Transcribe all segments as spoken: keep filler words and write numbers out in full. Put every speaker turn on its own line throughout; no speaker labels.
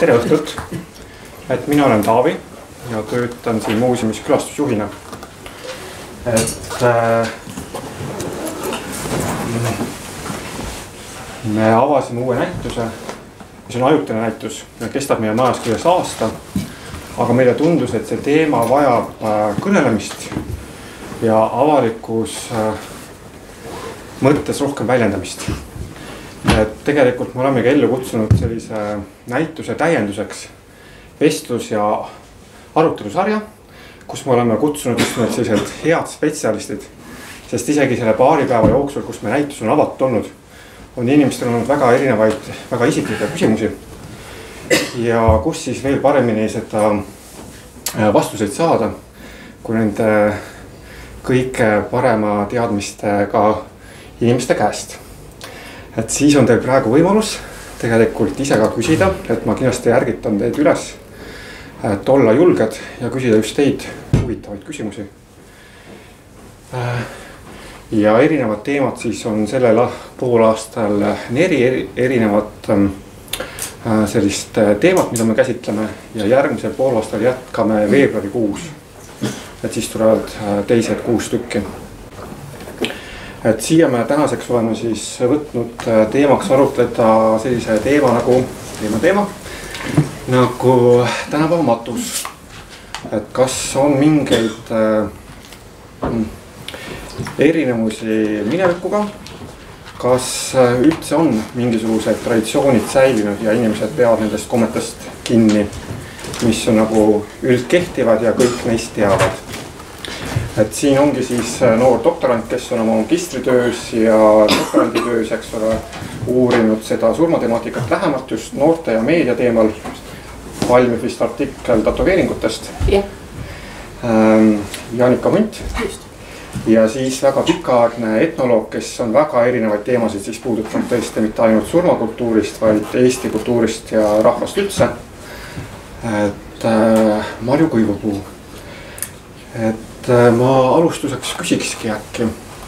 tere õhtut, et mina olen Taavi ja töötan siin muuseumis külastusjuhina. Et äh, me avasime uue näituse, mis on ajutine näitus ja kestab meie majas kõiges aasta. Aga meile tundus, et see teema vajab äh, kõnelemist ja avalikus äh, mõttes rohkem väljendamist. Et tegelikult me olemegi ellu kutsunud sellise näituse täienduseks vestlus- ja arutelusarja, kus me oleme kutsunud just need sellised head spetsialistid, sest isegi selle paari päeva jooksul, kus me näitus on avatud olnud, on inimestel olnud väga erinevaid, väga isiklikke küsimusi ja kus siis veel paremini seda vastuseid saada, kui nende kõige parema teadmistega inimeste käest. Et siis on teil praegu võimalus tegelikult ise ka küsida, et ma kindlasti järgitan teid üles, et olla julged ja küsida just teid huvitavaid küsimusi. Ja erinevad teemad siis on sellel poolaastal neli erinevat sellist teemat, mida me käsitleme ja järgmisel poolaastal jätkame veebruarikuus. Et siis tulevad teised kuus tükki. Et siia me tänaseks oleme siis võtnud teemaks arutleda sellise teema nagu teema teema nagu tänapäeva matus. Et kas on mingeid äh, erinevusi minevikuga, kas üldse on mingisugused traditsioonid säilinud ja inimesed peavad nendest kommetest kinni, mis on nagu üldkehtivad ja kõik neist teavad. Et siin ongi siis noor doktorant, kes on oma magistritöös ja doktoranditöös, eks ole, uurinud seda surmatemaatikat lähemalt just noorte ja meedia teemal. Valmib vist artikkel tatoveeringutest.
Yeah.
Ähm, Janika Hunt.
Just.
Ja siis väga pikaaegne etnoloog, kes on väga erinevaid teemasid siis puudutanud tõesti mitte ainult surmakultuurist, vaid Eesti kultuurist ja rahvast üldse. Et äh, Marju Kõivupuu. Et ma alustuseks küsikski äkki,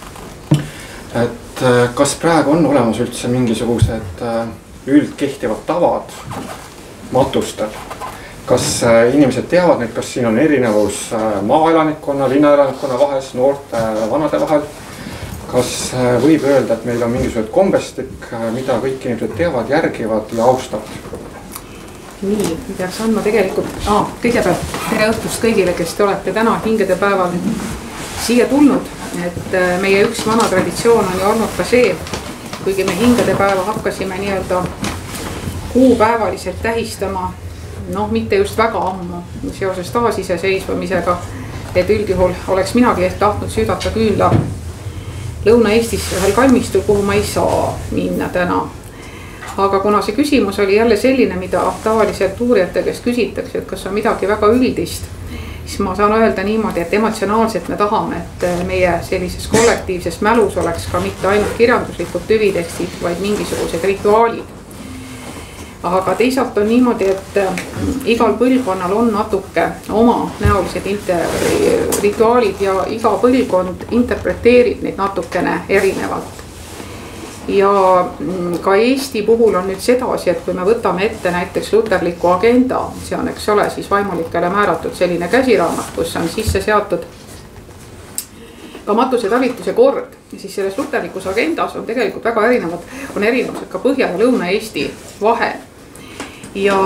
et kas praegu on olemas üldse mingisugused üldkehtivad tavad matustel? Kas inimesed teavad neid, kas siin on erinevus maaelanikkonna, linnaelanikkonna vahes, noorte, vanade vahel? Kas võib öelda, et meil on mingisugused kombestik, mida kõik inimesed teavad, järgivad ja austavad?
Nii, me peaks andma tegelikult ah, kõigepealt tere õhtust kõigile, kes te olete täna hingede päeval siia tulnud. Et meie üks vana traditsioon on ju olnud ka see, kuigi me hingede päeva hakkasime nii-öelda kuupäevaliselt tähistama, noh, mitte just väga ammu seoses taasiseseisvamisega, et üldjuhul oleks minagi ehk tahtnud süüdata küünla Lõuna-Eestis ühel kalmistul, kuhu ma ei saa minna täna. Aga kuna see küsimus oli jälle selline, mida tavaliselt uurijate käest küsitakse, et kas on midagi väga üldist, siis ma saan öelda niimoodi, et emotsionaalselt me tahame, et meie sellises kollektiivses mälus oleks ka mitte ainult kirjanduslikud tüvitekstid, vaid mingisugused rituaalid. Aga teisalt on niimoodi, et igal põlvkonnal on natuke oma näolised rituaalid ja iga põlvkond interpreteerib neid natukene erinevalt. Ja ka Eesti puhul on nüüd sedasi, et kui me võtame ette näiteks luterliku agenda, see on, eks ole, siis vaimulikele määratud selline käsiraamat, kus on sisse seatud ka matuse talituse kord, siis selles luterlikus agendas on tegelikult väga erinevad, on erinevused ka Põhja- ja Lõuna-Eesti vahel. Ja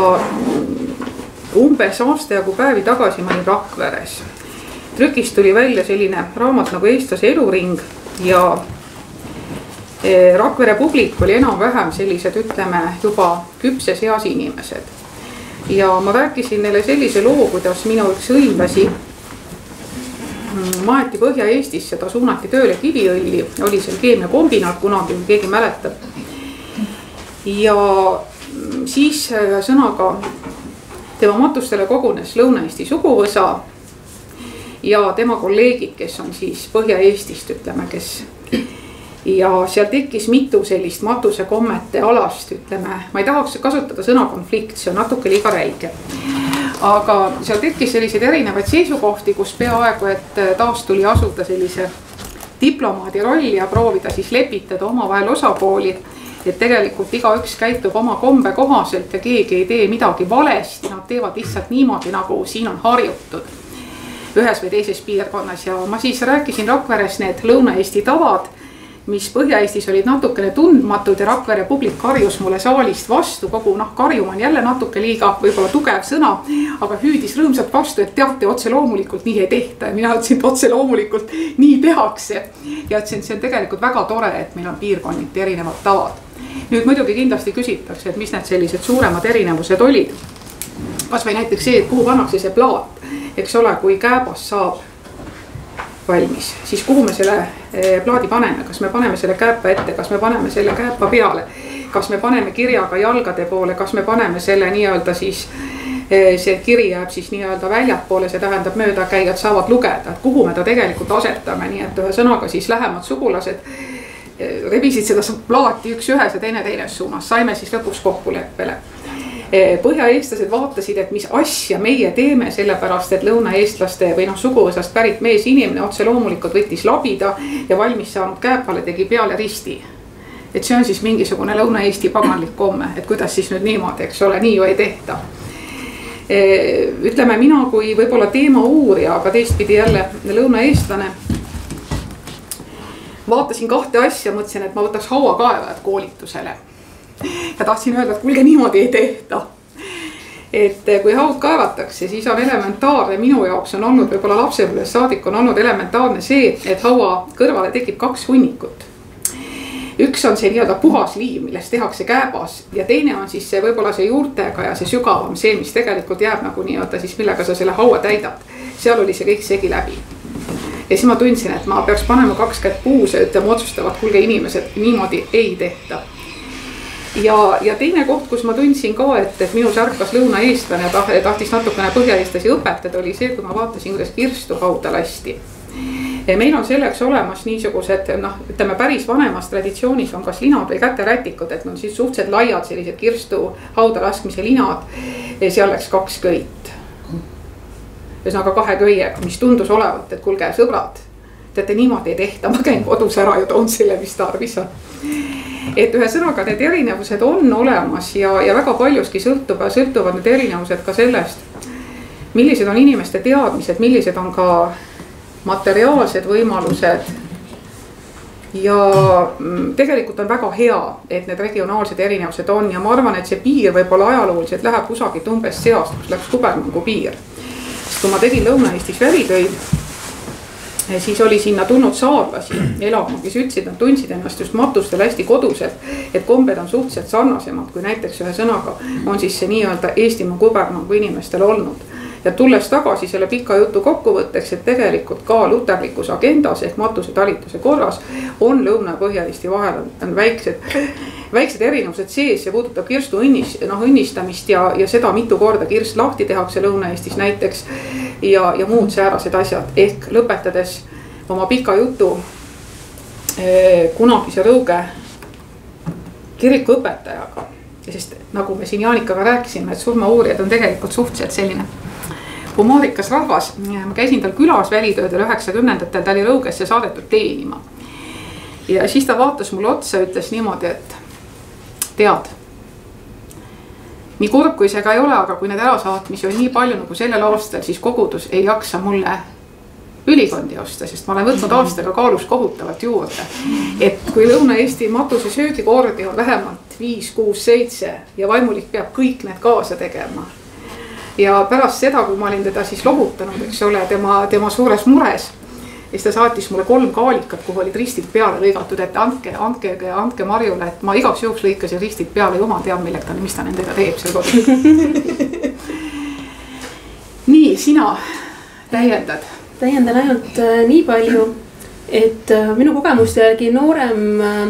umbes aasta jagu päevi tagasi ma olin Rakveres. Trükist tuli välja selline raamat nagu Eestlase eluring ja Rakvere publik oli enam vähem sellised, ütleme, juba küpses eas inimesed. Ja ma rääkisin neile sellise loo, kuidas minu üks õimlasi maeti Põhja-Eestisse, ta suunati tööle Kiviõlli, oli seal keemiakombinaat kunagi, kui keegi mäletab. Ja siis sõnaga tema matustele kogunes Lõuna-Eesti suguvõsa ja tema kolleegid, kes on siis Põhja-Eestist, ütleme, kes ja seal tekkis mitu sellist matuse kommete alast, ütleme, ma ei tahaks kasutada sõna konflikt, see on natuke liiga räige. Aga seal tekkis selliseid erinevaid seisukohti, kus peaaegu, et taas tuli asuda sellise diplomaadi rolli ja proovida siis lepitada omavahel osapooli. et tegelikult igaüks käitub oma kombe kohaselt ja keegi ei tee midagi valesti, nad teevad lihtsalt niimoodi, nagu siin on harjutud ühes või teises piirkonnas. Ja ma siis rääkisin Rakveres need Lõuna-Eesti tavad, mis Põhja-Eestis olid natukene tundmatud ja Rakvere publik karjus mulle saalist vastu, kogu noh, karjum on jälle natuke liiga võib-olla tugev sõna, aga hüüdis rõõmsalt vastu, et teate, otse loomulikult nii ei tehta. Ja mina ütlesin, et otse loomulikult nii tehakse. Ja ütlesin, et see on tegelikult väga tore, et meil on piirkonniti erinevad tavad. Nüüd muidugi kindlasti küsitakse, et mis need sellised suuremad erinevused olid. Kas või näiteks see, et kuhu pannakse see plaat, eks ole, kui kääbas saab valmis, siis kuhu me selle plaadi paneme, kas me paneme selle kääpa ette, kas me paneme selle kääpa peale, kas me paneme kirjaga jalgade poole, kas me paneme selle nii-öelda siis, see kiri jääb siis nii-öelda väljapoole, see tähendab möödakäijad saavad lugeda, et kuhu me ta tegelikult asetame, nii et ühe sõnaga siis lähemad sugulased rebisid seda plaati üks ühes ja teine teines suunas, saime siis lõpuks kokkuleppele. Põhja-eestlased vaatasid, et mis asja meie teeme, sellepärast, et lõuna-eestlaste või noh, suguvõsast pärit mees inimene otse loomulikult võttis labida ja valmis saanud kääpale tegi peale risti. Et see on siis mingisugune Lõuna-Eesti paganlik komme, et kuidas siis nüüd niimoodi, eks ole, nii ju ei tehta. Ütleme mina kui võib-olla teema uurija, aga teistpidi jälle lõuna-eestlane, vaatasin kahte asja, mõtlesin, et ma võtaks hauakaevajad koolitusele. Ja tahtsin öelda, et kuulge, niimoodi ei tehta. Et kui haud kaevatakse, siis on elementaarne, minu jaoks on olnud, võib-olla lapsepõlvest saadik on olnud elementaarne see, et haua kõrvale tekib kaks hunnikut. Üks on see nii-öelda puhas liim, millest tehakse kääbas ja teine on siis see võib-olla see juurtega ja see sügavam, see, mis tegelikult jääb nagu nii-öelda siis, millega sa selle haua täidad. Seal oli see kõik segi läbi. Ja siis ma tundsin, et ma peaks panema kaks kätt puuse, ütlema otsustavad, kuulge inimesed, niimoodi ei tehta. Ja, ja teine koht, kus ma tundsin ka, et, et minu särkas lõuna-eestlane ja tahtis natukene põhja-eestlasi õpetada, oli see, kui ma vaatasin, kuidas kirstu hauda lasti. Ja meil on selleks olemas niisugused, noh, ütleme päris vanemas traditsioonis on kas linad või käterätikud, et on siis suhteliselt laiad sellised kirstu hauda laskmise linad. Ja seal läks kaks köit. Ühesõnaga kahe köiega, mis tundus olevat, et kuulge sõbrad, teate niimoodi ei tehta, ma käin kodus ära ja toon selle, mis tarvis on. Et ühe sõnaga need erinevused on olemas ja, ja väga paljuski sõltuvad, sõltuvad need erinevused ka sellest, millised on inimeste teadmised, millised on ka materiaalsed võimalused. Ja tegelikult on väga hea, et need regionaalsed erinevused on ja ma arvan, et see piir võib-olla ajalooliselt läheb kusagilt umbes seast, kus läks Kubermangu piir. Kui ma tegin Lõuna-Eestis välitöid, siis oli sinna tulnud saarlasi elama, kes ütlesid, nad tundsid ennast just matustel hästi koduselt, et kombed on suhteliselt sarnasemad, kui näiteks ühe sõnaga on siis see nii-öelda Eestimaa Kubermangu inimestel olnud. Ja tulles tagasi selle pika jutu kokkuvõtteks, et tegelikult ka luterlikus agendas ehk matuse talituse korras on Lõuna- ja Põhja-Eesti vahel on väiksed, väiksed erinevused sees ja puudutab kirstu õnnis, noh, õnnistamist ja, ja seda mitu korda kirst lahti tehakse Lõuna-Eestis näiteks ja, ja muud säärased asjad. Ehk lõpetades oma pika jutu eh, kunagise Rõuge kiriku õpetajaga, sest nagu me siin Jaanikaga rääkisime, et surmauurijad on tegelikult suhteliselt selline humoorikas rahvas. Ma käisin tal külas välitöödel üheksakümnendatel, ta oli Rõugesse saadetud teenima. Ja siis ta vaatas mulle otsa ja ütles niimoodi, et tead, nii kurb kui see ka ei ole, aga kui need ärasaatmisi on nii palju nagu sellel aastal, siis kogudus ei jaksa mulle ülikondi osta, sest ma olen võtnud aastaga kaalus kohutavalt juurde. Et kui Lõuna-Eesti matuse söögikordi on vähemalt viis, kuus, seitse ja vaimulik peab kõik need kaasa tegema. Ja pärast seda, kui ma olin teda siis lohutanud, eks ole, tema, tema suures mures, siis ta saatis mulle kolm kaalikat, kuhu olid ristid peale lõigatud, et andke, andke, andke Marjule, et ma igaks juhuks lõikasin ristid peale, jumal teab millega, mis ta nendega teeb seal kodus. Nii, sina täiendad?
Täiendan ainult äh, nii palju, et äh, minu kogemuste järgi noorem äh,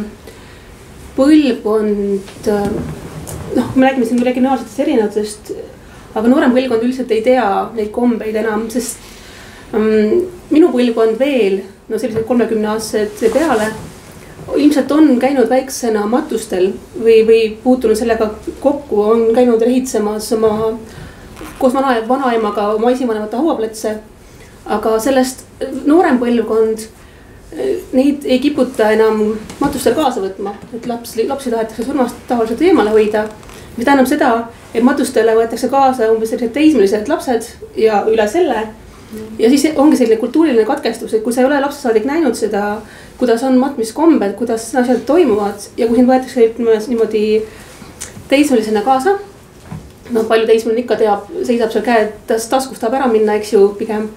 põlvkond, äh, noh, me räägime siin regionaalsetest erinevusest, aga noorem põlvkond üldiselt ei tea neid kombeid enam, sest um, minu põlvkond veel, no sellised kolmekümne aastased peale, ilmselt on käinud väiksena matustel või, või puutunud sellega kokku, on käinud rehitsemas oma, koos vana, vanaemaga oma esivanemate hauaplatse. Aga sellest noorem põlvkond neid ei kiputa enam matustel kaasa võtma, et laps, lapsi tahetakse surmast tavaliselt eemale hoida. Mis tähendab seda, et matustele võetakse kaasa umbes sellised teismelised lapsed ja üle selle. Ja siis ongi selline kultuuriline katkestus, et kui sa ei ole lapsesaadik näinud seda, kuidas on matmiskombed, kuidas asjad toimuvad ja kui sind võetakse niimoodi teismelisena kaasa. No palju teismeline ikka teab, seisab seal käed, taskus tahab ära minna, eks ju, pigem.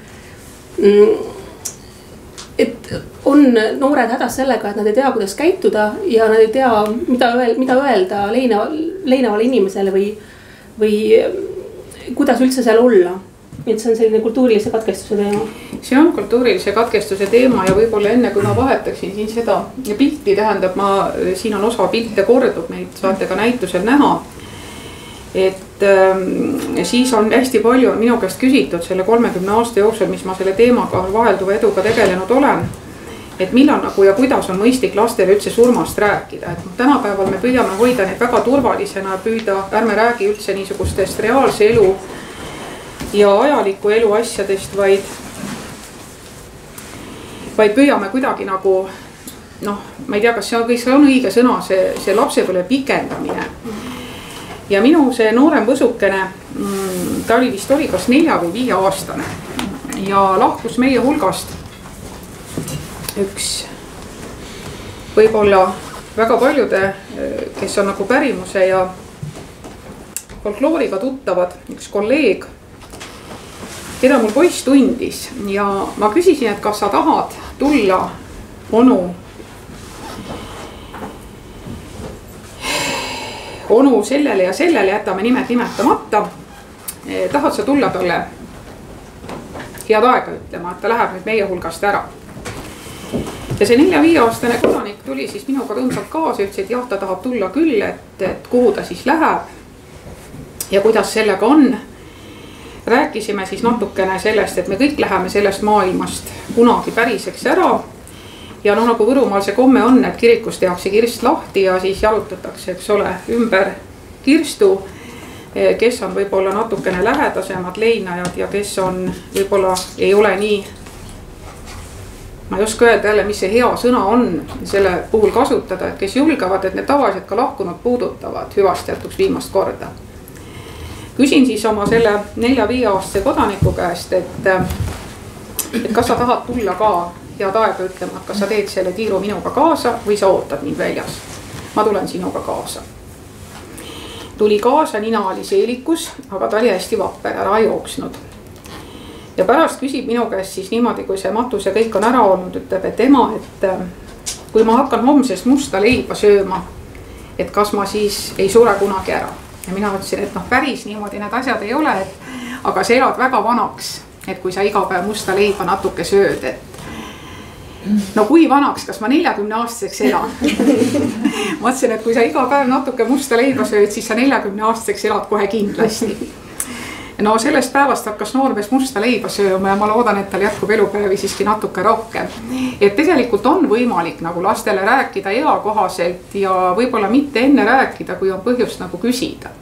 Et on noored hädas sellega, et nad ei tea, kuidas käituda ja nad ei tea, mida, öel, mida öelda leina, leinavale inimesele või, või kuidas üldse seal olla. Et see on selline kultuurilise katkestuse teema.
See on kultuurilise katkestuse teema ja võib-olla enne kui ma vahetaksin siin seda pilti, tähendab ma, siin on osa pilte kordub, neid saate ka näitusel näha. Et ähm, siis on hästi palju minu käest küsitud selle kolmekümne aasta jooksul, mis ma selle teemaga vahelduva eduga tegelenud olen. Et millal nagu ja kuidas on mõistlik lastele üldse surmast rääkida. Et tänapäeval me püüame hoida neid väga turvalisena ja püüda, ärme räägi üldse niisugustest reaalse elu ja ajaliku elu asjadest, vaid, vaid püüame kuidagi nagu, noh, ma ei tea, kas see on, kõik on õige sõna, see, see lapsepõlve pikendamine. Ja minu see noorem võsukene, ta oli vist oli kas nelja või viie aastane ja lahkus meie hulgast üks võib-olla väga paljude, kes on nagu pärimuse ja folklooriga tuttavad, üks kolleeg, keda mul poiss tundis ja ma küsisin, et kas sa tahad tulla onu, onu sellele ja sellele, jätame nimed nimetamata. Tahad sa tulla talle head aega ütlema, et ta läheb nüüd meie hulgast ära. Ja see nelja-viie aastane kodanik tuli siis minuga rõõmsalt kaasa, ütles, et jah, ta tahab tulla küll, et, et kuhu ta siis läheb ja kuidas sellega on. Rääkisime siis natukene sellest, et me kõik läheme sellest maailmast kunagi päriseks ära. Ja no nagu Võrumaal see komme on, et kirikus tehakse kirst lahti ja siis jalutatakse, eks ole, ümber kirstu, kes on võib-olla natukene lähedasemad leinajad ja kes on võib-olla ei ole nii, ma ei oska öelda jälle, mis see hea sõna on selle puhul kasutada, et kes julgevad, et need tavaliselt ka lahkunud puudutavad hüvast jätuks viimast korda. Küsin siis oma selle nelja-viie aastase kodaniku käest, et, et kas sa tahad tulla ka head aega ütlema, et kas sa teed selle tiiru minuga kaasa või sa ootad mind väljas. Ma tulen sinuga kaasa. Tuli kaasa, nina oli seelikus, aga ta oli hästi vapper, ära jooksnud. Ja pärast küsib minu käest siis niimoodi, kui see matus ja kõik on ära olnud, ütleb, et ema, et kui ma hakkan homsest musta leiba sööma, et kas ma siis ei sure kunagi ära. Ja mina ütlesin, et noh, päris niimoodi need asjad ei ole, et, aga sa elad väga vanaks, et kui sa iga päev musta leiba natuke sööd, et no kui vanaks, kas ma neljakümne aastaseks elan? Ma ütlesin, et kui sa iga päev natuke musta leiba sööd, siis sa neljakümne aastaseks elad kohe kindlasti. No sellest päevast hakkas noormees musta leiba sööma ja ma loodan, et tal jätkub elupäevi siiski natuke rohkem. Et tegelikult on võimalik nagu lastele rääkida eakohaselt ja võib-olla mitte enne rääkida, kui on põhjust nagu küsida.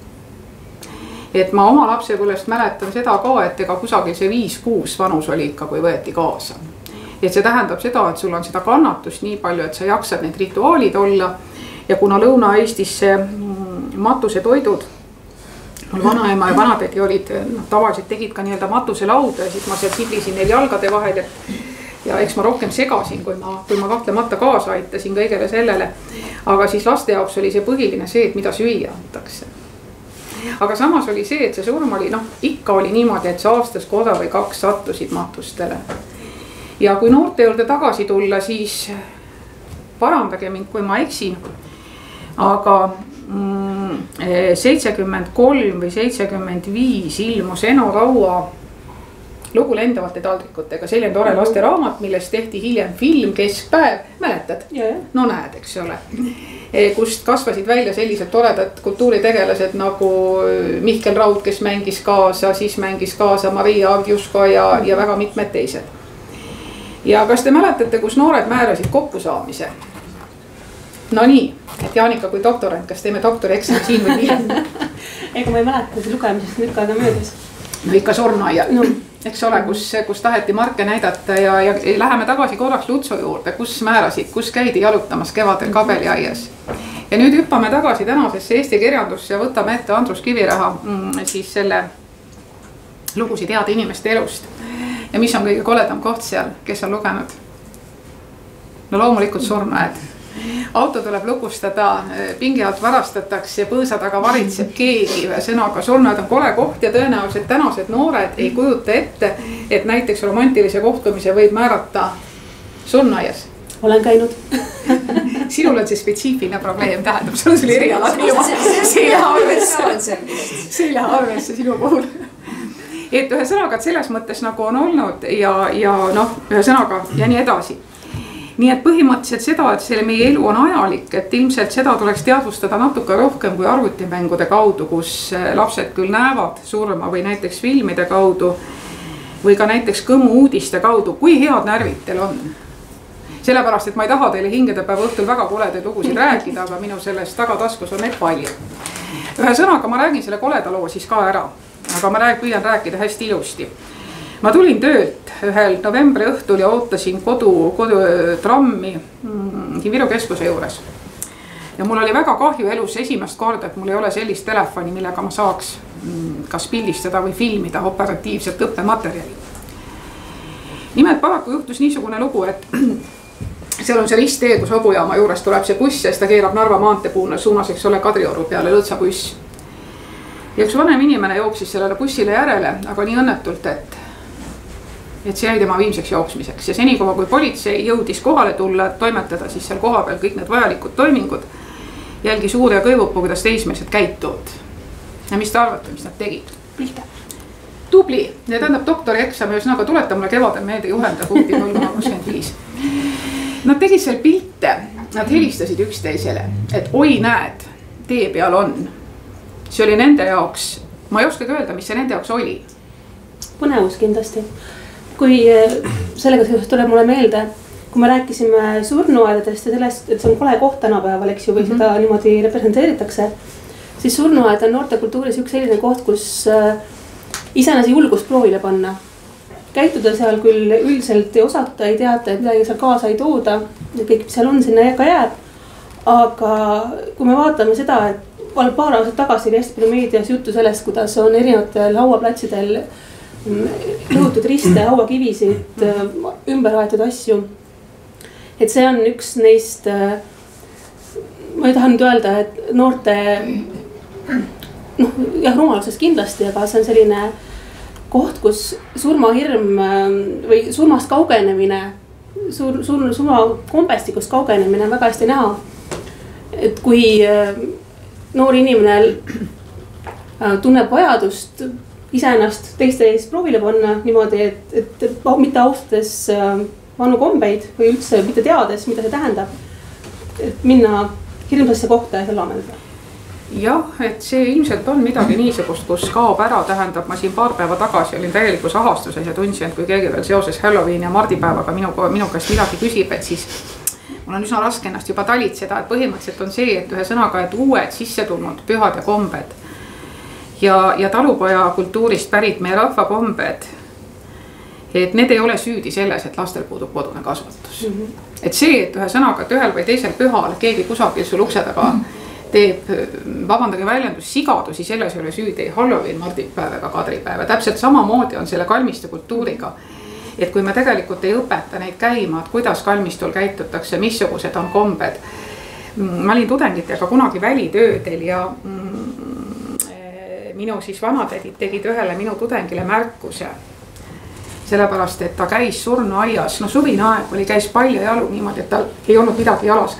Et ma oma lapsepõlvest mäletan seda ka, et ega kusagil see viis-kuus vanus oli ikka, kui võeti kaasa. Et see tähendab seda, et sul on seda kannatust nii palju, et sa jaksad need rituaalid olla ja kuna Lõuna-Eestis matuse toidud, mul vanaema ja vanatädi olid, no, tavaliselt tegid ka nii-öelda matuse lauda ja siis ma seal siblisin neil jalgade vahel, et ja eks ma rohkem segasin, kui ma, kui ma kahtlemata kaasa aitasin kõigele sellele. Aga siis laste jaoks oli see põhiline see, et mida süüa antakse. Aga samas oli see, et see surm oli, noh, ikka oli niimoodi, et see aastas koda või kaks sattusid matustele. Ja kui noorte juurde tagasi tulla, siis parandage mind, kui ma eksin, aga seitsekümmend kolm või seitsekümmend viis ilmus Eno Raua lugu lendavate taldrikutega, selline tore laste raamat, millest tehti hiljem film Keskpäev, mäletad? Yeah. No näed, eks ole. Kust kasvasid välja sellised toredad kultuuritegelased nagu Mihkel Raud, kes mängis kaasa, siis mängis kaasa Maria Avjusko ja, ja väga mitmed teised. Ja kas te mäletate, kus noored määrasid kokkusaamise? No nii, et Jaanika kui doktorant, kas teeme doktori eksami siin või nii?
Ega ma ei mäleta see lugemisest nüüd ka möödas.
No ikka sornaia.
No,
eks ole, kus, kus taheti marke näidata ja, ja läheme tagasi korraks Lutsu juurde, kus määrasid, kus käidi jalutamas kevadel kabeliaias. Ja nüüd hüppame tagasi tänasesse Eesti kirjandusse ja võtame ette Andrus Kiviraha siis selle lugusid heade inimeste elust. Ja mis on kõige koledam koht seal, kes on lugenud? No loomulikult surnuaed. Auto tuleb lukustada, pingi alt varastatakse, põõsa taga varitseb keegi ühe sõnaga. Surnuaed on kole koht ja tõenäoliselt tänased noored ei kujuta ette, et näiteks romantilise kohtumise võib määrata surnuaias.
Olen käinud.
Sinul on see spetsiifiline probleem, tähendab, sul on sul erialad ilma. See ei lähe arvesse. See ei lähe arvesse sinu puhul. Et ühe sõnaga, et selles mõttes nagu on olnud ja, ja noh, ühe sõnaga ja nii edasi. Nii et põhimõtteliselt seda, et selle meie elu on ajalik, et ilmselt seda tuleks teadvustada natuke rohkem kui arvutimängude kaudu, kus lapsed küll näevad surma või näiteks filmide kaudu või ka näiteks kõmu uudiste kaudu, kui head närvid teil on. Sellepärast, et ma ei taha teile hingedepäeva õhtul väga koledaid lugusid rääkida, aga minu selles tagataskus on need palju. Ühe sõnaga ma räägin selle koleda loo siis ka ära, aga ma rääg, püüan rääkida hästi ilusti. Ma tulin töölt ühel novembri õhtul ja ootasin kodu, kodu trammi Viru keskuse juures. Ja mul oli väga kahju elus esimest korda, et mul ei ole sellist telefoni, millega ma saaks kas pildistada või filmida operatiivselt õppematerjali. Nimelt paraku juhtus niisugune lugu, et seal on see risttee, kus Hobujaama juures tuleb see buss ja siis ta keerab Narva maanteepuuna suunas, eks ole, Kadrioru peale Lõõtsabuss. Ja üks vanem inimene jooksis sellele bussile järele, aga nii õnnetult, et et see jäi tema viimseks jooksmiseks ja senikoha kui politsei jõudis kohale tulla, et toimetada siis seal koha peal kõik need vajalikud toimingud, jälgis uuri ja kõivupuu, kuidas teismelised käituvad. Ja mis te arvate, mis nad tegid? Pilte. Tubli, ja tähendab doktori eksam, ühesõnaga tuleta mulle kevadel meelde juhenda punkti null koma kakskümmend viis. Nad tegid seal pilte, nad helistasid üksteisele, et oi näed, tee peal on. See oli nende jaoks, ma ei oskagi öelda, mis see nende jaoks oli.
Põnevus kindlasti. Kui sellega tuleb mulle meelde, kui me rääkisime surnuaedadest ja sellest, et see on kole koht tänapäeval, eks ju, või seda mm-hmm. niimoodi representeeritakse, siis surnuaed on noortekultuuris üks selline koht, kus iseenese julgust proovile panna. Käituda seal küll üldiselt ei osata, ei teata, et midagi seal kaasa ei tooda ja kõik, mis seal on, sinna ka jääb. Aga kui me vaatame seda, et paar aastat tagasi oli hästi palju meedias juttu sellest, kuidas on erinevatel hauaplatsidel lõhutud riste, hauakivisid, ümber aetud asju. Et see on üks neist, ma ei taha nüüd öelda, et noorte, noh, jah, rumalusest kindlasti, aga see on selline koht, kus surmahirm või surmast kaugenemine, sur, sur, surma kombestikust kaugenemine on väga hästi näha. Et kui noor inimene tunneb vajadust iseennast teiste ees proovile panna niimoodi, et, et, et mitte austades vanu kombeid või üldse mitte teades, mida see tähendab, et minna hirmsasse kohta ja selle ammendada.
Jah, et see ilmselt on midagi niisugust, kus kaob ära, tähendab, ma siin paar päeva tagasi olin täielikus ahastuses ja tundsin, et kui keegi veel seoses Halloween ja mardipäevaga minu, minu käest midagi küsib, et siis mul on üsna raske ennast juba talitseda, et põhimõtteliselt on see, et ühe sõnaga, et uued sisse tulnud pühad ja kombed ja, ja talupoja kultuurist pärit meie rahvakombed, et need ei ole süüdi selles, et lastel puudub kodune kasvatus. Mm-hmm. Et see, et ühe sõnaga, et ühel või teisel pühal keegi kusagil sul ukse taga teeb, vabandage väljendus, sigadusi, selles ei ole süüdi ei Halloween, mardipäev ega kadripäev. Täpselt samamoodi on selle kalmiste kultuuriga. Et kui me tegelikult ei õpeta neid käima, et kuidas kalmistul käitutakse, missugused on kombed. Ma olin tudengitega kunagi välitöödel ja minu siis vanatädid tegid ühele minu tudengile märkuse. Sellepärast, et ta käis surnuaias, no suvine aeg oli, käis palju jalu niimoodi, et tal ei olnud midagi jalas.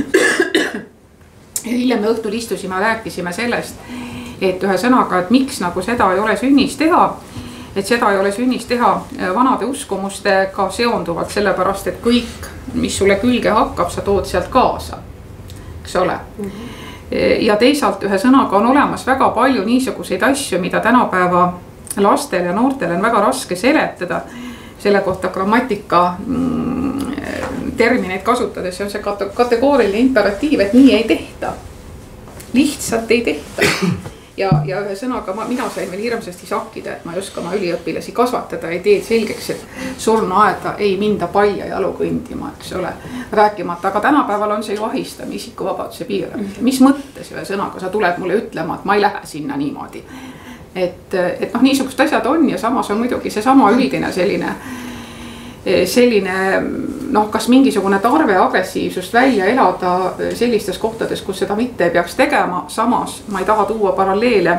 Hiljem me õhtul istusime ja rääkisime sellest, et ühe sõnaga, et miks nagu seda ei ole sünnis teha, et seda ei ole sünnis teha vanade uskumustega seonduvalt, sellepärast, et kõik, mis sulle külge hakkab, sa tood sealt kaasa, eks ole. Ja teisalt ühe sõnaga on olemas väga palju niisuguseid asju, mida tänapäeva lastel ja noortel on väga raske seletada. Selle kohta grammatika termineid kasutades, see on see kategooriline imperatiiv, et nii ei tehta. Lihtsalt ei tehta. ja, ja ühesõnaga ma, mina sain veel hirmsasti sakkida, et ma ei oska oma üliõpilasi kasvatada, ei tee selgeks, et surnuaeda ei minda palja jalu kõndima, eks ole, rääkimata, aga tänapäeval on see ju ahistama isikuvabaduse piiramine. Mis mõttes ühesõnaga sa tuled mulle ütlema, et ma ei lähe sinna niimoodi. Et, et noh, niisugust asjad on ja samas on muidugi see sama üldine selline selline noh, kas mingisugune tarve agressiivsust välja elada sellistes kohtades, kus seda mitte ei peaks tegema. Samas ma ei taha tuua paralleele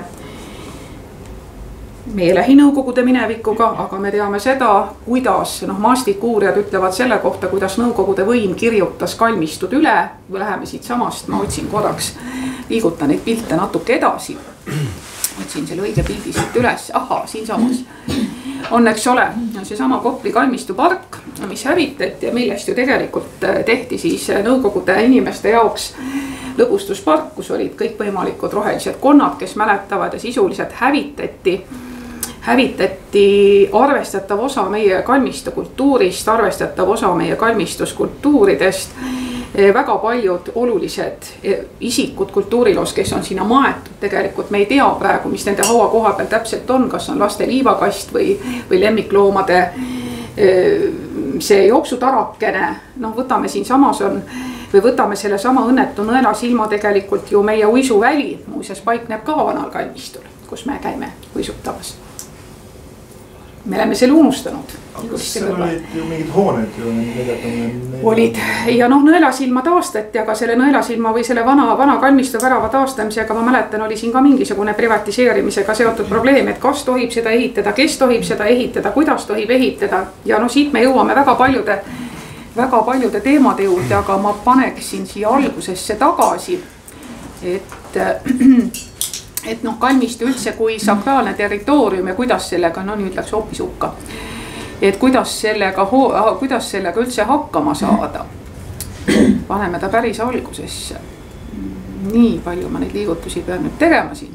meie lähinõukogude minevikuga, aga me teame seda, kuidas noh, maastikuurijad ütlevad selle kohta, kuidas nõukogude võim kirjutas kalmistud üle. Või läheme siit samast, ma otsin korraks, liigutan neid pilte natuke edasi. Otsin selle õige pildi siit üles, aha, siin samas on, eks ole, see sama Kopli kalmistu park, mis hävitati ja millest ju tegelikult tehti siis nõukogude inimeste jaoks lõbustuspark, kus olid kõik võimalikud rohelised konnad, kes mäletavad ja sisuliselt hävitati, hävitati arvestatav osa meie kalmistu kultuurist, arvestatav osa meie kalmistuskultuuridest. Väga paljud olulised isikud kultuuriloos, kes on sinna maetud, tegelikult me ei tea praegu, mis nende haua koha peal täpselt on, kas on laste liivakast või, või lemmikloomade see jooksutarakene. Noh, võtame siin samas on, või võtame selle sama õnnetu nõelasilma tegelikult ju meie uisuväli, muuseas paikneb ka vanal kalmistul, kus me käime uisutamas. Me oleme selle unustanud.
Kas seal olid ju mingid hooned ju?
Olid ja noh, nõelasilma taastati, aga selle nõelasilma või selle vana, vana kalmistu värava taastamisega ma mäletan, oli siin ka mingisugune privatiseerimisega seotud probleem, et kas tohib seda ehitada, kes tohib seda ehitada, kuidas tohib ehitada. Ja noh, siit me jõuame väga paljude, väga paljude teemade juurde, aga ma paneksin siia algusesse tagasi, et et noh, kalmistu üldse kui sakraalne territoorium ja kuidas sellega, no nüüd läks hoopis hukka. Et kuidas sellega, kuidas sellega üldse hakkama saada. Paneme ta päris algusesse. Nii palju ma neid liigutusi pean nüüd tegema siin.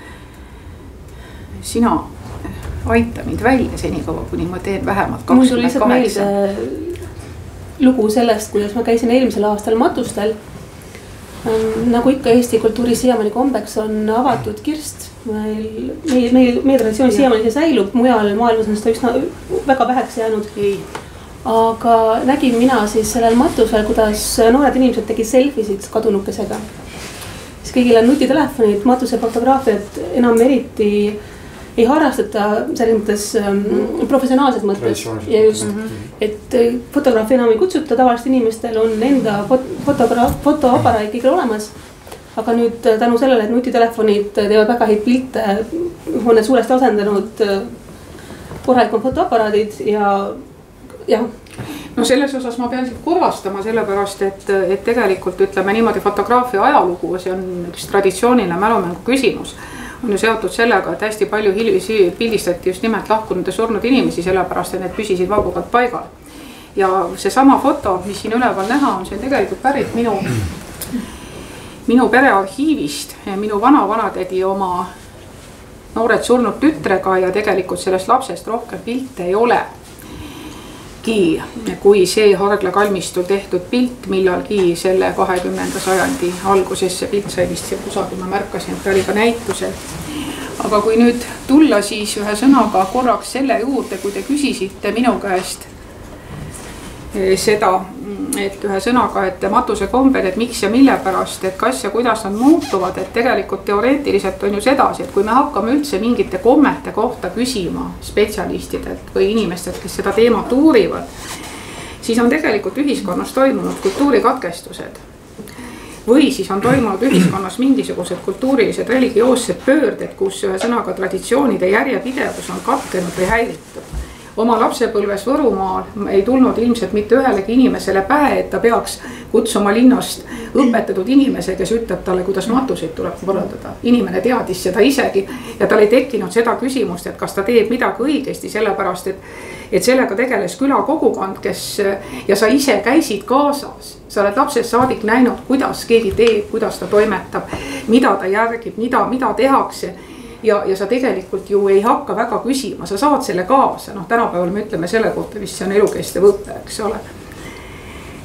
Sina aita mind välja senikaua, kuni ma teen vähemalt kakskümmend kaheksa.
Mul tuli lihtsalt lugu sellest, kuidas ma käisin eelmisel aastal matustel. Nagu ikka Eesti kultuuris siiamaani kombeks on avatud kirst. Meil, meie, meie, meie traditsioon siiamaani see säilub, mujal maailmas on seda üsna väga väheks jäänud. Ei. Aga nägin mina siis sellel matusel, kuidas noored inimesed tegid selfisid kadunukesega. Siis kõigil on nutitelefonid, matuse fotograafiat enam eriti ei harrastata selles mõttes ähm, professionaalses mõttes. Ja just, et fotograafi enam ei kutsuta, tavaliselt inimestel on enda fotograaf, fotoaparaat kõigil olemas. Aga nüüd tänu sellele, et nutitelefonid teevad väga häid pilte, on need suuresti asendanud korralikud fotoaparaadid ja jah.
No selles osas ma pean siit kurvastama sellepärast, et, et tegelikult ütleme niimoodi fotograafia ajalugu, see on üks traditsiooniline mälumängu küsimus. On ju seotud sellega, et hästi palju hiljuti pildistati just nimelt lahkunud ja surnud inimesi sellepärast, et need püsisid vabukalt paigal. Ja see sama foto, mis siin üleval näha on, see on tegelikult pärit minu, minu perearhiivist. Minu vana-vanatädi oma noored surnud tütrega ja tegelikult sellest lapsest rohkem pilte ei ole. Kui see Hargla kalmistul tehtud pilt millalgi selle kahekümnenda sajandi alguses see pilt sai vist see kusagil, ma märkasin, et ta oli ka näitusel. Aga kui nüüd tulla siis ühe sõnaga korraks selle juurde, kui te küsisite minu käest seda, et ühe sõnaga, et matuse kombed, et miks ja mille pärast, et kas ja kuidas nad muutuvad, et tegelikult teoreetiliselt on ju sedasi, et kui me hakkame üldse mingite kommete kohta küsima spetsialistidelt või inimestelt, kes seda teemat uurivad, siis on tegelikult ühiskonnas toimunud kultuurikatkestused. Või siis on toimunud ühiskonnas mingisugused kultuurilised religioossed pöörded, kus ühe sõnaga traditsioonide järjepidevus on katkenud või häiritud. Oma lapsepõlves Võrumaal ei tulnud ilmselt mitte ühelegi inimesele pähe, et ta peaks kutsuma linnast õpetatud inimese, kes ütleb talle, kuidas matuseid tuleb korraldada. Inimene teadis seda isegi ja tal ei tekkinud seda küsimust, et kas ta teeb midagi õigesti, sellepärast, et, et sellega tegeles küla kogukond, kes ja sa ise käisid kaasas. Sa oled lapsest saadik näinud, kuidas keegi teeb, kuidas ta toimetab, mida ta järgib, mida, mida tehakse. Ja, ja sa tegelikult ju ei hakka väga küsima, sa saad selle kaasa. Noh, tänapäeval me ütleme selle kohta, mis see on elukestev õpe, eks ole.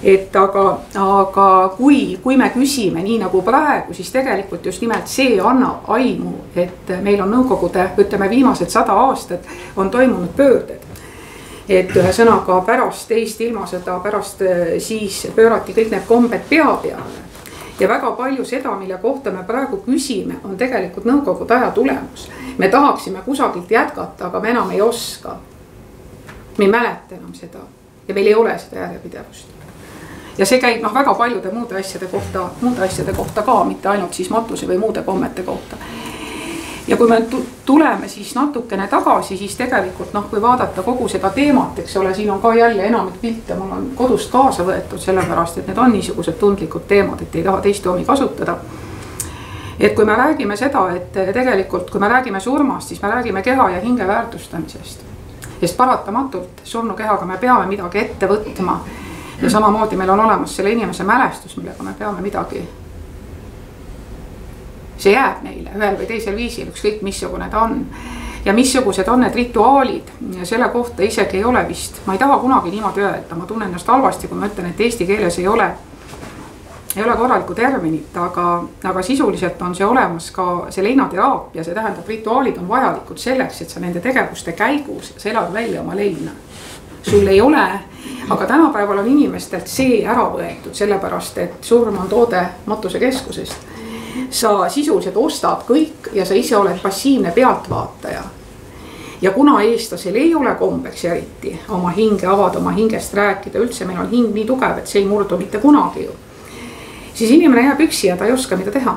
et aga, aga kui, kui me küsime nii nagu praegu, siis tegelikult just nimelt see annab aimu, et meil on nõukogude, ütleme viimased sada aastat on toimunud pöörded. Et ühesõnaga pärast Eesti ilmasõda, pärast siis pöörati kõik need kombed pea peale. Ja väga palju seda, mille kohta me praegu küsime, on tegelikult nõukogude aja tulemus. Me tahaksime kusagilt jätkata, aga me enam ei oska. Me ei mäleta enam seda ja meil ei ole seda järjepidevust. Ja see käib noh, väga paljude muude asjade kohta, muude asjade kohta ka, mitte ainult siis matuse või muude kommete kohta. Ja kui me tuleme siis natukene tagasi, siis tegelikult noh, kui vaadata kogu seda teemat, eks ole, siin on ka jälle enamik pilte, mul on kodust kaasa võetud sellepärast, et need on niisugused tundlikud teemad, et ei taha teist omi kasutada. Et kui me räägime seda, et tegelikult kui me räägime surmast, siis me räägime keha ja hinge väärtustamisest. Sest paratamatult surnukehaga me peame midagi ette võtma. Ja samamoodi meil on olemas selle inimese mälestus, millega me peame midagi. See jääb meile ühel või teisel viisil, ükskõik missugune ta on. Ja missugused on need rituaalid ja selle kohta isegi ei ole vist. Ma ei taha kunagi niimoodi öelda, ma tunnen ennast halvasti, kui ma ütlen, et eesti keeles ei ole, ei ole korralikku terminit, aga, aga sisuliselt on see olemas ka see leinateraapia, see tähendab, rituaalid on vajalikud selleks, et sa nende tegevuste käigus sa elad välja oma leina. Sul ei ole, aga tänapäeval on inimestelt see ära võetud, sellepärast et surm on toode matusekeskusest. Sa sisuliselt ostad kõik ja sa ise oled passiivne pealtvaataja. Ja kuna eestlasel ei ole kombeks eriti oma hinge avada, oma hingest rääkida, üldse meil on hing nii tugev, et see ei murdu mitte kunagi ju. Siis inimene jääb üksi ja ta ei oska mida teha.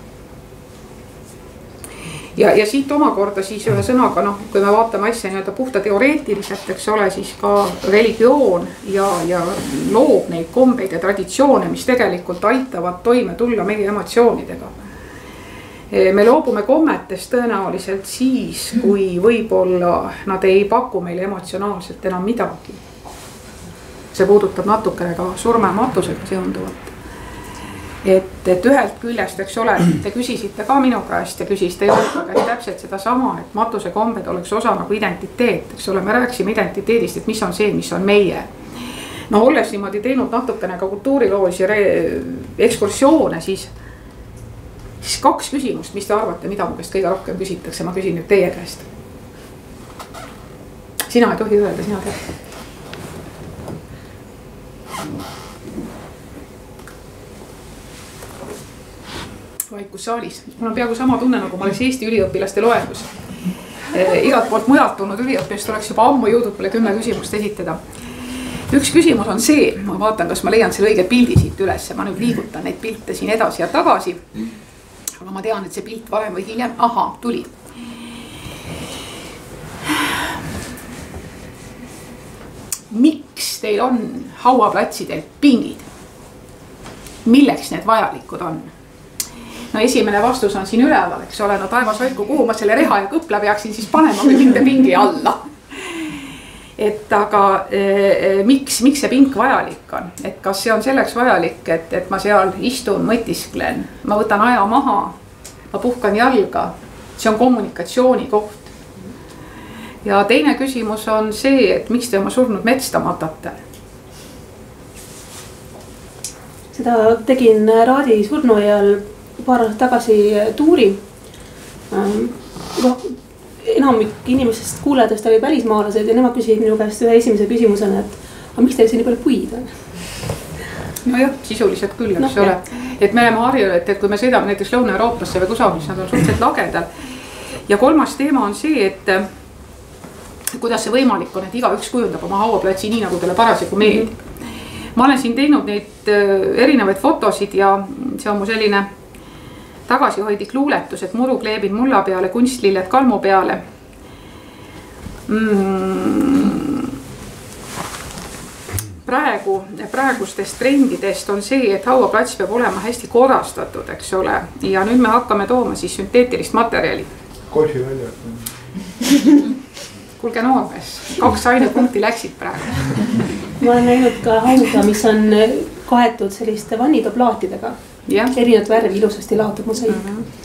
Ja, ja siit omakorda siis ühe sõnaga, noh, kui me vaatame asja nii-öelda puhta teoreetiliselt, eks ole, siis ka religioon ja, ja loob neid kombeid ja traditsioone, mis tegelikult aitavad toime tulla meie emotsioonidega. Me loobume kommetest tõenäoliselt siis, kui võib-olla nad ei paku meile emotsionaalselt enam midagi. See puudutab natukene ka surme matusega seonduvalt. Et, et ühelt küljest, eks ole, te küsisite ka minu käest ja küsisite Jolka käest täpselt seda sama, et matuse kombed oleks osa nagu identiteet, eks ole, me rääksime identiteedist, et mis on see, mis on meie. No olles niimoodi teinud natukene ka kultuuriloolisi ekskursioone, siis, siis kaks küsimust, mis te arvate, mida mu käest kõige rohkem küsitakse, ma küsin nüüd teie käest. Sina ei tohi öelda, sina tead. Vaikus saalis. Mul on peaaegu sama tunne, nagu ma oleks Eesti üliõpilaste loengus. Igalt poolt mujalt tulnud üliõpilast oleks juba ammu jõudnud mulle kümme küsimust esitada. Üks küsimus on see, ma vaatan, kas ma leian selle õige pildi siit üles. Ma nüüd liigutan neid pilte siin edasi ja tagasi. Aga ma tean, et see pilt varem või hiljem, aha, tuli. Miks teil on hauaplatsidel pingid? Milleks need vajalikud on? No esimene vastus on siin üleval, eks ole, no taevas hoidku, kuhu ma selle reha ja kõpla peaksin siis panema või mitte pingi alla. Et aga e, miks, miks see pink vajalik on? Et kas see on selleks vajalik, et, et ma seal istun, mõtisklen, ma võtan aja maha, ma puhkan jalga, see on kommunikatsiooni koht. Ja teine küsimus on see, et miks te oma surnud metsta matate?
Seda tegin Raadi surnu ajal paar tagasi tuuri. Enamik inimesest kuulajatest olid välismaalased ja nemad küsisid minu käest ühe esimese küsimusena, et aga miks teil see nii palju puid on?
No jah, sisuliselt küll, eks no, ole. Et me oleme harjunud, et, et kui me sõidame näiteks Lõuna-Euroopasse või kusagil, nad on suhteliselt lagedal. Ja kolmas teema on see, et kuidas see võimalik on, et igaüks kujundab oma hauaplatsi nii, nagu talle parasjagu meeldib. Ma olen siin teinud neid erinevaid fotosid ja see on mu selline tagasihoidlik luuletus, et muru kleebin mulla peale, kunstlilled kalmu peale. Mm. Praegu, praegustest trendidest on see, et hauaplats peab olema hästi korrastatud, eks ole. Ja nüüd me hakkame tooma siis sünteetilist materjali.
Golfi välja.
Kulge noormes, kaks ainepunkti läksid praegu.
Ma olen näinud ka hauda, mis on kaetud selliste vannitoplaatidega. Ja. Erinevad värvi ilusasti laotud mosaik. Mm -hmm.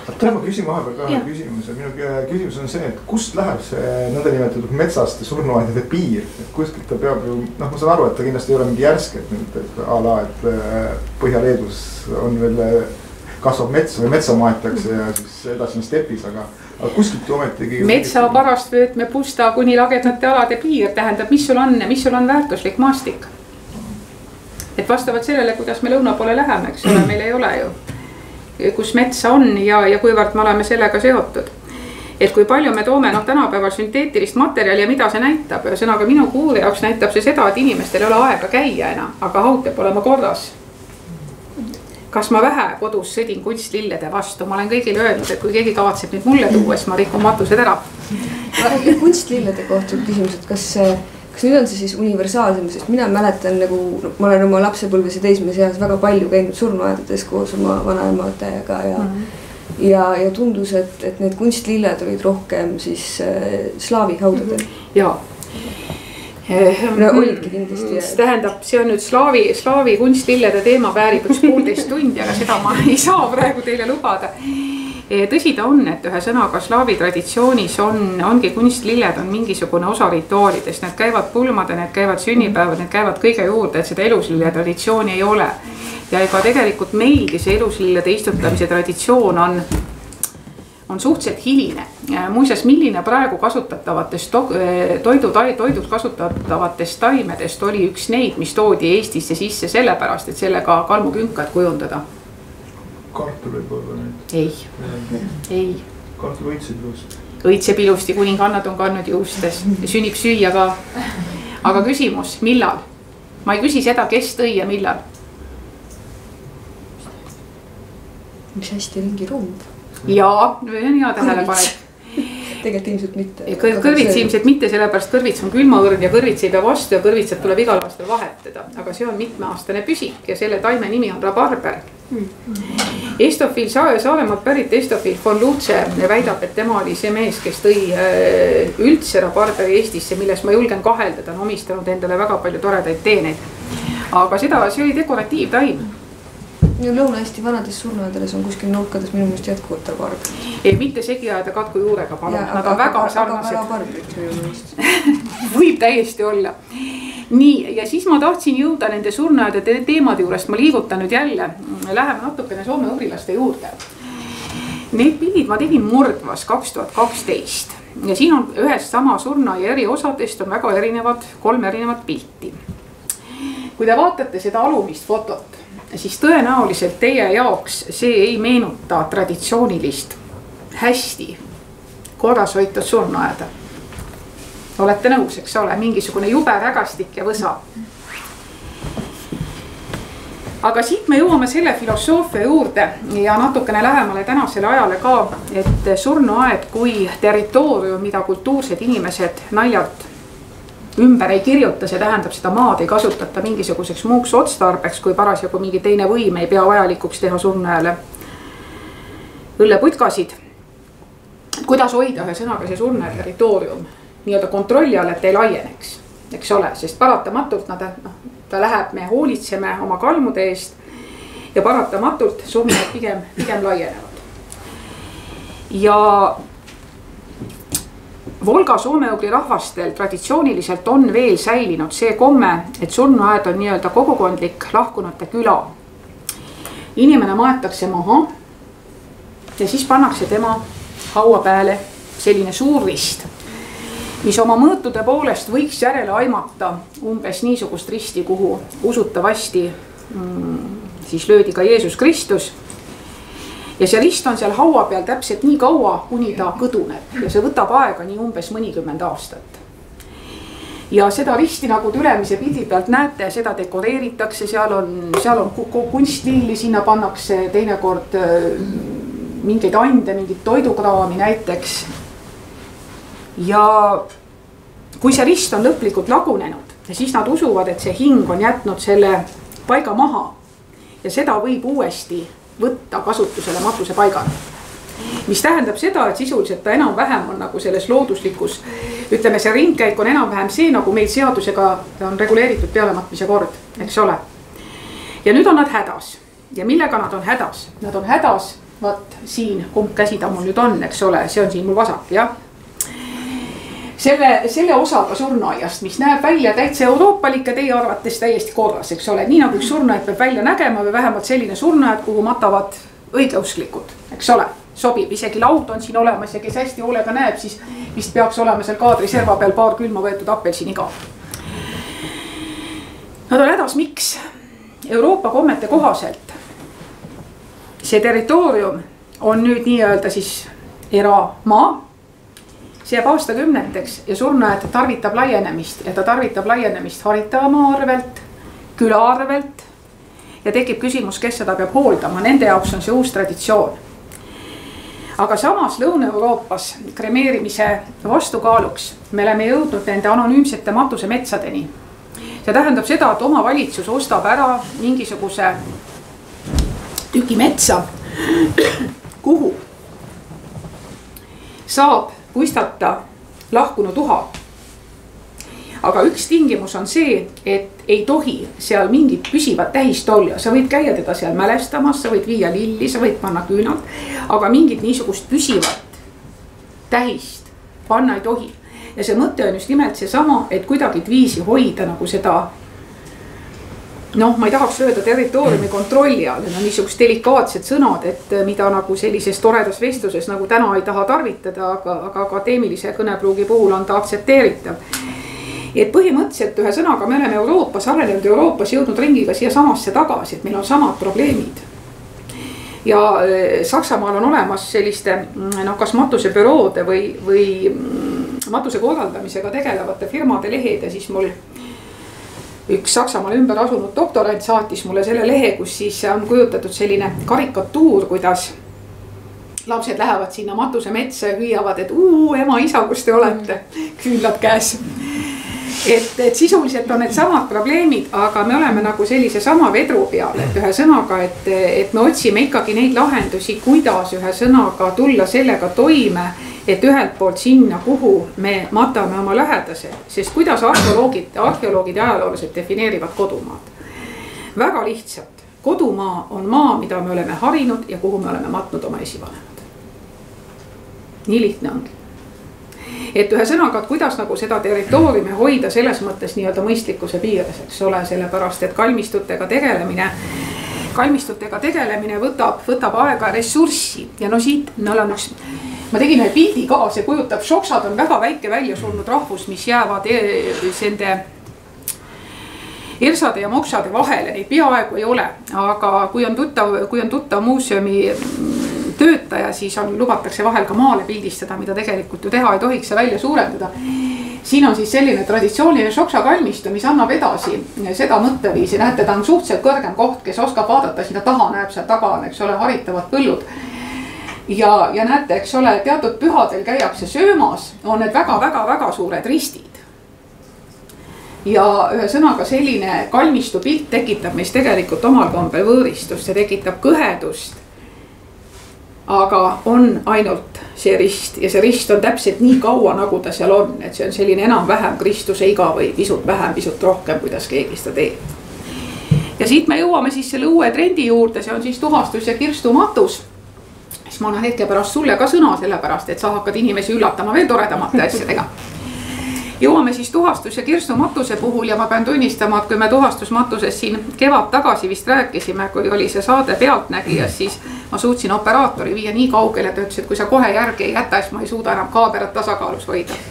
Täna ma küsin vahepeal ka ühe küsimuse. Minu küsimus on see, et kust läheb see nõndanimetatud metsaste surnuaedade piir? Et kuskilt ta peab ju, noh ma saan aru, et ta kindlasti ei ole mingi järsk, et, nüüd, et a la, et Põhja-Leedus on veel kasvab mets või metsa maetakse ja siis edasi on stepis, aga, aga kuskilt ju ometigi...
Metsa parast vöötme pusta kuni lagedate alade piir tähendab, mis sul on, mis sul on väärtuslik maastik. Et vastavalt sellele, kuidas me lõuna poole läheme, eks ole, meil ei ole ju kus metsa on ja, ja kuivõrd me oleme sellega seotud. Et kui palju me toome noh, tänapäeval sünteetilist materjali ja mida see näitab. Sõnaga minu kuule jaoks näitab see seda, et inimestel ei ole aega käia enam, aga haud peab olema korras. Kas ma vähe kodus sõdin kunstlillede vastu? Ma olen kõigile öelnud, et kui keegi kavatseb nüüd mulle tuua, siis ma rikun matused ära.
Kunstlillede kohta küsimus, et kas Kas nüüd on see siis universaalsem, sest mina mäletan nagu, no, ma olen oma lapsepõlves ja teismelise eas väga palju käinud surnuaedades koos oma vanaemadega ja, mm -hmm. ja, ja tundus, et, et need kunstlilled olid rohkem siis äh, slaavi haudadel.
Mm -hmm. Jaa.
No, olidki kindlasti.
See tähendab, see on nüüd slaavi, slaavi kunstlillede teema väärib üks poolteist tundi, aga seda ma ei saa praegu teile lubada. Tõsi ta on, et ühe sõnaga slaavi traditsioonis on, ongi kunstlilled on mingisugune osa rituaalidest. Need käivad pulmade, need käivad sünnipäevad, need käivad kõige juurde, et seda eluslille traditsiooni ei ole. Ja ega tegelikult meilgi see eluslillede istutamise traditsioon on, on suhteliselt hiline. Muuseas, milline praegu kasutatavatest toidud, toidud kasutatavatest taimedest oli üks neid, mis toodi Eestisse sisse sellepärast, et sellega kalmukünkad kujundada.
Kartul võib olla nüüd?
Ei, ei.
Kartul õitseb ilusti.
Õitseb ilusti, kuningannad on kannud juustes, sünnib süüa ka. Aga küsimus, millal? Ma ei küsi seda, kes tõi ja millal.
Mis hästi ringi rumb.
Jaa, hea tähelepanek.
Tegelikult ilmselt mitte.
Kõrvits ilmselt mitte, sellepärast kõrvits on külmaõrn ja kõrvits ei pea vastu ja kõrvitsad tuleb igal aastal vahetada. Aga see on mitmeaastane püsik ja selle taime nimi on rabarber. Estofil Saaremaalt pärit Estofil von Lutze väidab, et tema oli see mees, kes tõi üldse rabarberi Eestisse, milles ma julgen kaheldada, on omistanud endale väga palju toredaid teeneid. Aga seda, see oli dekoratiivtaim.
Lõuna-Eesti vanades surnuaedades on kuskil nurkades minu mõist jätkuvalt rabarber.
Ei, mitte segi ajada katku juurega, palun. Nad on väga sarnased. Võib täiesti olla. Nii, ja siis ma tahtsin jõuda nende surnuaedade teemade juurest, ma liigutan nüüd jälle, läheme natukene Soome õurilaste juurde. Need pildid ma tegin Mordvas kaks tuhat kaksteist ja siin on ühest sama surnuaia eri osadest on väga erinevad, kolm erinevat pilti. Kui te vaatate seda alumist fotot, siis tõenäoliselt teie jaoks see ei meenuta traditsioonilist, hästi korras hoitud surnuaeda. Olete nõus, eks ole, mingisugune jube rägastik ja võsa. Aga siit me jõuame selle filosoofia juurde ja natukene lähemale tänasele ajale ka, et surnuaed kui territoorium, mida kultuursed inimesed naljalt ümber ei kirjuta, see tähendab, seda maad ei kasutata mingisuguseks muuks otstarbeks, kui parasjagu mingi teine võim ei pea vajalikuks teha surnuaiale õlleputkasid. Kuidas hoida ühe sõnaga see surnuaia territoorium nii-öelda kontrolli all, et ei laieneks, eks ole, sest paratamatult nad, no, ta läheb, me hoolitseme oma kalmude eest ja paratamatult surnuaed pigem, pigem laienevad. Ja Volga soome-ugri rahvastel traditsiooniliselt on veel säilinud see komme, et surnuaed on nii-öelda kogukondlik lahkunute küla. Inimene maetakse maha ja siis pannakse tema haua peale selline suur rist, mis oma mõõtude poolest võiks järele aimata umbes niisugust risti, kuhu usutavasti mm, siis löödi ka Jeesus Kristus. Ja see rist on seal haua peal täpselt nii kaua, kuni ta kõduneb ja see võtab aega nii umbes mõnikümmend aastat. Ja seda risti, nagu te ülemise pildi pealt näete, seda dekoreeritakse, seal on, seal on kunstlilli, sinna pannakse teinekord mingeid ande, mingit toidukraami näiteks. Ja kui see rist on lõplikult lagunenud, siis nad usuvad, et see hing on jätnud selle paiga maha ja seda võib uuesti võtta kasutusele matuse paigana. Mis tähendab seda, et sisuliselt ta enam-vähem on nagu selles looduslikus, ütleme see ringkäik on enam-vähem see, nagu meil seadusega on reguleeritud pealematmise kord, eks ole. Ja nüüd on nad hädas ja millega nad on hädas? Nad on hädas vaat siin, kumb käsi ta mul nüüd on, eks ole, see on siin mul vasak, jah. selle, selle osaga surnuaiast, mis näeb välja täitsa euroopalik ja teie arvates täiesti korras, eks ole, nii nagu üks surnuaed peab välja nägema või vähemalt selline surnuaed, kuhu matavad õigeusklikud, eks ole, sobib, isegi laud on siin olemas ja kes hästi hoolega näeb, siis vist peaks olema seal kaadri serva peal paar külma võetud apelsini ka. Nad on hädas, miks? Euroopa kommete kohaselt see territoorium on nüüd nii-öelda siis eramaa. See jääb aastakümneteks ja surnuaed tarvitab laienemist ja ta tarvitab laienemist haritava maa arvelt, küla arvelt ja tekib küsimus, kes seda peab hooldama. Nende jaoks on see uus traditsioon. Aga samas Lõuna-Euroopas kremeerimise vastukaaluks me oleme jõudnud nende anonüümsete matusemetsadeni. See tähendab seda, et omavalitsus ostab ära mingisuguse tüki metsa, kuhu saab puistata lahkunud uha. Aga üks tingimus on see, et ei tohi seal mingit püsivat tähist olla. Sa võid käia teda seal mälestamas, sa võid viia lilli, sa võid panna küünalt, aga mingit niisugust püsivat tähist panna ei tohi. Ja see mõte on just nimelt see sama, et kuidagi viisi hoida nagu seda, noh, ma ei tahaks öelda territooriumi kontrolli all, need on niisugused delikaatsed sõnad, et mida nagu sellises toredas vestluses nagu täna ei taha tarvitada, aga, aga akadeemilise kõnepruugi puhul on ta aktsepteeritav. Et põhimõtteliselt ühe sõnaga me oleme Euroopas, arenenud Euroopas jõudnud ringiga siia samasse tagasi, et meil on samad probleemid. Ja Saksamaal on olemas selliste, noh, kas matusebüroode või, või matuse korraldamisega tegelevate firmade lehed ja siis mul üks Saksamaal ümber asunud doktorant saatis mulle selle lehe, kus siis on kujutatud selline karikatuur, kuidas lapsed lähevad sinna matuse metsa ja hüüavad, et uu, ema, isa, kus te olete, küünlad käes. Et, et sisuliselt on need samad probleemid, aga me oleme nagu sellise sama vedru peal, et ühe sõnaga, et, et me otsime ikkagi neid lahendusi, kuidas ühe sõnaga tulla sellega toime, et ühelt poolt sinna, kuhu me matame oma lähedased, sest kuidas arheoloogid, arheoloogid ja ajaloolased defineerivad kodumaad. Väga lihtsalt, kodumaa on maa, mida me oleme harinud ja kuhu me oleme matnud oma esivanemad. Nii lihtne ongi. Et ühe sõnaga, et kuidas nagu seda territooriumi hoida selles mõttes nii-öelda mõistlikkuse piires, eks ole, sellepärast, et kalmistutega tegelemine, kalmistutega tegelemine võtab, võtab aega ressurssi ja no siit, no on üks, ma tegin ühe pildi ka, see kujutab, šoksad on väga väike välja surnud rahvus, mis jäävad sende ersade ja moksade vahele, neid peaaegu ei ole, aga kui on tuttav, kui on tuttav muuseumi töötaja, siis on, lubatakse vahel ka maale pildistada, mida tegelikult ju teha ei tohiks ja välja suurendada. Siin on siis selline traditsiooniline šoksakalmistu, mis annab edasi seda mõtteviisi. Näete, ta on suhteliselt kõrgem koht, kes oskab vaadata sinna taha, näeb seal taga on, eks ole, haritavad põllud. Ja, ja näete, eks ole, teatud pühadel käiakse söömas, on need väga-väga-väga suured ristid. Ja ühe sõnaga selline kalmistu pilt tekitab meis tegelikult omal kombel võõristust, see tekitab kõhedust. Aga on ainult see rist ja see rist on täpselt nii kaua, nagu ta seal on, et see on selline enam-vähem Kristuse iga või pisut vähem, pisut rohkem, kuidas keegi seda teeb. Ja siit me jõuame siis selle uue trendi juurde, see on siis tuhastus ja kirstumatus. Siis ma annan hetke pärast sulle ka sõna sellepärast, et sa hakkad inimesi üllatama veel toredamate asjadega. Jõuame siis tuhastus ja kirstumatuse puhul ja ma pean tunnistama, et kui me tuhastusmatuses siin kevad tagasi vist rääkisime, kui oli see saade Pealtnägijas, siis ma suutsin operaatori viia nii kaugele, et ütles, et kui sa kohe järgi ei jäta, siis ma ei suuda enam kaamerat tasakaalus hoida.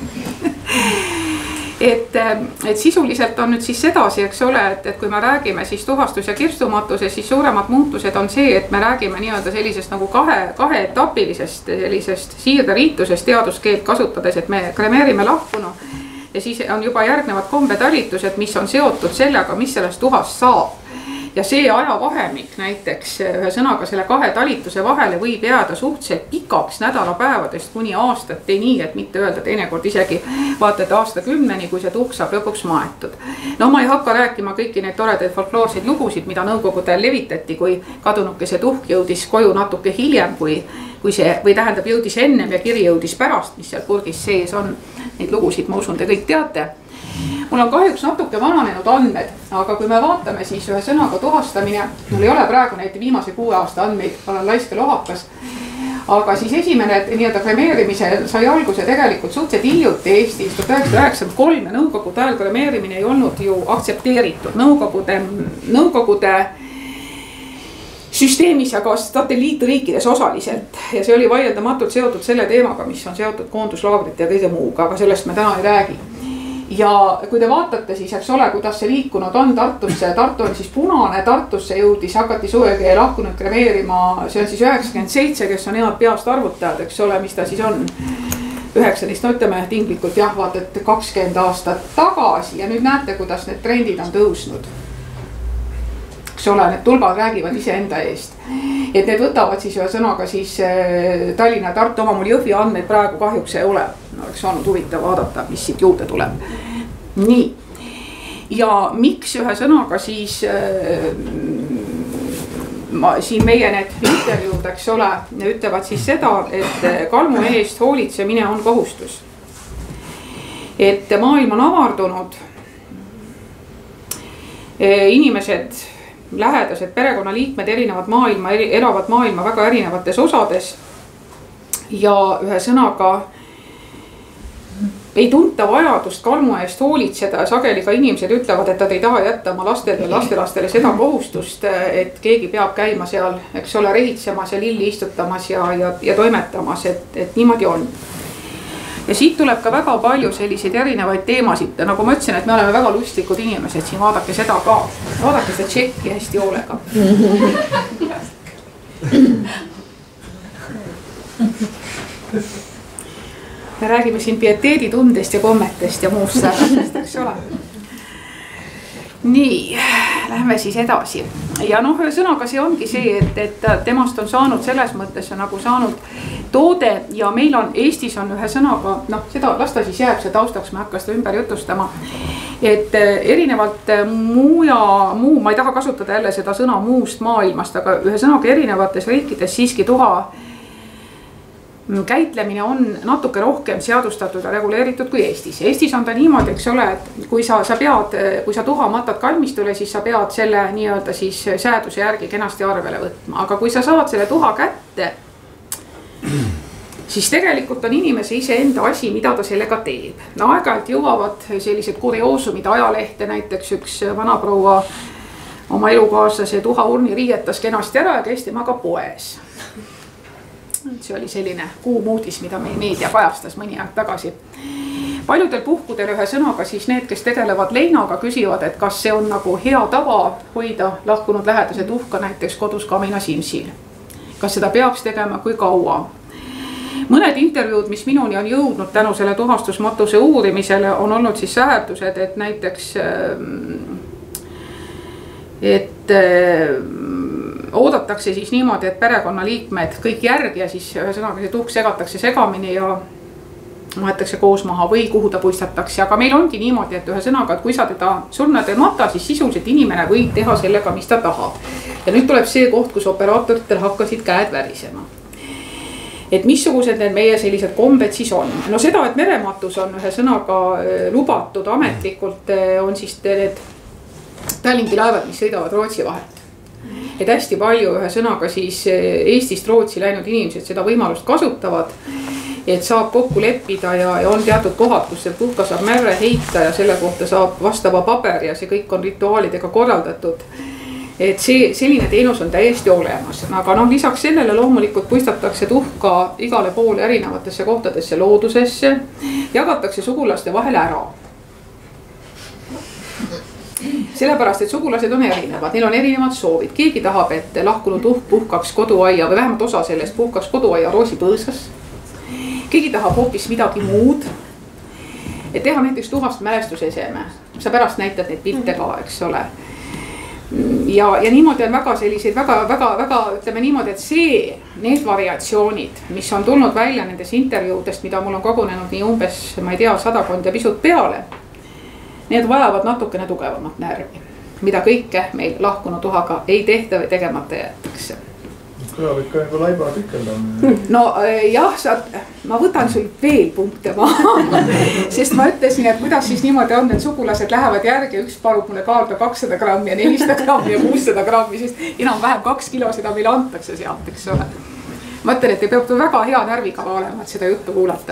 et, et sisuliselt on nüüd siis sedasi, eks ole, et, et kui me räägime siis tuhastus ja kirstumatuse, siis suuremad muutused on see, et me räägime nii-öelda sellisest nagu kahe, kahe etapilisest sellisest siirderiitusest teaduskeelt kasutades, et me kremeerime lahkunu. Ja siis on juba järgnevad kombetalitused, mis on seotud sellega, mis sellest tuhast saab. Ja see ajavahemik näiteks ühe sõnaga selle kahe talituse vahele võib jääda suhteliselt pikaks nädalapäevadest kuni aastate, nii et mitte öelda teinekord isegi vaatad aastakümneni, kui see tuhk saab lõpuks maetud. No ma ei hakka rääkima kõiki neid toredaid folkloorseid lugusid, mida nõukogudel levitati, kui kadunuke see tuhk jõudis koju natuke hiljem, kui, kui see, või tähendab jõudis ennem ja kiri jõudis pärast, mis seal purgis sees on. Neid lugusid ma usun, te kõik teate. mul on kahjuks natuke vananenud andmed, aga kui me vaatame siis ühe sõnaga tuhastamine, mul ei ole praegu neid viimase kuue aasta andmeid, olen laisk ja lohakas. Aga siis esimene nii-öelda kremeerimise sai alguse tegelikult suhteliselt hiljuti Eestis tuhat üheksasada üheksakümmend kolm ja nõukogude ajal kremeerimine ei olnud ju aktsepteeritud nõukogude, nõukogude süsteemis ja ka satelliitriikides osaliselt. Ja see oli vaieldamatult seotud selle teemaga, mis on seotud koonduslaagrite ja kõige muuga, aga sellest me täna ei räägi. Ja kui te vaatate siis, eks ole, kuidas see liikunud on Tartusse, Tartu on siis punane, Tartusse jõudis, hakati suvegi lahkunud kremeerima, see on siis üheksakümmend seitse, kes on head peast arvutajad, eks ole, mis ta siis on. üheksateist, no ütleme tinglikult jah, vaata, et kakskümmend aastat tagasi ja nüüd näete, kuidas need trendid on tõusnud. Eks ole, need tulbad räägivad iseenda eest. Et need võtavad siis ühe sõnaga siis Tallinna ja Tartu oma, mul Jõhvi andmeid praegu kahjuks ei ole. Oleks olnud huvitav vaadata, mis siit juurde tuleb. Nii. Ja miks ühe sõnaga siis ma, siin meie need intervjuud, eks ole, ütlevad siis seda, et kalmu eest hoolitsemine on kohustus. Et maailm on avardunud. Inimesed, lähedased, perekonnaliikmed erinevad maailma, elavad maailma väga erinevates osades. Ja ühe sõnaga ei tunta vajadust kalmu eest hoolitseda ja sageli ka inimesed ütlevad, et nad ei taha jätta oma lastele ja lastelastele seda kohustust, et keegi peab käima seal, eks ole, rehitsemas ja lilli istutamas ja, ja, ja toimetamas, et, et niimoodi on. Ja siit tuleb ka väga palju selliseid erinevaid teemasid, nagu ma ütlesin, et me oleme väga lustlikud inimesed, siin vaadake seda ka, vaadake seda tšekki hästi hoolega. Me räägime siin pieteeditundest ja kommetest ja muust säärasest, eks ole. Nii, lähme siis edasi. Ja noh, sõnaga see ongi see, et, et temast on saanud selles mõttes nagu saanud toode ja meil on Eestis on ühe sõnaga, noh seda lasta siis jääb see taustaks, ma hakka seda ümber jutustama. Et erinevalt muu ja muu, ma ei taha kasutada jälle seda sõna muust maailmast, aga ühe sõnaga erinevates riikides siiski tuha käitlemine on natuke rohkem seadustatud ja reguleeritud kui Eestis. Eestis on ta niimoodi, eks ole, et kui sa, sa pead, kui sa tuha matad kalmistule, siis sa pead selle nii-öelda siis sääduse järgi kenasti arvele võtma. Aga kui sa saad selle tuha kätte, siis tegelikult on inimese ise enda asi, mida ta sellega teeb. No aeg-ajalt jõuavad sellised kurioosumid ajalehte, näiteks üks vanaproua oma elukaaslase tuha urni riietas kenasti ära ja käis temaga poes. See oli selline kuum uudis, mida meie meedia kajastas mõni aeg tagasi. Paljudel puhkudel ühe sõnaga siis need, kes tegelevad leinaga, küsivad, et kas see on nagu hea tava hoida lahkunud lähedase tuhka näiteks kodus kamina simsil. Kas seda peaks tegema, kui kaua? Mõned intervjuud, mis minuni on jõudnud tänu selle tuhastusmatuse uurimisele, on olnud siis säherdused, et näiteks et oodatakse siis niimoodi, et perekonnaliikmed kõik järgi ja siis ühesõnaga see tuhk segatakse segamini ja maetakse koos maha või kuhu ta puistatakse. Aga meil ongi niimoodi, et ühesõnaga, et kui sa teda surnad ei mata, siis sisuliselt inimene võib teha sellega, mis ta tahab. Ja nüüd tuleb see koht, kus operaatoritel hakkasid käed värisema. Et missugused need meie sellised kombed siis on? No seda, et merematus on ühesõnaga lubatud ametlikult, on siis need Tallinki laevad, mis sõidavad Rootsi vahelt. Et hästi palju ühe sõnaga siis Eestist Rootsi läinud inimesed seda võimalust kasutavad, et saab kokku leppida ja, ja on teatud kohad, kus see puhka saab märre heita ja selle kohta saab vastava paber ja see kõik on rituaalidega korraldatud. Et see, selline teenus on täiesti olemas, aga noh, lisaks sellele loomulikult puistatakse tuhka igale poole erinevatesse kohtadesse loodusesse, jagatakse sugulaste vahel ära. Sellepärast, et sugulased on erinevad, neil on erinevad soovid. Keegi tahab, et lahkunud tuhk puhkaks koduaia või vähemalt osa sellest puhkaks koduaia roosipõõsas. Keegi tahab hoopis midagi muud. Et teha näiteks tuhast mälestuseseme. Sa pärast näitad neid pilte ka, eks ole. Ja, ja niimoodi on väga selliseid, väga, väga, väga, ütleme niimoodi, et see, need variatsioonid, mis on tulnud välja nendes intervjuudest, mida mul on kogunenud nii umbes, ma ei tea, sadakond ja pisut peale. Need vajavad natukene tugevamat närvi, mida kõike meil lahkunud tuhaga ei tehta või tegemata jäetakse.
kõlab ikka nagu laiba tükeldamine.
no jah, sa, ma võtan sul veel punkte maha, sest ma ütlesin, et kuidas siis niimoodi on, et sugulased lähevad järgi, üks palub mulle kaalda kakssada grammi ja nelisada grammi ja kuussada grammi, sest enam-vähem kaks kilo seda meile antakse sealt, eks ole. ma ütlen, et te peab väga hea närvikava olema, et seda juttu kuulata.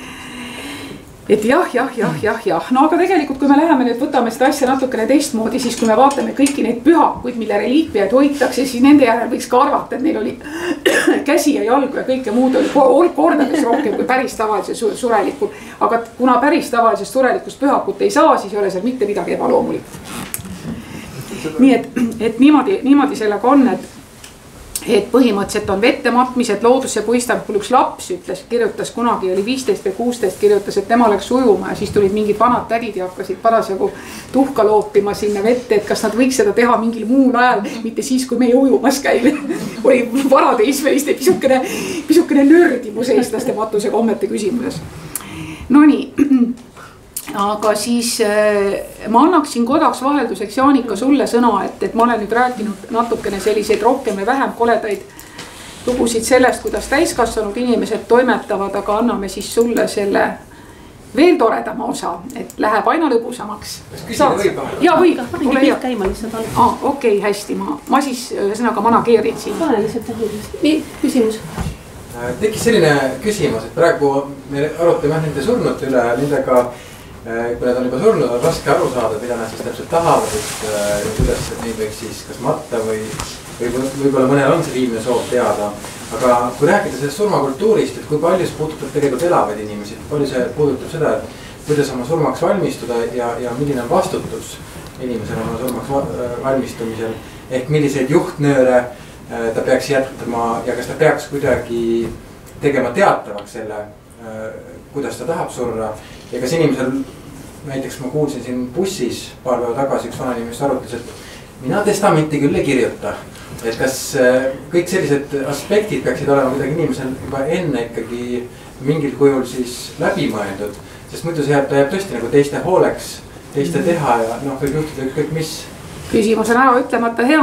et jah, jah, jah, jah, jah, no aga tegelikult, kui me läheme nüüd, võtame seda asja natukene teistmoodi, siis kui me vaatame kõiki neid pühakuid, mille reliikviaid hoitakse, siis nende järel võiks ka arvata, et neil oli käsi ja jalgu ja kõike muud oli kordades rohkem kui päris tavalisel surelikul. aga kuna päris tavalisest surelikust pühakut ei saa, siis ei ole seal mitte midagi ebaloomulikku. nii et, et niimoodi, niimoodi sellega on, et et põhimõtteliselt on vette matmised, loodusse puistab, kui üks laps ütles, kirjutas kunagi, oli viisteist või kuusteist, kirjutas, et tema läks ujuma ja siis tulid mingid vanad tädid ja hakkasid parasjagu tuhka loopima sinna vette, et kas nad võiks seda teha mingil muul ajal, mitte siis, kui meie ujumas käib. oli varateismeliste pisukene, pisukene nördimus eestlaste matuse kommete küsimuses. no nii. aga siis ma annaksin kodaks vahelduseks, Jaanika, sulle sõna, et, et ma olen nüüd rääkinud natukene selliseid rohkem või vähem koledaid lugusid sellest, kuidas täiskasvanud inimesed toimetavad, aga anname siis sulle selle veel toredama osa, et läheb aina lõbusamaks.
Küsida võib?
Jaa, võib.
Ole hea. Käima lihtsalt on.
Ah, okei, okay, hästi. Ma, ma siis ühesõnaga manageerin siin.
Pane lihtsalt tähendus. Nii, küsimus.
Tekkis selline küsimus, et praegu me arutame nende surnute üle, nendega kui nad on juba surnud, on raske aru saada, mida nad siis täpselt tahavad, et kuidas neid võiks siis kas matta või, või võib-olla mõnel on see viimne soov teada. Aga kui rääkida sellest surmakultuurist, et kui palju see puudutab tegelikult elavaid inimesi, palju see puudutab seda, et kuidas oma surmaks valmistuda ja, ja milline on vastutus inimesel oma surmaks valmistumisel. Ehk milliseid juhtnööre ta peaks jätma ja kas ta peaks kuidagi tegema teatavaks selle, kuidas ta tahab surra. Ja kas inimesel, näiteks ma kuulsin siin bussis paar päeva tagasi üks vanainimest arutas, et mina testamenti küll ei kirjuta. Et kas kõik sellised aspektid peaksid olema kuidagi inimesel juba enne ikkagi mingil kujul siis läbi mõeldud. Sest muidu see jääb, ta jääb tõesti nagu teiste hooleks, teiste teha ja noh, võib juhtuda ükskõik mis.
Küsimus on ära ütlemata hea.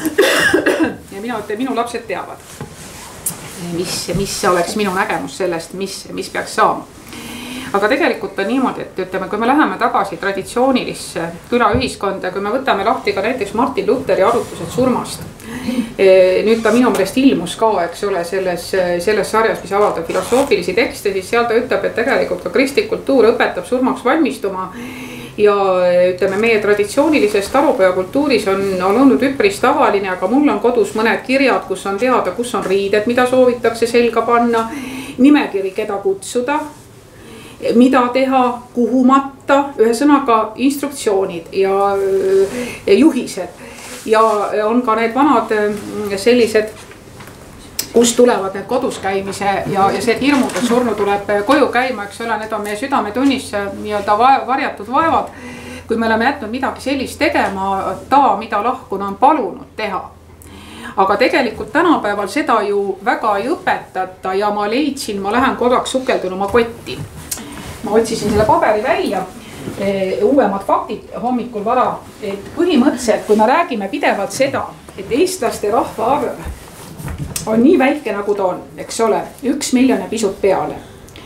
Ja mina ütlen, minu lapsed teavad, mis, mis oleks minu nägemus sellest, mis, mis peaks saama. Aga tegelikult on niimoodi, et ütleme, kui me läheme tagasi traditsioonilisse külaühiskonda, kui me võtame lahti ka näiteks Martin Lutheri arutused surmast. Nüüd ta minu meelest ilmus ka, eks ole, selles, selles sarjas, mis avaldab filosoofilisi tekste, siis seal ta ütleb, et tegelikult ka kristlik kultuur õpetab surmaks valmistuma. Ja ütleme, meie traditsioonilises talupojakultuuris on, on olnud üpris tavaline, aga mul on kodus mõned kirjad, kus on teada, kus on riided, mida soovitakse selga panna, nimekiri, keda kutsuda, mida teha, kuhu matta, ühesõnaga instruktsioonid ja, ja juhised. Ja on ka need vanad sellised, kus tulevad need kodus käimise ja, ja see hirmud, et surnu tuleb koju käima, eks ole, need on meie südametunnis nii-öelda varjatud vaevad. Kui me oleme jätnud midagi sellist tegema, ta, mida lahkuna on palunud teha. Aga tegelikult tänapäeval seda ju väga ei õpetata ja ma leidsin, ma lähen korraks sukeldun oma kotti. Ma otsisin selle paberi välja, uuemad faktid hommikul vara, et põhimõtteliselt, kui me räägime pidevalt seda, et eestlaste rahvaarv on nii väike, nagu ta on, eks ole, üks miljon ja pisut peale.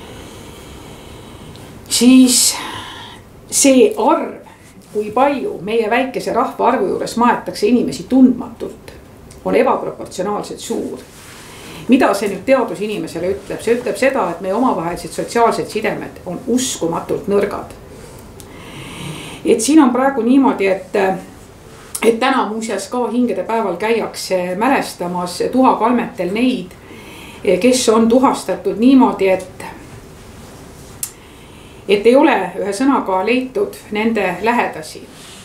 Siis see arv, kui palju meie väikese rahvaarvu juures maetakse inimesi tundmatult, on ebaproportsionaalselt suur. Mida see nüüd teadusinimesele ütleb? See ütleb seda, et meie omavahelised sotsiaalsed sidemed on uskumatult nõrgad. Et siin on praegu niimoodi, et, et täna muuseas ka hingede päeval käiakse mälestamas Tuha kalmetel neid, kes on tuhastatud niimoodi, et, et ei ole ühe sõnaga leitud nende lähedasi.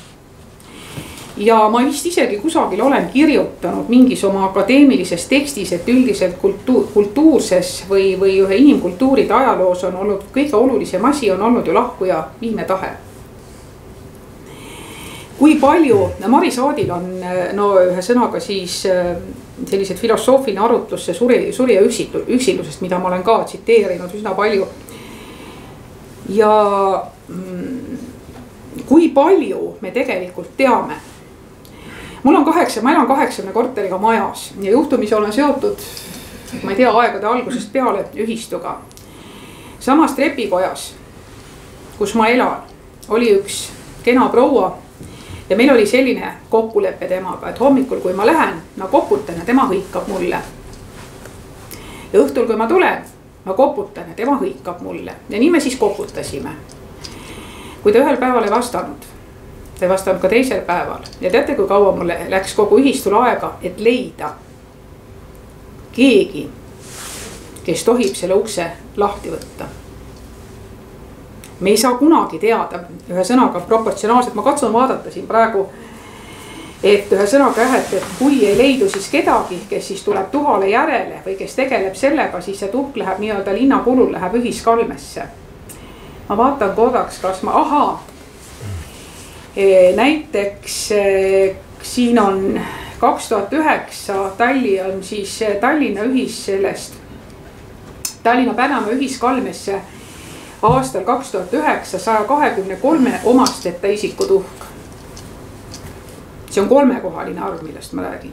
Ja ma vist isegi kusagil olen kirjutanud mingis oma akadeemilises tekstis, et üldiselt kultuur, kultuurses või, või ühe inimkultuuride ajaloos on olnud kõige olulisem asi on olnud ju lahkuja viimne tahe. Kui palju, Maris Aadil on no, ühe sõnaga siis sellised filosoofiline arutlus see suri, suri ja üksilusest, mida ma olen ka tsiteerinud üsna palju. Ja kui palju me tegelikult teame. mul on kaheksa, ma elan kaheksakümne korteriga majas ja juhtumisi olen seotud, ma ei tea, aegade algusest peale ühistuga. Samas trepikojas, kus ma elan, oli üks kena proua ja meil oli selline kokkulepe temaga, et hommikul, kui ma lähen, ma koputan ja tema hõikab mulle. Ja õhtul, kui ma tulen, ma koputan ja tema hõikab mulle ja nii me siis koputasime. Kui ta ühel päeval ei vastanud, ta ei vastanud ka teisel päeval ja teate, kui kaua mulle läks kogu ühistul aega, et leida keegi, kes tohib selle ukse lahti võtta. Me ei saa kunagi teada, ühe sõnaga proportsionaalselt, ma katsun vaadata siin praegu, et ühe sõnaga jah, et kui ei leidu siis kedagi, kes siis tuleb tuhale järele või kes tegeleb sellega, siis see tuhk läheb nii-öelda linnakulul, läheb ühiskalmesse. Ma vaatan korraks, kas ma, ahaa, näiteks siin on kaks tuhat üheksa Talli on siis Tallinna ühis sellest, Tallinna Pärnamäe ühiskalmesse aastal kaks tuhat üheksa saja kahekümne kolme omasteta isikutuhk. See on kolmekohaline arv, millest ma räägin.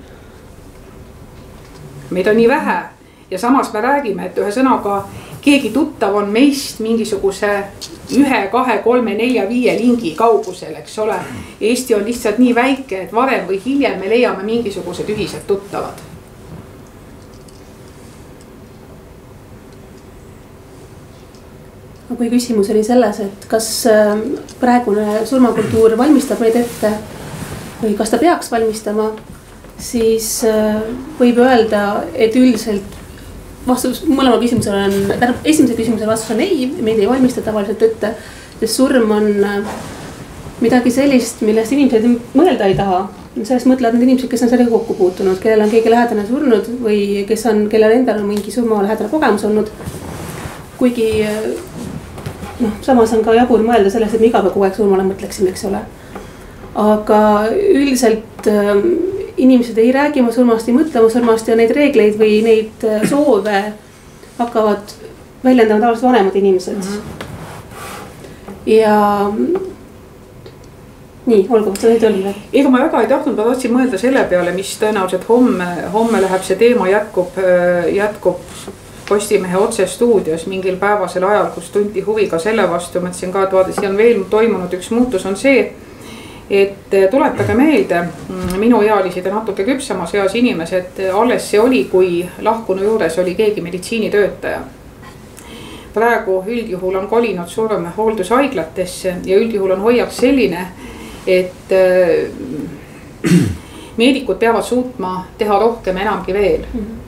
Meid on nii vähe ja samas me räägime, et ühe sõnaga keegi tuttav on meist mingisuguse ühe, kahe, kolme, nelja, viie lingi kaugusel, eks ole. Eesti on lihtsalt nii väike, et varem või hiljem me leiame mingisugused ühised tuttavad.
Kui küsimus oli selles, et kas praegune surmakultuur valmistab meid ette või kas ta peaks valmistama, siis võib öelda, et üldiselt vastus mõlema küsimusele on, tähendab esimese küsimusele vastus on ei, meid ei valmista tavaliselt ette, sest surm on midagi sellist, millest inimesed mõelda ei taha. Sellest mõtlevad need inimesed, kes on sellega kokku puutunud, kellel on keegi lähedane surnud või kes on, kellel endal on mingi surma lähedane kogemus olnud. Kuigi noh, samas on ka jabur mõelda sellest, et me iga päev kogu aeg surmale mõtleksime, eks ole. Aga üldiselt äh, inimesed ei räägi oma surmast, ei mõtle oma surmast ja neid reegleid või neid soove hakkavad väljendama tavaliselt vanemad inimesed. Mm-hmm. Ja nii, olgu, seda ei tolli.
Ega ma väga ei tahtnud, ma tahtsin mõelda selle peale, mis tõenäoliselt homme, homme läheb see teema jätkub, jätkub Postimehe otse stuudios mingil päevasel ajal, kus tunti huvi ka selle vastu. Mõtlesin ka, et vaadis, siin on veel toimunud üks muutus on see, et tuletage meelde minu ealised ja natuke küpsemas eas inimesed, alles see oli, kui lahkunu juures oli keegi meditsiinitöötaja. Praegu üldjuhul on kolinud surme hooldushaiglatesse ja üldjuhul on hoiak selline, et meedikud peavad suutma teha rohkem enamgi veel.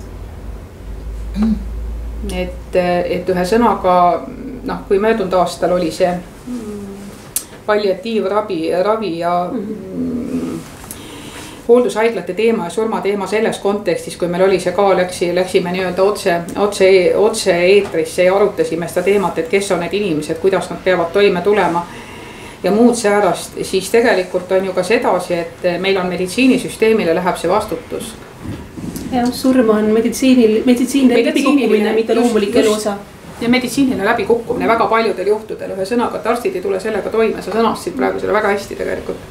Et, et ühe sõnaga, noh, kui möödunud aastal oli see palliatiivravi ravi ja mm, hooldushaiglate teema ja surma teema selles kontekstis, kui meil oli see ka, läksi, läksime nii-öelda otse, otse, otse eetrisse ja arutasime seda teemat, et kes on need inimesed, kuidas nad peavad toime tulema ja muud säärast, siis tegelikult on ju ka sedasi, et meil on meditsiinisüsteemile läheb see vastutus.
Ja, surm on meditsiinil, meditsiinile läbikukkumine, mitte loomulik eluosa.
Ja meditsiinile läbikukkumine väga paljudel juhtudel, ühe sõnaga, et arstid ei tule sellega toime, sa sõnastasid praegu selle väga hästi tegelikult.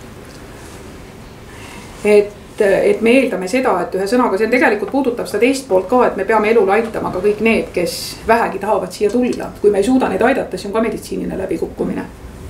Et, et me eeldame seda, et ühe sõnaga, see on tegelikult puudutab seda teist poolt ka, et me peame elule aitama ka kõik need, kes vähegi tahavad siia tulla. Kui me ei suuda neid aidata, siis on ka meditsiinile läbikukkumine.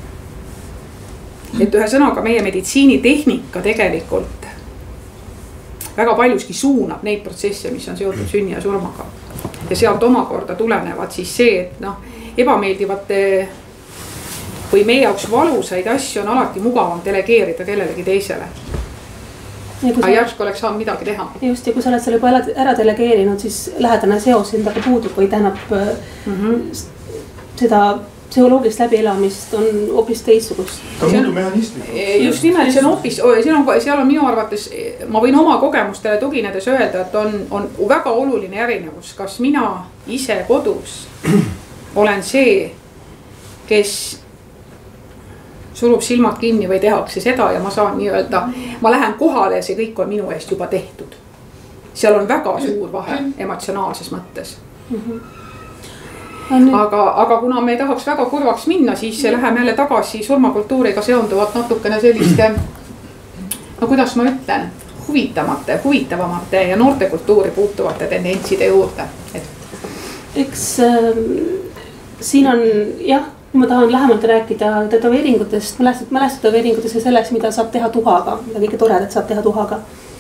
Et ühe sõnaga meie meditsiinitehnika tegelikult väga paljuski suunab neid protsesse, mis on seotud sünni ja surmaga. Ja sealt omakorda tulenevad siis see, et noh, ebameeldivate või meie jaoks valusaid asju on alati mugavam delegeerida kellelegi teisele. Aga järsku oleks saanud midagi teha.
Just, ja kui sa oled selle juba ära delegeerinud, siis lähedane seos endaga puudub või tähendab mm-hmm. seda psühholoogilist läbielamist on hoopis teistsugust.
Ta muudu mehhanistlik.
Just nimelt, see on hoopis, seal on, seal on minu arvates, ma võin oma kogemustele tuginedes öelda, et on, on väga oluline erinevus, kas mina ise kodus olen see, kes surub silmad kinni või tehakse seda ja ma saan nii-öelda, ma lähen kohale ja see kõik on minu eest juba tehtud. Seal on väga suur vahe emotsionaalses mõttes. Mm-hmm. Aga, aga kuna me ei tahaks väga kurvaks minna, siis läheme jälle tagasi surmakultuuriga seonduvat natukene selliste, no kuidas ma ütlen, huvitamate, huvitavamate ja noortekultuuri puutuvate tendentside juurde, et.
Eks äh, siin on jah, ma tahan lähemalt rääkida tätoveeringutest, mälestud, mälestud tätoveeringutest ja sellest, mida saab teha tuhaga, mida kõige toredat saab teha tuhaga.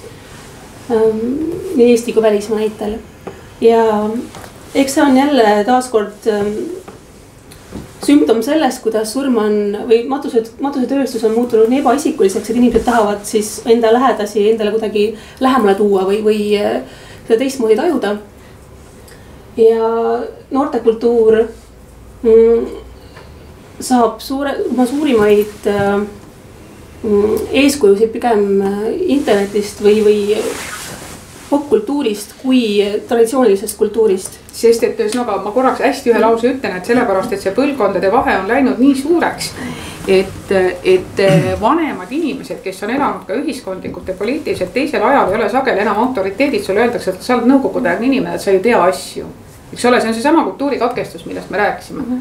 Ähm, nii Eesti kui välismaa näitel. Ja eks see on jälle taaskord ähm, sümptom sellest, kuidas surm on või matused, matusetööstus on muutunud nii ebaisikuliseks, et inimesed tahavad siis enda lähedasi endale kuidagi lähemale tuua või, või seda teistmoodi tajuda. Ja noortekultuur mm, saab suure, oma suurimaid mm, eeskujusid pigem internetist või, või popkultuurist kui traditsioonilisest kultuurist.
Sest et ühesõnaga ma korraks hästi ühe lause ütlen, et sellepärast, et see põlvkondade vahe on läinud nii suureks, et, et vanemad inimesed, kes on elanud ka ühiskondlikult ja poliitiliselt teisel ajal, ei ole sageli enam autoriteedid, sulle öeldakse, et sa oled nõukogude aegne inimene, et sa ei tea asju. Eks ole, see on see sama kultuurikatkestus, millest me rääkisime.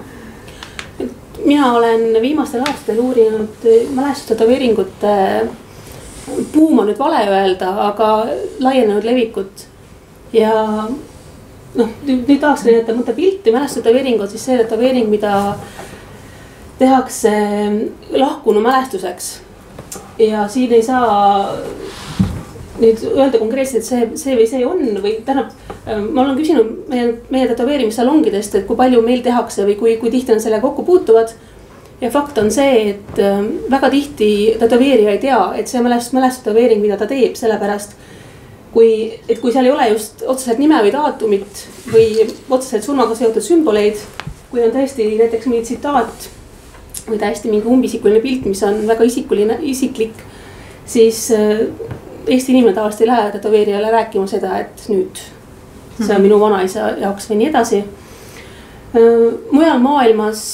Mina olen viimastel aastatel uurinud mälestustätoveeringute puum on nüüd vale öelda, aga laienenud levikut. Ja noh, nüüd tahaks näidata mõnda pilti, mälestustätoveering on siis see tätoveering, mida tehakse lahkunu mälestuseks. Ja siin ei saa nüüd öelda konkreetselt, et see, see või see on või tähendab, ma olen küsinud meie, meie tätoveerimissalongidest, et kui palju meil tehakse või kui, kui tihti on selle kokku puutuvad. Ja fakt on see, et väga tihti tätoveerija ei tea, et see mälestustätoveering, mida ta teeb, sellepärast kui, et kui seal ei ole just otseselt nime või daatumit või otseselt surmaga seotud sümboleid, kui on tõesti näiteks mingi tsitaat või täiesti mingi umbisikuline pilt, mis on väga isikuline, isiklik, siis Eesti inimene tavaliselt ei lähe tätoveerijale rääkima seda, et nüüd see on minu vanaisa jaoks või nii edasi. Mujal maailmas,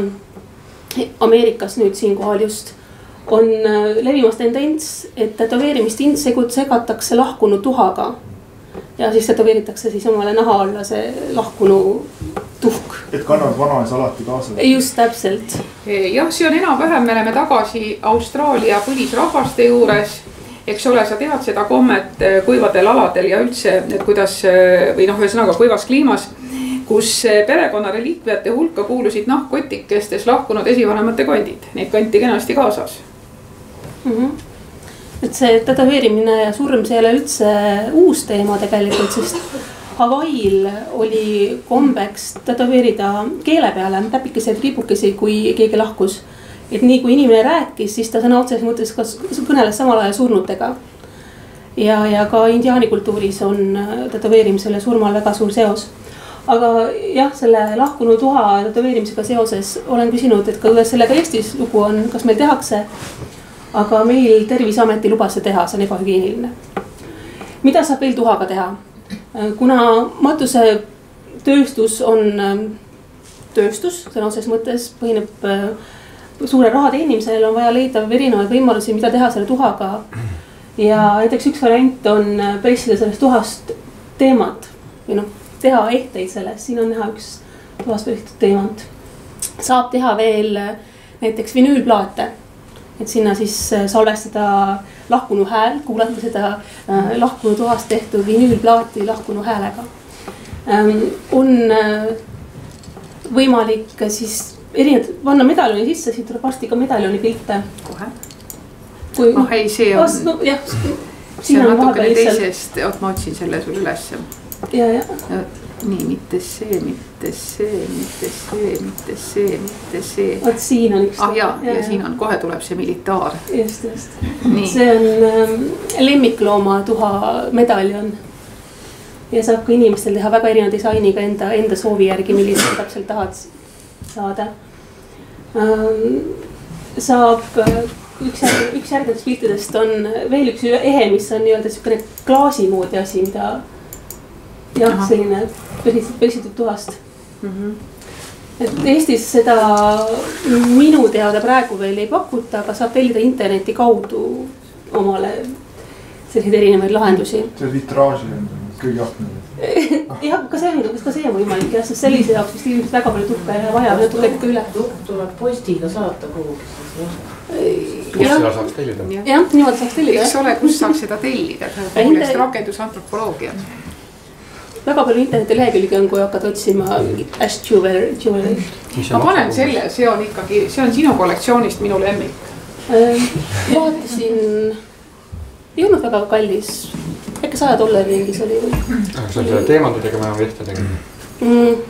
Ameerikas nüüd siinkohal just, on levimas tendents, et tätoveerimist segatakse lahkunu tuhaga. Ja siis tätoveeritakse siis omale naha alla see lahkunu tuhk.
Et kannavad vanaisa alati kaasa.
Just täpselt.
Jah, see on enam-vähem, me oleme tagasi Austraalia põlisrahvaste juures. Eks ole, sa tead seda kommet kuivadel aladel ja üldse, et kuidas või noh, ühesõnaga kuivas kliimas, kus perekonna relikviate hulka kuulusid nahkkotikestes lahkunud esivanemate kondid. Neid kanti kenasti kaasas.
Mm-hmm. Et see tätoveerimine ja surm, see ei ole üldse uus teema tegelikult, sest Hawaii'l oli kombeks tätoveerida keele peale täpikesed ribukesi, kui keegi lahkus. Et nii kui inimene rääkis, siis ta sõna otseses mõttes kõneles samal ajal surnutega. Ja, ja ka indiaani kultuuris on tätoveerimisel ja surmal väga suur seos. Aga jah, selle lahkunu tuha tätoveerimisega seoses olen küsinud, et kuidas sellega Eestis lugu on, kas meil tehakse. Aga meil Terviseameti lubas see teha, see on ebahügieniline. Mida saab veel tuhaga teha? Kuna matuse tööstus on tööstus, sõna otseses mõttes põhineb suure raha teenimisel, on vaja leida erinevaid võimalusi, mida teha selle tuhaga. Ja näiteks üks variant on pressida sellest tuhast teemat või noh, teha ehteid sellest. Siin on näha üks tuhast pressitud teemant. Saab teha veel näiteks vinüülplaate, et sinna siis salvestada lahkunu hääl, kuulata seda lahkunu tuhast tehtud vinüülplaati lahkunu häälega. On võimalik siis erinevad, panna medaljoni sisse, siit tuleb varsti ka medaljoni pilte.
Kohe?
Kui,
ah, ei, see on,
no, jah,
see on natukene teisest, oot, ma otsin selle sul üles.
Ja, ja.
Nii, mitte see, mitte see, mitte see, mitte see, mitte see.
Oot, siin on üks.
Ah ja, ja, ja siin on, kohe tuleb see militaar.
Just, just. See on ähm, lemmiklooma tuha medaljon. Ja saab ka inimestel teha väga erineva disainiga enda, enda soovi järgi, millised täpselt tahad saada. Saab üks, üks järgmistest piltidest on veel üks ehe, mis on nii-öelda selline klaasi moodi asi, mida jah, aha, selline pesitud tuhast. Mm-hmm. Et Eestis seda minu teada praegu veel ei pakuta, aga saab tellida interneti kaudu omale selliseid erinevaid lahendusi.
See vitraaži on kõige aknad.
jah, ka see on, ka see on võimalik jah, sest sellise jaoks vist ilmselt väga palju tuhka ei vaja, natuke ikka üle.
Tuhk tuleb postiga saata kuhugi siis jah?
Kus seda saaks tellida?
Jah, niimoodi saaks tellida.
Eks ole, kus saaks seda tellida, poolest rakendusantropoloogiat.
Väga palju interneti lehekülgi on, kui hakkad otsima Ash Jewelry.
Ma panen selle, see on ikkagi, see on sinu kollektsioonist minu lemmik.
Vaatasin, ei olnud väga kallis, äkki saja dollari ringis oli või?
See on selle teemandudega me oleme vihte tegema.
Mm.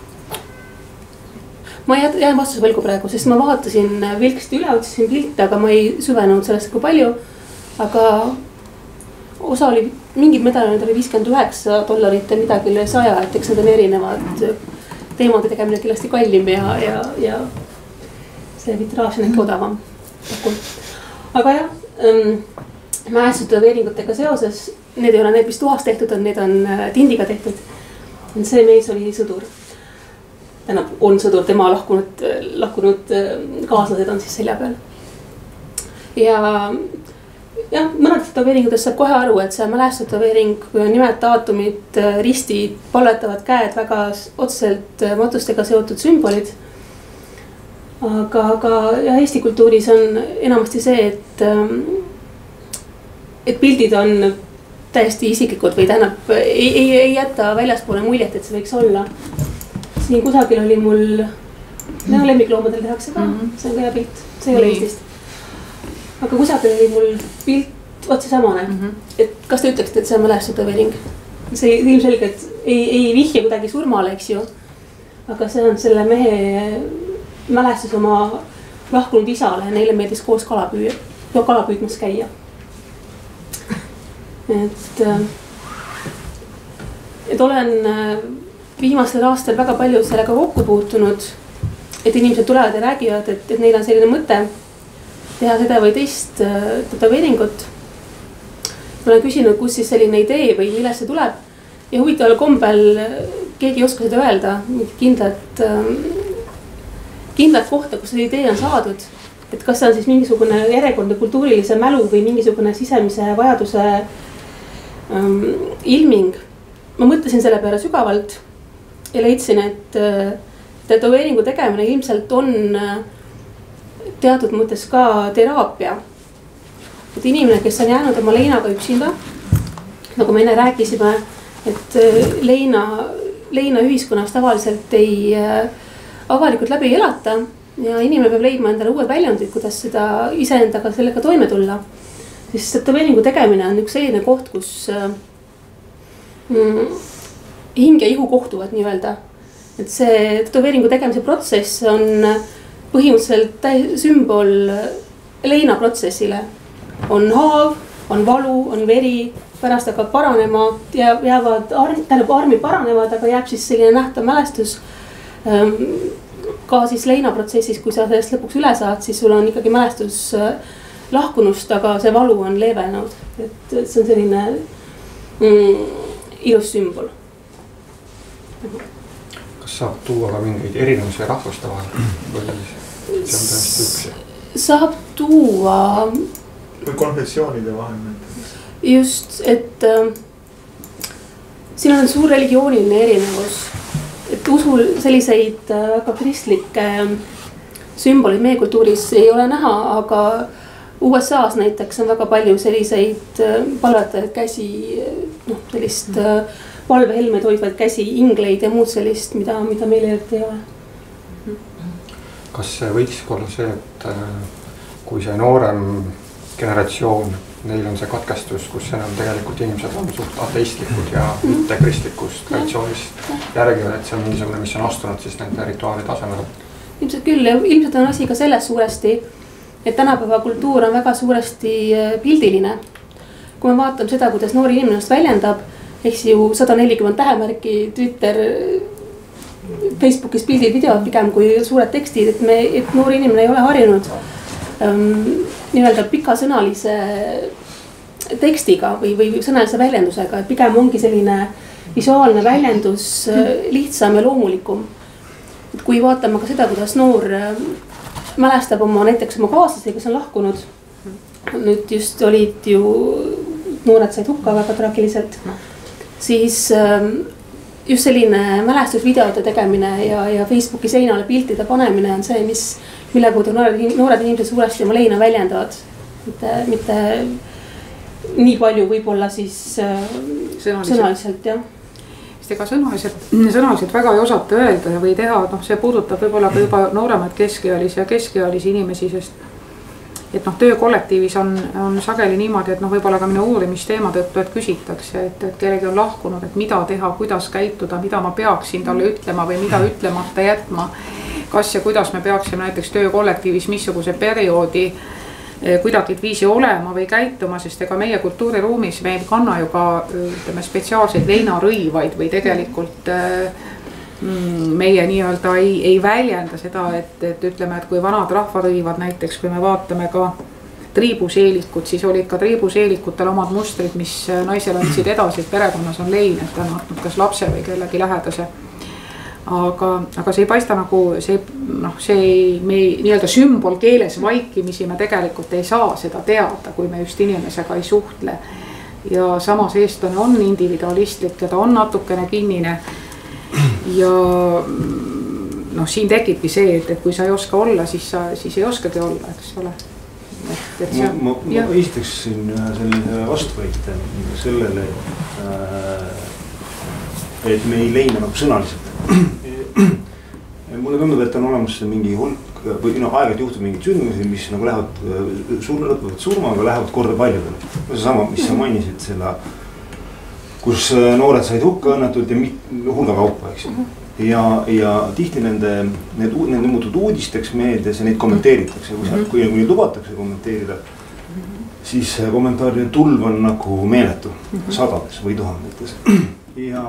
Ma jään vastuse võlgu praegu, sest ma vaatasin vilksti üle, otsisin pilte, aga ma ei süvenenud sellest kui palju. Aga osa oli, mingid medalid oli viiskümmend üheksa dollarit ja midagi üle saja, et eks need on erinevad teemade tegemine kindlasti kallim ja, ja, ja see vitraaž on ikka odavam. Aga jah, mäessutööveeringutega seoses, need ei ole need, mis tuhast tehtud on, need on tindiga tehtud. See mees oli sõdur. Tähendab, on sõdur, tema lahkunud, lahkunud kaaslased on siis selja peal. Ja jah, mõned tätoveeringutest saab kohe aru, et see mälestustätoveering, kui on nimed, daatumid, ristid, palvetavad käed, väga otseselt matustega seotud sümbolid. Aga, aga ja Eesti kultuuris on enamasti see, et, et pildid on täiesti isiklikud või tähendab, ei, ei, ei jätta väljaspoole muljet, et see võiks olla. Siin kusagil oli mul, no lemmikloomadel tehakse ka, see on ka hea pilt, see ei ole Eestist. Aga kusagil oli mul pilt otse samane, et kas te ütleksite, et see on mälestustätoveering? See ilmselgelt ei, ei vihja kuidagi surmale, eks ju. Aga see on selle mehe mälestus oma lahkunud isale ja neile meeldis koos kalapüüa, kalapüüdmas käia. Et, et olen viimastel aastal väga palju sellega kokku puutunud, et inimesed tulevad ja räägivad, et, et neil on selline mõte teha seda või teist tätoveeringut. Ma olen küsinud, kus siis selline idee või millest see tuleb ja huvitaval kombel keegi ei oska seda öelda, kindlat kindlat kohta, kus see idee on saadud, et kas see on siis mingisugune järjekordne kultuurilise mälu või mingisugune sisemise vajaduse ähm, ilming. Ma mõtlesin selle peale sügavalt ja leidsin, et äh, tätoveeringu tegemine ilmselt on äh, teatud mõttes ka teraapia. Et inimene, kes on jäänud oma leinaga üksinda, nagu me enne rääkisime, et äh, leina, leina ühiskonnas tavaliselt ei äh, avalikult läbi ei elata ja inimene peab leidma endale uued väljundid, kuidas seda iseendaga sellega toime tulla. Siis tätoveeringu tegemine on üks selline koht, kus mm, hing ja ihu kohtuvad nii-öelda. Et see tätoveeringu tegemise protsess on põhimõtteliselt sümbol leina protsessile. On haav, on valu, on veri, pärast hakkab paranema ja jäävad, tähendab armi paranevad, aga jääb siis selline nähtav mälestus. Ka siis leinaprotsessis, kui sa sellest lõpuks üle saad, siis sul on ikkagi mälestus lahkunust, aga see valu on leevenud. Et see on selline mm, ilus sümbol.
Kas saab tuua ka mingeid erinevusi rahvuste vahel? Või see on tõesti üks?
Saab tuua...
Või konfessioonide vahel?
Just, et äh, siin on suur religiooniline erinevus. Et usul selliseid väga kristlikke sümboleid meie kultuuris ei ole näha, aga U S A-s näiteks on väga palju selliseid palvetajaid käsi, noh, sellist valvehelmed hoidvaid käsi, ingleid ja muud sellist, mida, mida meil ei ole.
Kas see võiks olla see, et kui see noorem generatsioon, neil on see katkestus, kus enam tegelikult inimesed on suht ateistlikud ja mitte kristlikust traditsioonist järgivad, et see on niisugune, mis on astunud siis nende rituaali tasemele?
Ilmselt küll ja ilmselt on asi ka selles suuresti, et tänapäeva kultuur on väga suuresti pildiline. Kui me vaatame seda, kuidas noori inimest väljendab, eks ju sada nelikümmend tähemärki, Twitter, Facebookis pildid, videod pigem kui suured tekstid, et, me, et noori inimene ei ole harinud ähm, nii-öelda pikasõnalise tekstiga või, või sõnalise väljendusega, et pigem ongi selline visuaalne väljendus lihtsam ja loomulikum. Et kui vaatame ka seda, kuidas noor mälestab oma näiteks oma kaaslasi, kes on lahkunud. Nüüd just olid ju, noored said hukka väga traagiliselt. Siis just selline mälestusvideote tegemine ja, ja Facebooki seinale piltide panemine on see, mis, mille puudu noored, noored inimesed suuresti oma leina väljendavad. mitte, mitte nii palju võib-olla siis sõnaliselt, sõnaliselt jah.
Sest ega sõnaliselt, sõnaliselt väga ei osata öelda või teha, noh, see puudutab võib-olla ka juba nooremad keskealisi ja keskealisi inimesi, sest et noh, töökollektiivis on, on sageli niimoodi, et noh, võib-olla ka minu uurimisteema tõttu, et küsitakse, et, et kellegi on lahkunud, et mida teha, kuidas käituda, mida ma peaksin talle ütlema või mida ütlemata jätma. Kas ja kuidas me peaksime näiteks töökollektiivis missuguse perioodi kuidagi viisi olema või käituma, sest ega meie kultuuriruumis me ei kanna ju ka ütleme, spetsiaalseid leinarõivaid või tegelikult meie nii-öelda ei, ei väljenda seda, et, et ütleme, et kui vanad rahvarõivad näiteks, kui me vaatame ka triibuseelikut, siis olid ka triibuseelikutel omad mustrid, mis naisele andsid edasi, et perekonnas on lein, et ta on andnud kas lapse või kellegi lähedase. Aga, aga see ei paista nagu see, noh, see ei, me ei nii-öelda sümbolkeeles vaikimisi me tegelikult ei saa seda teada, kui me just inimesega ei suhtle. Ja samas eestlane on individualistlik ja ta on natukene kinnine. Ja noh, siin tekibki see, et, et kui sa ei oska olla, siis sa siis ei oskagi olla, eks ole. Et, et see,
ma, ma, ma esiteks siin selline vastuväite sellele, et me ei leina nagu sõnaliselt. Mulle tundub, et on olemas mingi hulk või no, aeg-ajalt juhtub mingid sündmusi, mis nagu lähevad sur, lõpuvad surmaga, lähevad korda paljudele. See sama, mis sa mainisid selle, kus noored said hukka õnnetult ja mit, hulga kaupa, eks. Ja, ja tihti nende, need, nende muutud uudisteks meedias ja neid kommenteeritakse. Kui, kui, kui lubatakse kommenteerida, siis kommentaaride tulv on nagu meeletu sadades või tuhandetes. Ja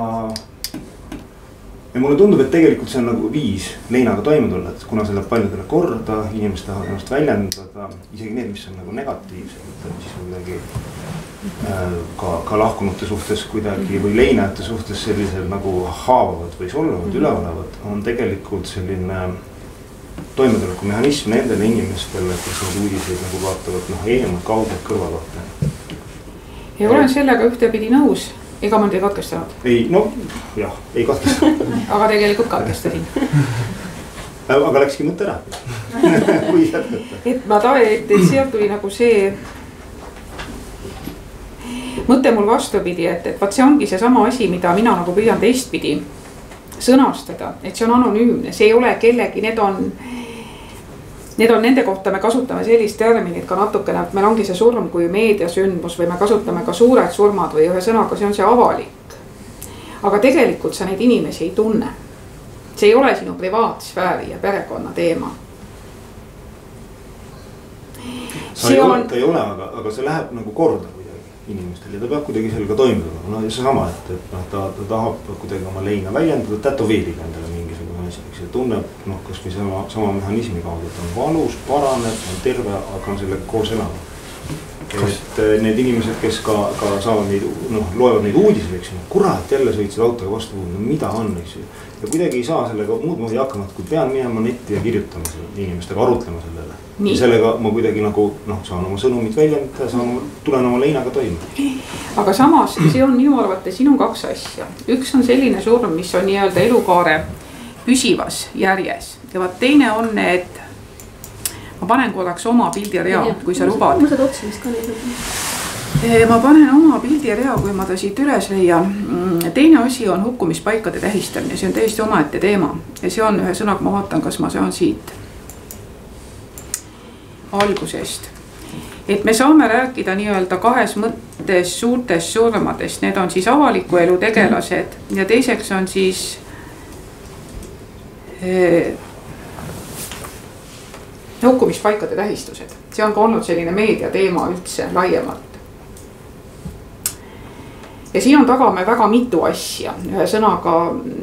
Ja mulle tundub, et tegelikult see on nagu viis leinaga toime tulla, et kuna see läheb paljudele korda, inimesed tahavad ennast väljendada, isegi need, mis on nagu negatiivsed, siis kuidagi äh, ka, ka lahkunute suhtes kuidagi või leinajate suhtes sellised nagu haavavad või solvavad, üleolevad, on tegelikult selline toimetuleku mehhanism nendele inimestele, kes need uudiseid nagu vaatavad noh, eemalt kaugelt kõrvalvaatajana.
Ja olen sellega ühtepidi nõus. Ega ma ei katkestanud?
Ei, no jah, ei katkestanud.
Aga tegelikult katkestasin.
Aga läkski mõte ära. Kui jätkata.
Et ma tahe, et, et sealt tuli nagu see mõte mul vastupidi, et, et vaat see ongi see sama asi, mida mina nagu püüan teistpidi sõnastada. Et see on anonüümne, see ei ole kellegi, need on Need on nende kohta, me kasutame sellist terminit ka natukene, et meil ongi see surm kui meediasündmus või me kasutame ka suured surmad või ühe sõnaga, see on see avalik. Aga tegelikult sa neid inimesi ei tunne. See ei ole sinu privaatsfääri ja perekonna teema.
Sa ei, on... ole, ta ei ole, aga, aga see läheb nagu korda kuidagi inimestel ja ta peab kuidagi sellega toime tulema. No see sama, et, et no, ta, ta tahab kuidagi oma leina väljendada, tätoveerida endale mingisugune asi, eks ja tunneb, noh, kas või sama, sama mehhanismi kaudu, et on valus, paraneb, on terve, aga on sellega koos elama. Et need inimesed, kes ka, ka saavad neid, noh, loevad neid uudiseid, eks ju, kurat, jälle sõitsid autoga vastu, no mida on, eks ju. Ja kuidagi ei saa sellega muud moodi hakkama, et kui pean minema netti ja kirjutama selle inimestega, arutlema sellele. Ja sellega ma kuidagi nagu, noh, saan oma sõnumit väljendada, saan, tulen oma leinaga toime.
Aga samas, see on minu arvates, siin on kaks asja. Üks on selline surm, mis on nii-öelda elukaare püsivas järjes. Ja vaat teine on, et ma panen korraks oma pildirea, kui sa lubad.
Ma saad otsimist ka neid.
Ma panen oma pildirea, kui ma ta siit üles leian. Teine asi on hukkumispaikade tähistamine, see on täiesti omaette teema. Ja see on ühe sõnaga, ma vaatan, kas ma saan siit algusest. Et me saame rääkida nii-öelda kahes mõttes suurtest surmadest. Need on siis avaliku elu tegelased ja teiseks on siis eh, hukkumispaikade tähistused. See on ka olnud selline meedia teema üldse laiemalt. Ja siin on taga me väga mitu asja. Ühe sõnaga,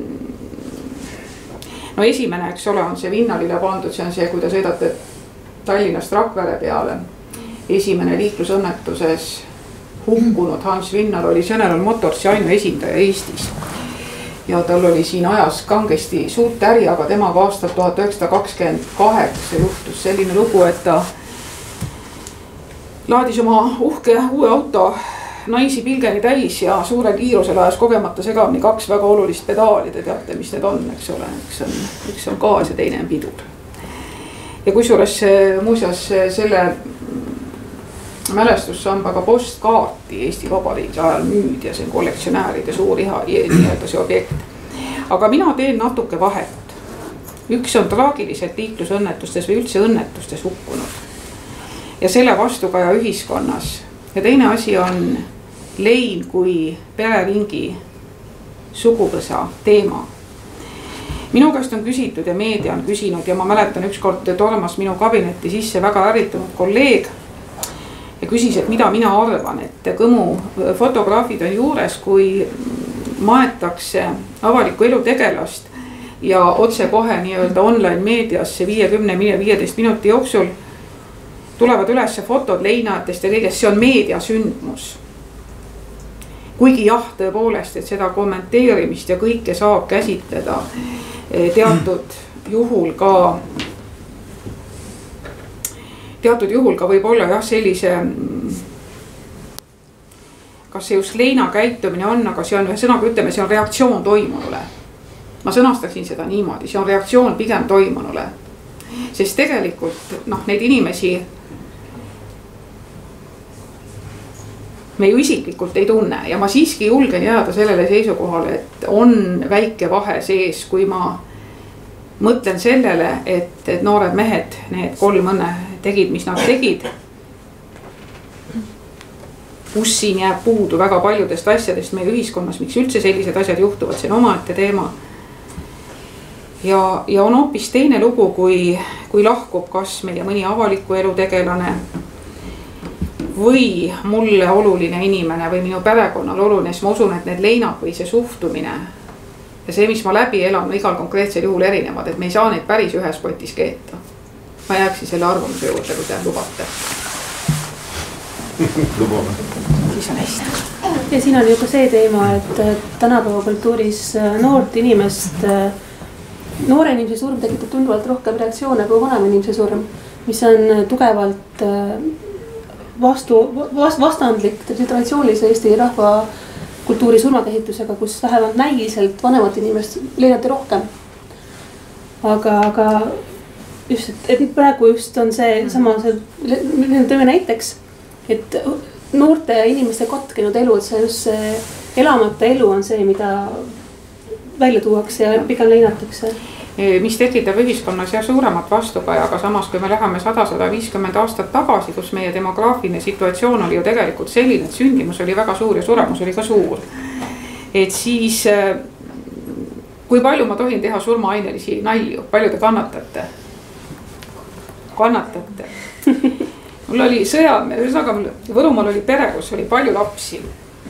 no esimene, eks ole, on see Vinnalile pandud, see on see, kui te sõidate Tallinnast Rakvere peale. Esimene liiklusõnnetuses hukkunud Hans Vinnar oli General Motorsi ainu esindaja Eestis. Ja tal oli siin ajas kangesti suurt äri, aga temaga aastal tuhat üheksasada kakskümmend kaheksa juhtus selline lugu, et ta laadis oma uhke uue auto naisi pilgeni täis ja suurel kiirusel ajas kogemata segamini kaks väga olulist pedaali. Te teate, mis need on, eks ole, üks on, üks on gaas ja teine on pidur. Ja kusjuures muuseas selle mälestussambaga postkaarti Eesti Vabariigi ajal müüd ja see on kollektsionääride suur iha, nii-öelda see objekt. Aga mina teen natuke vahet. Üks on traagiliselt liiklusõnnetustes või üldse õnnetustes hukkunud. Ja selle vastukaja ühiskonnas. Ja teine asi on lein kui pereringi suguvõsa teema. Minu käest on küsitud ja meedia on küsinud ja ma mäletan ükskord tormas minu kabinetti sisse väga ärritunud kolleeg ja küsis, et mida mina arvan, et Kõmu fotograafid on juures, kui maetakse avaliku elu tegelast ja otse kohe nii-öelda online meediasse viiekümne viieteist minuti jooksul tulevad üles fotod leinatest ja kõigest, see on meediasündmus. Kuigi jah, tõepoolest, et seda kommenteerimist ja kõike saab käsitleda teatud juhul ka, teatud juhul ka võib olla jah sellise, kas see just leina käitumine on, aga see on ühe sõnaga ütleme, see on reaktsioon toimunule. Ma sõnastaksin seda niimoodi, see on reaktsioon pigem toimunule. Sest tegelikult noh, neid inimesi me ju isiklikult ei tunne ja ma siiski julgen jääda sellele seisukohale, et on väike vahe sees, kui ma mõtlen sellele, et, et noored mehed, need kolm õnne tegid, mis nad tegid. Kus siin jääb puudu väga paljudest asjadest meie ühiskonnas, miks üldse sellised asjad juhtuvad, see on omaette teema. Ja, ja on hoopis teine lugu, kui, kui lahkub kas meie mõni avaliku elu tegelane või mulle oluline inimene või minu perekonnal oluline, siis ma usun, et need leinad või see suhtumine ja see, mis ma läbi elan, no igal konkreetsel juhul erinevad, et me ei saa neid päris ühes potis keeta. Ma jääksin selle arvamuse juurde, kui te lubate.
Lubame.
Siis on hästi.
Ja siin on ju ka see teema, et tänapäeva kultuuris noort inimest, noore inimese surm tekitab tunduvalt rohkem reaktsioone kui vanem inimese surm, mis on tugevalt vastu, vast, vastandlik traditsioonilise Eesti rahva kultuuri surmakehitusega, kus vähemalt näiliselt vanemat inimest leinati rohkem. Aga, aga just, et, et praegu just on see sama, see tõime näiteks, et noorte inimeste katkenud elu, et see just see elamata elu on see, mida välja tuuakse ja pigem leinatakse.
Mis tekitab ühiskonnas ja suuremat vastukaja, aga samas kui me läheme sada sada viiskümmend aastat tagasi, kus meie demograafiline situatsioon oli ju tegelikult selline, et sündimus oli väga suur ja suremus oli ka suur. Et siis, kui palju ma tohin teha surmaainelisi nalju, palju te kannatate? Kannatate. Mul oli sõja, ühesõnaga Võrumaal oli pere, kus oli palju lapsi.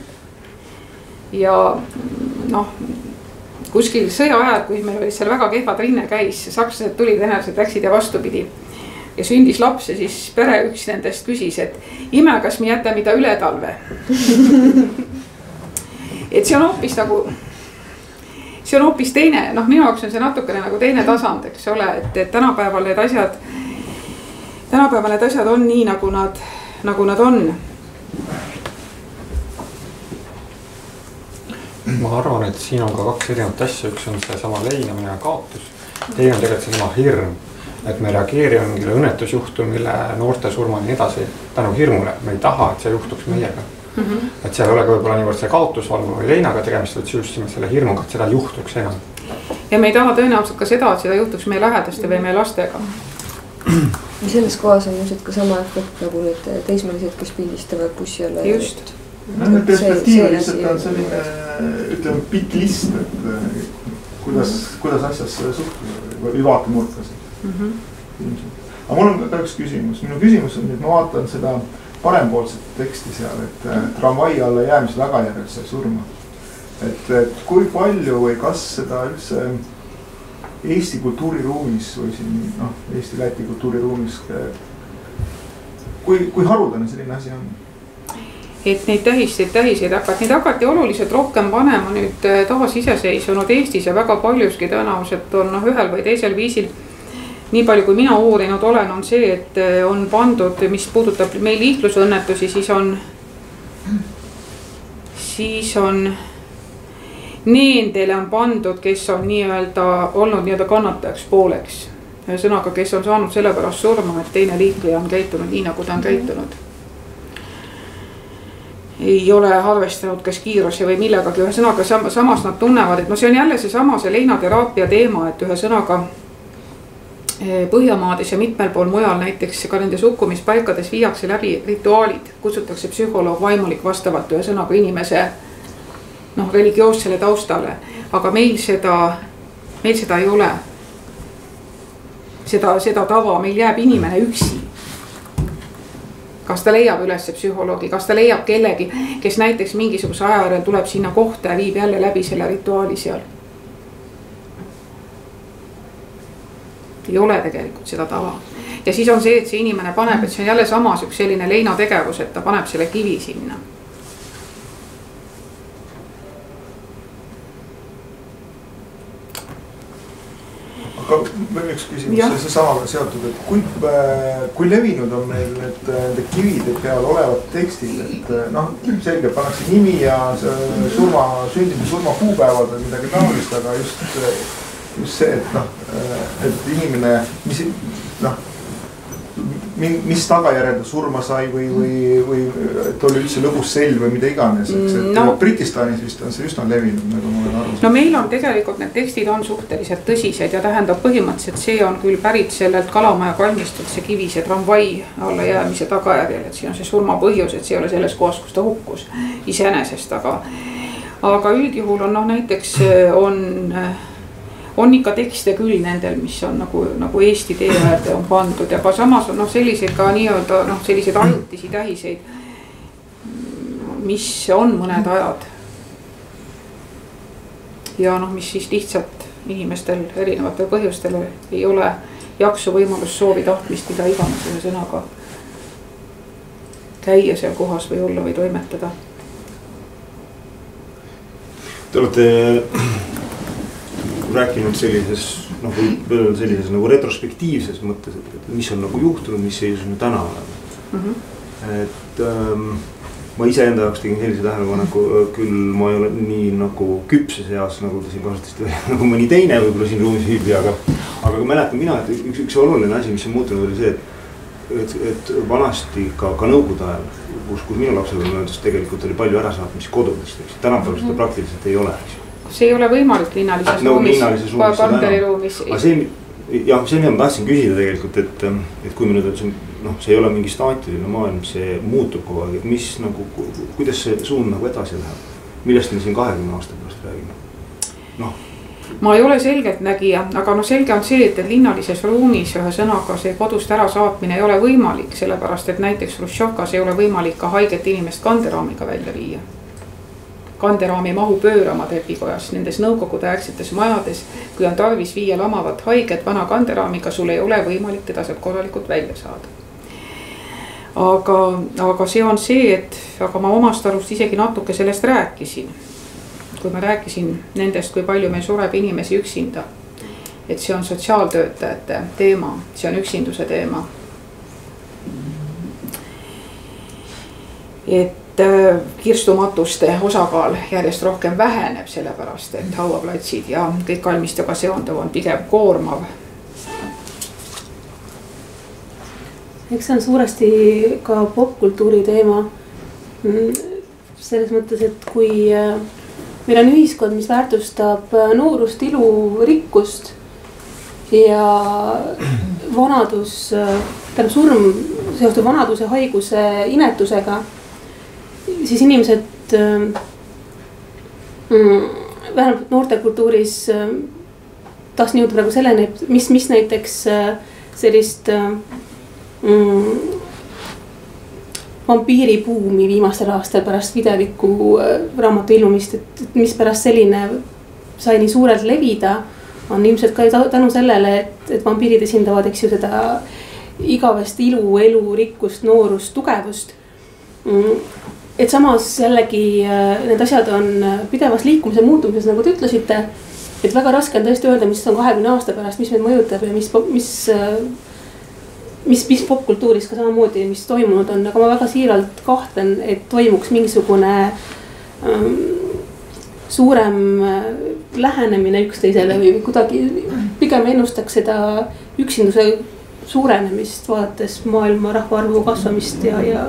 Ja noh, kuskil sõja ajal, kui meil oli seal väga kehvad rinne käis, sakslased tulid, venelased läksid ja vastupidi. Ja sündis laps ja siis pere üks nendest küsis, et ime, kas me jäta mida üle talve. Et see on hoopis nagu, see on hoopis teine, noh minu jaoks on see natukene nagu teine tasand, eks ole, et, et tänapäeval need asjad, tänapäeval need asjad on nii, nagu nad, nagu nad on.
Ma arvan, et siin on ka kaks erinevat asja, üks on see sama leinamine ja kaotus. Teine on tegelikult see sama hirm, et me reageerime mingile õnnetusjuhtumile, noorte surmani nii edasi tänu hirmule. Me ei taha, et see juhtuks meiega. Mm -hmm. Et seal ei ole võib-olla niivõrd see kaotusvalmu või leinaga tegemist, et just selle hirmuga, et seda juhtuks enam.
Ja me ei taha tõenäoliselt ka seda, et seda juhtuks meie lähedaste või meie lastega.
Ja selles kohas on ilmselt ka sama efekt nagu need teismelised, kes pildistavad bussi alla.
Just.
Need perspektiiv lihtsalt on selline, ütleme, pikk list, et kuidas, kuidas asjasse suhtuda või vaatenurkas. Mm -hmm. Aga mul on ka üks küsimus. Minu küsimus on, et ma vaatan seda parempoolset teksti seal, et tramvai alla jäämise tagajärjel sai surma. Et, et kui palju või kas seda üldse Eesti kultuuriruumis või siin, noh, Eesti-Läti kultuuriruumis, kui, kui haruldane selline asi on?
Et neid tähiseid, tähiseid hakati, neid hakati oluliselt rohkem panema nüüd taas iseseisvunud Eestis ja väga paljuski tõenäoliselt on noh, ühel või teisel viisil. Nii palju kui mina uurinud olen, on see, et on pandud, mis puudutab meil liiklusõnnetusi, siis on siis on, nendele on pandud, kes on nii-öelda olnud nii-öelda kannatajaks pooleks. Ühesõnaga, kes on saanud selle pärast surma, et teine liikleja on käitunud nii, nagu ta on käitunud. Ei ole arvestanud kas kiiruse või millegagi, ühesõnaga samas nad tunnevad, et no see on jälle see sama see leinateraapia teema, et ühesõnaga Põhjamaades ja mitmel pool mujal näiteks ka nendes hukkumispaikades viiakse läbi rituaalid, kutsutakse psühholoog vaimulik vastavalt ühesõnaga inimese noh, religioossele taustale, aga meil seda, meil seda ei ole. Seda, seda tava, meil jääb inimene üksi. Kas ta leiab üles psühholoogi, kas ta leiab kellegi, kes näiteks mingisuguse aja järel tuleb sinna kohta ja viib jälle läbi selle rituaali seal. Ei ole tegelikult seda tava. Ja siis on see, et see inimene paneb, et see on jälle samas üks selline leina tegevus, et ta paneb selle kivi sinna.
Aga veel üks küsimus, see samaga seotud, et kui, kui levinud on meil need, need kivide peal olevad tekstid, et noh, selge pannakse nimi ja surma, sündime surma kuupäevad või midagi taolist, aga just, just see, et noh, et inimene, mis noh, mis tagajärjel surma sai või, või, või et oli üldse lõbus sell või mida iganes, eks, et no, Britistanis vist on see just on levinud, nagu ma olen aru.
No meil on tegelikult need tekstid on suhteliselt tõsised ja tähendab põhimõtteliselt see on küll pärit sellelt Kalamaja kalmistult see kivi, see tramvai alla jäämise tagajärjel, et siin on see surma põhjus, et see ei ole selles kohas, kus ta hukkus iseenesest, aga aga üldjuhul on noh, näiteks on on ikka tekste küll nendel, mis on nagu, nagu Eesti tee äärde on pandud ja ka samas on noh, selliseid ka nii-öelda noh, selliseid ajutisi tähiseid, mis on mõned ajad. Ja noh, mis siis lihtsalt inimestel erinevatel põhjustel ei ole jaksu võimalus soovi tahtmist, mida iganes ühe sõnaga käia seal kohas või olla või toimetada.
Te olete rääkinud sellises, noh, sellises nagu retrospektiivses mõttes, et mis on nagu juhtunud, mis seisus me täna oleme. Mm -hmm. Et ähm, ma ise enda jaoks tegin sellise tähelepaneku, küll ma ei ole nii nagu küpses eas, nagu te siin kasutasite, nagu mõni teine võib-olla siin ruumis viibi, aga aga mäletan mina, et üks, üks oluline asi, mis on muutunud, oli see, et et, et vanasti ka, ka nõukogude ajal, kus, kus minu lapsepõlves tegelikult oli palju ärasaatmisi kodudest, eks, tänapäeval seda praktiliselt ei ole, eks.
See ei ole võimalik linnalises
no,
ruumis,
korteriruumis. Aga see, jah, see mida ma tahtsin küsida tegelikult, et, et kui me nüüd on, noh, see ei ole mingi staatiline maailm, see muutub kogu aeg, et mis nagu, kuidas see suund nagu edasi läheb? Millest me siin kahekümne aasta pärast räägime? Noh.
Ma ei ole selgelt nägija, aga no selge on see, et linnalises ruumis ühe sõnaga see kodust ära saatmine ei ole võimalik, sellepärast et näiteks Hruštšovkas ei ole võimalik ka haiget inimest kanderaamiga välja viia. Kanderaami mahu pöörama trepikojas nendes nõukogude äärsetes majades, kui on tarvis viia lamavat haiget vana kanderaamiga, sul ei ole võimalik teda sealt korralikult välja saada. Aga, aga see on see, et aga ma omast arust isegi natuke sellest rääkisin. Kui ma rääkisin nendest, kui palju meil sureb inimesi üksinda, et see on sotsiaaltöötajate teema, see on üksinduse teema. Et kirstumatuste osakaal järjest rohkem väheneb, sellepärast, et hauaplatsid ja kõik kalmistuga seonduv on pigem koormav.
Eks see on suuresti ka popkultuuri teema. Selles mõttes, et kui meil on ühiskond, mis väärtustab noorust, ilu, rikkust ja vanadus, tähendab surm seostub vanaduse, haiguse, inetusega, siis inimesed mm, vähemalt noortekultuuris taas niuda praegu selleni, mis, mis näiteks sellist mm, vampiiribuumi viimastel aastal pärast videviku raamatu ilmumist, et mis pärast selline sai nii suurelt levida, on ilmselt ka tänu sellele, et, et vampiirid esindavad, eks ju, seda igavest ilu, elu, rikkust, noorust, tugevust. Et samas jällegi need asjad on pidevas liikumise muutumises, nagu te ütlesite, et väga raske on tõesti öelda, mis on kahekümne aasta pärast, mis meid mõjutab ja mis, mis, mis, mis popkultuuris ka samamoodi, mis toimunud on, aga ma väga siiralt kahtlen, et toimuks mingisugune suurem lähenemine üksteisele või kuidagi pigem ennustaks seda üksinduse suurenemist, vaadates maailma rahvaarvu kasvamist ja, ja.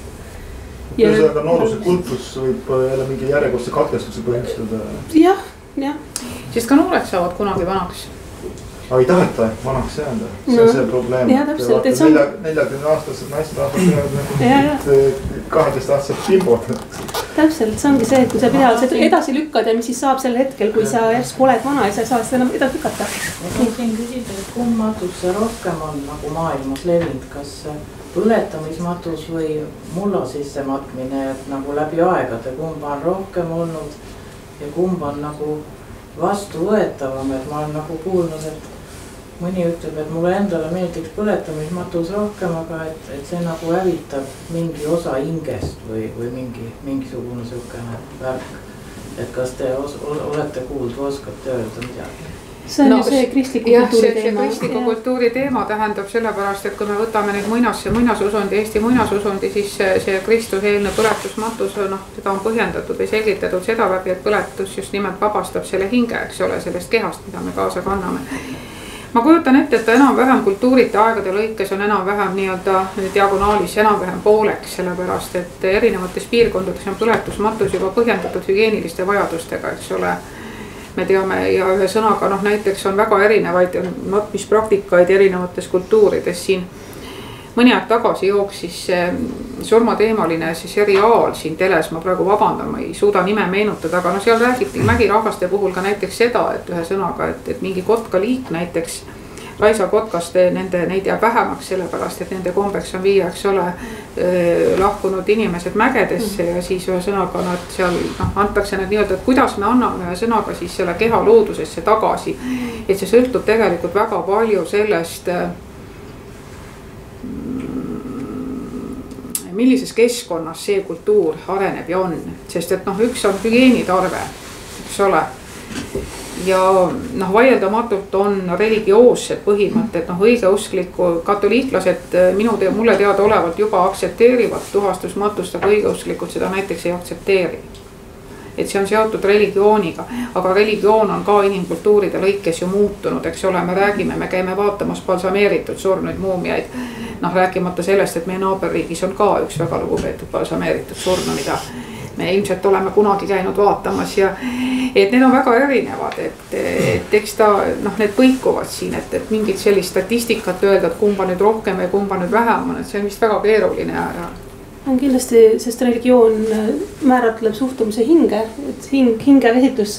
ja ühesõnaga nooruse kultus võib jälle mingi järjekordse katkestuse põhjustada.
jah, jah.
Sest ka noored saavad kunagi vanaks.
aga ei taheta vanaks jääda, see on no, see probleem.
jah, täpselt, et see on.
neljakümne aastased naised tahavad kaheteist aastased timbod.
täpselt, see ongi see, et kui sa pidevalt edasi lükkad ja mis siis saab sel hetkel, kui sa järsku oled vana ja sa ei saa seda enam edasi lükata.
Ma tahtsin küsida, et kumb matus rohkem on nagu maailmas levinud, kas põletamismatus või mulla sisse matmine, et nagu läbi aegade, kumb on rohkem olnud ja kumb on nagu vastuvõetavam, et ma olen nagu kuulnud, et mõni ütleb, et mulle endale meeldiks põletamismatus rohkem, aga et, et see nagu hävitab mingi osa hingest või, või mingi, mingisugune selline värk. Et kas te os, olete kuulnud, oskate öelda midagi?
See on no, ju see kristliku
jah,
kultuuri
see,
teema.
See kristliku ja. kultuuri teema tähendab sellepärast, et kui me võtame nüüd muinas, muinasusundi, Eesti muinasusundi, siis see, see Kristuse-eelne põletusmatus, noh, seda on põhjendatud või selgitatud seda läbi, et põletus just nimelt vabastab selle hinge, eks ole, sellest kehast, mida me kaasa kanname. Ma kujutan ette, et enam-vähem kultuurite aegade lõikes on enam-vähem nii-öelda diagonaalis enam-vähem pooleks, sellepärast, et erinevates piirkondades on põletusmatus juba põhjendatud hügieniliste vajadustega, eks ole. Me teame ja ühe sõnaga, noh näiteks on väga erinevaid matmispraktikaid erinevates kultuurides siin. Mõni aeg tagasi jooksis surmateemaline see seriaal siin teles, ma praegu vabandan, ma ei suuda nime meenutada, aga no seal räägiti mägirahvaste puhul ka näiteks seda, et ühe sõnaga, et, et mingi kotka liik näiteks Raisa kotkaste, nende, neid jääb vähemaks sellepärast, et nende kombeks on viia, eks ole, lahkunud inimesed mägedesse ja siis ühe sõnaga nad seal no, antakse need nii-öelda, et kuidas me anname ühe sõnaga siis selle keha loodusesse tagasi. Et see sõltub tegelikult väga palju sellest, millises keskkonnas see kultuur areneb ja on, sest et noh, üks on hügieenitarve, eks ole. Ja noh, vaieldamatult on religioossed põhimõtted, noh õigeuskliku katoliiklased minu te, mulle teada olevalt juba aktsepteerivad tuhastusmatust, aga õigeusklikud seda näiteks ei aktsepteeri. Et see on seotud religiooniga, aga religioon on ka inimkultuuride lõikes ju muutunud, eks ole, me räägime, me käime vaatamas balsameeritud surnuid muumiaid. Noh, rääkimata sellest, et meie naaberriigis on ka üks väga lugupeetud balsameeritud surnu, mida me ilmselt oleme kunagi käinud vaatamas ja et need on väga erinevad, et, et eks ta, noh, need põikuvad siin, et, et mingit sellist statistikat öelda, et kumba nüüd rohkem või kumba nüüd vähem on, et see on vist väga keeruline. Ja...
on kindlasti, sest religioon määratleb suhtumise hinge, et hing, hinge käsitlus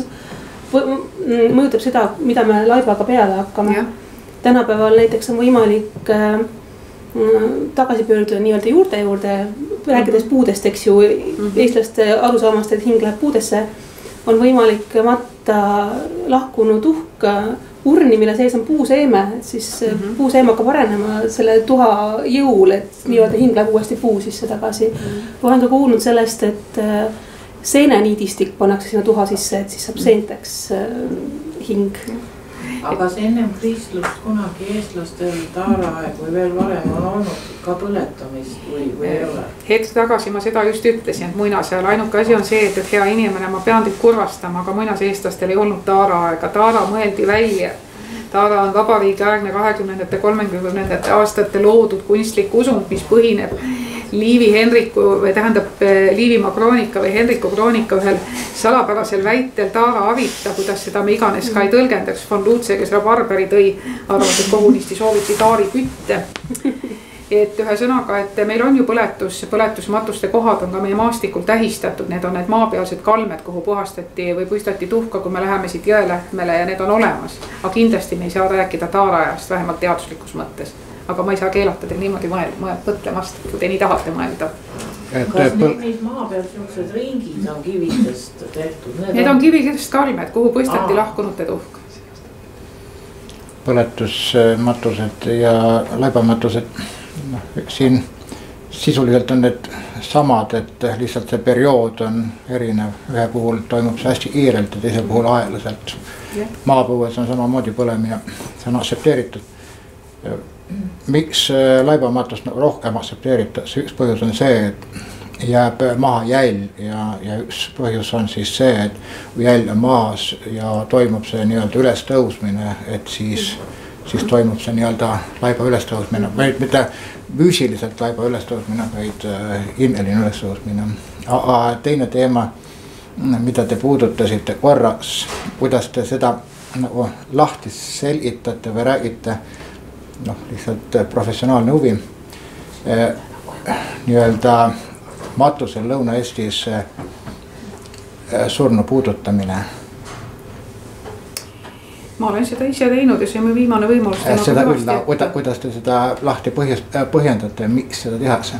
mõjutab seda, mida me laibaga peale hakkame. Ja. Tänapäeval näiteks on võimalik äh, tagasi pöörduda nii-öelda juurde juurde, rääkides puudest, eks ju, eestlaste arusaamast, et hing läheb puudesse, on võimalik matta lahkunud uhk urni, mille sees on puuseeme, et siis mm-hmm. puuseeme hakkab arenema selle tuha jõul, et nii-öelda hing läheb uuesti puu sisse tagasi. Mm-hmm. Olen ka kuulnud sellest, et seeneniidistik pannakse sinna tuha sisse, et siis saab seenteks hing.
Aga see ennem kristlust kunagi eestlastel taaraaeg või veel varem on olnud ka põletamist või, või ei ole?
Hetk tagasi ma seda just ütlesin, et muinasajal ainuke asi on see, et, et hea inimene, ma pean teid kurvastama, aga muinas eestlastel ei olnud taaraaega, taara mõeldi välja. Taara on vabariigi aegne kahekümnendate kolmekümnendate aastate loodud kunstlik usund, mis põhineb Liivi Henriku või tähendab Liivimaa kroonika või Henriku kroonika ühel salapärasel väitel Taara Avita, kuidas seda me iganes ka ei tõlgendaks. Von Lutze, kes Barberi tõi, arvas, et kogunisti sooviti taari kütte. Et ühe sõnaga, et meil on ju põletus, põletusmatuste kohad on ka meie maastikul tähistatud, need on need maapealsed kalmed, kuhu puhastati või puistati tuhka, kui me läheme siit jõelähtmele ja need on olemas. Aga kindlasti me ei saa rääkida taaraajast, vähemalt teaduslikus mõttes. Aga ma ei saa keelata teil niimoodi mõtlemast, kui te nii tahate mõelda.
Kas need, neid maa peal sellised ringid on kivitest tehtud?
Need, need on kivikest kalmed, kuhu puistati Aa. lahkunute tuhk.
Põletusmatused ja laibamatused, noh, siin sisuliselt on need samad, et lihtsalt see periood on erinev. Ühe puhul toimub see hästi kiirelt ja teise puhul aeglaselt. Maapõues on samamoodi põlemine, see on aktsepteeritud. Miks laibamatust rohkem aktsepteeritakse? Üks põhjus on see, et jääb maha jäl ja, ja üks põhjus on siis see, et kui jäl on maas ja toimub see nii-öelda ülestõusmine, et siis, siis toimub see nii-öelda laiba ülestõusmine, vaid mitte füüsiliselt laiba ülestõusmine, vaid imeline ülestõusmine. Aga teine teema, mida te puudutasite korras, kuidas te seda nagu lahti selgitate või räägite, noh lihtsalt professionaalne huvi, nii-öelda matusel Lõuna-Eestis surnu puudutamine.
Ma olen seda ise teinud ja see on viimane võimalus.
Seda küll, kuidas, kuidas te seda lahti põhjendate, miks seda tehakse?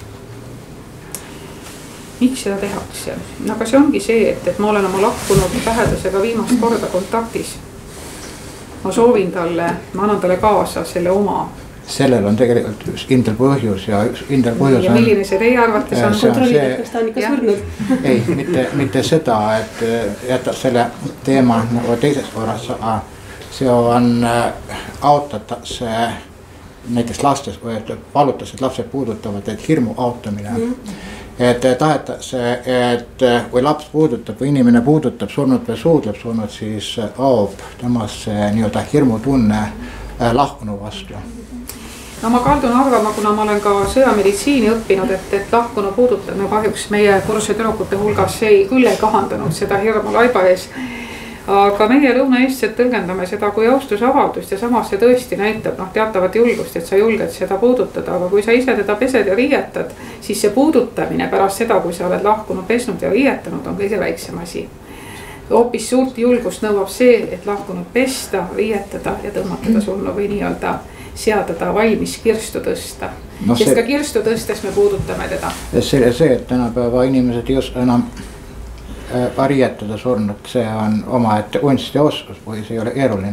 Miks seda tehakse? Aga see ongi see, et, et ma olen oma lakkunud lähedasega viimast korda kontaktis. Ma soovin talle, ma annan talle kaasa selle oma. Sellel
on tegelikult üks kindel põhjus ja üks kindel põhjus
ja milline see teie arvates on?
Kontrollida, kas ta on ikka surnud.
Ei, mitte, mitte seda, et jätta selle teema nagu teises korras, see on autatakse näiteks lastes, või palutas, et lapsed puudutavad, et hirmu autamine. Mm. Et tahetakse, et kui laps puudutab või inimene puudutab surnud või suudleb surnud, siis aob temasse nii-öelda hirmutunne lahkunu vastu.
No ma kaldun arvama, kuna ma olen ka sõjameditsiini õppinud, et, et lahkunu puudutamine kahjuks meie kursuse tüdrukute hulgas ei, küll ei kahandanud seda hirmu laiba ees. Aga meie Lõuna-Eestised tõlgendame seda kui austusavaldust ja samas see tõesti näitab no, teatavat julgust, et sa julged seda puudutada. Aga kui sa ise teda pesed ja riietad, siis see puudutamine pärast seda, kui sa oled lahkunud pesnud ja riietanud, on kõige väiksem asi. Hoopis suurt julgust nõuab see, et lahkunud pesta, riietada ja tõmmata surnu või nii-öelda seada ta valmis kirstu tõsta. No sest see, ka kirstu tõstes me puudutame teda.
See, see et tänapäeva inimesed just enam riietada surnud, see on omaette kunst ja oskus, või see ei ole keeruline.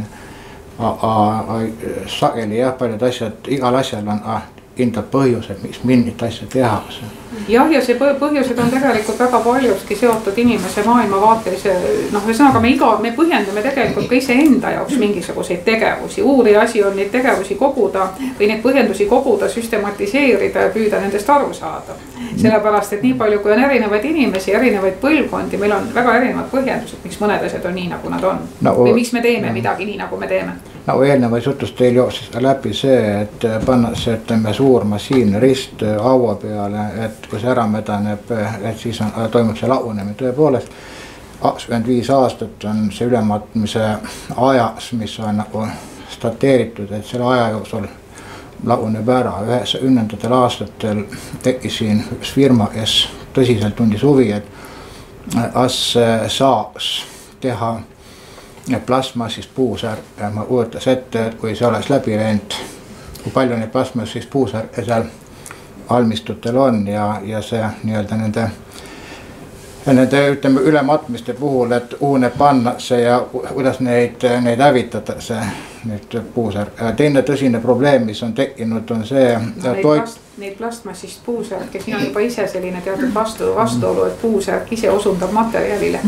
Sageli jah, paljud asjad, igal asjal on kindlad põhjused, miks mingit asja tehakse.
Jah, ja see põhjused on tegelikult väga paljuski seotud inimese maailmavaatelise, noh, ühesõnaga me iga, me põhjendame tegelikult ka ise enda jaoks mingisuguseid tegevusi. Uuri asi on neid tegevusi koguda või neid põhjendusi koguda, süstematiseerida ja püüda nendest aru saada. Sellepärast, et nii palju, kui on erinevaid inimesi, erinevaid põlvkondi, meil on väga erinevad põhjendused, miks mõned asjad on nii, nagu nad on. No, või miks me teeme midagi nii, nagu me teeme.
Nagu eelnevas jutus teil jooksis läbi see, et pannakse, et me suur masiinne rist haua peale, et kui see ära medaneb, et siis on, toimub see lagunemine. Tõepoolest, kakskümmend viis aastat on see ülematmise ajas, mis on nagu stateeritud, et selle aja jooksul laguneb ära. üheksakümnendatel aastatel tekkis siin üks firma, kes tõsiselt tundis huvi, et kas saaks teha plasmassist puusärke. Ma kujutas ette, et kui see oleks läbi läinud, kui palju neid plasmassist puusärke seal valmistutel on ja, ja see nii-öelda nende, nende ütleme ülematmiste puhul, et kuhu need pannakse ja kuidas neid, neid hävitatakse, neid puusärke. Teine tõsine probleem, mis on tekkinud, on see
no, toit. Neid plastmassist puusärke, siin on juba ise selline teatud vastu, vastuolu, et puusärk ise osundab materjalile.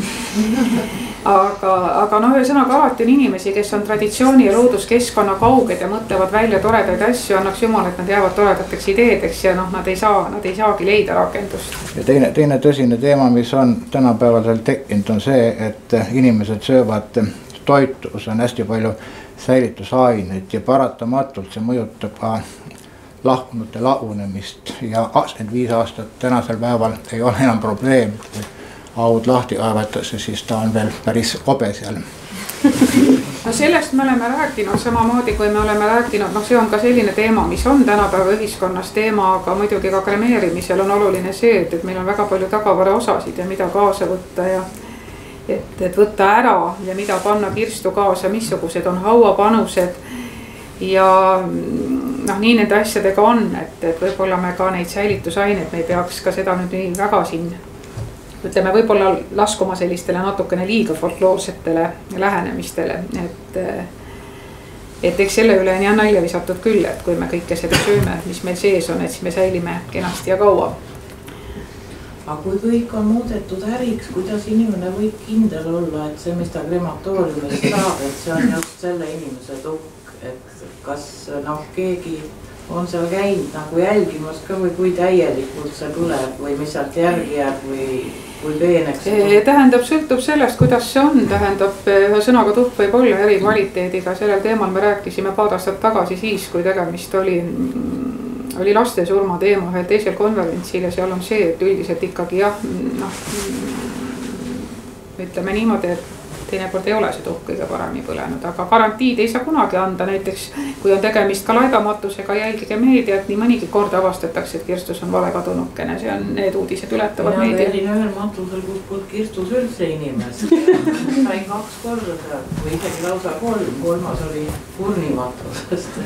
Aga, aga noh, ühesõnaga alati on inimesi, kes on traditsiooni ja looduskeskkonna kauged ja mõtlevad välja toredaid asju, annaks jumal, et nad jäävad toredateks ideedeks ja noh, nad ei saa, nad ei saagi leida rakendust.
Ja teine, teine tõsine teema, mis on tänapäeval tekkinud, on see, et inimesed söövad toitu, kus on hästi palju säilitusaineid ja paratamatult see mõjutab ka lahkunute lagunemist ja kakskümmend viis aastat tänasel päeval ei ole enam probleem. Aud lahti kaevatakse, siis ta on veel päris kobe seal.
No sellest me oleme rääkinud samamoodi, kui me oleme rääkinud, noh see on ka selline teema, mis on tänapäeva ühiskonnas teema, aga muidugi ka kremeerimisel on oluline see, et, et meil on väga palju tagavara osasid ja mida kaasa võtta ja et, et võtta ära ja mida panna kirstu kaasa, missugused on hauapanused ja noh, nii nende asjadega on, et, et võib-olla me ka neid säilitusaineid, me ei peaks ka seda nüüd nii väga siin ütleme võib-olla laskuma sellistele natukene liiga folkloorsetele lähenemistele, et, et eks selle üle on ja nalja visatud küll, et kui me kõike seda sööme, mis meil sees on, et siis me säilime kenasti ja kaua.
Aga kui kõik on muudetud äriks, kuidas inimene võib kindel olla, et see, mis ta krematooriumist saab, et see on just selle inimese tukk, et kas noh, keegi on seal käinud nagu jälgimas ka või kui täielikult see põleb või mis sealt järgi jääb või kui peeneks?
Tähendab, sõltub sellest, kuidas see on, tähendab, ühe sõnaga tuhk võib olla eri kvaliteediga, sellel teemal me rääkisime paar aastat tagasi siis, kui tegemist oli, oli laste surma teema ühel teisel konverentsil ja seal on see, et üldiselt ikkagi jah, noh, ütleme niimoodi, et teinekord ei ole see tuhk kõige paremini põlenud, aga garantiid ei saa kunagi anda, näiteks kui on tegemist ka laibamatusega, jälgige meediat, nii mõnigi kord avastatakse, et kirstus on vale kadunukene, see on, need uudised ületavad meedia.
Mina käin ühel matusel, kus polnud kirstus üldse inimest, sain kaks korda seal või isegi lausa kolm, kolmas oli kurnimatusest.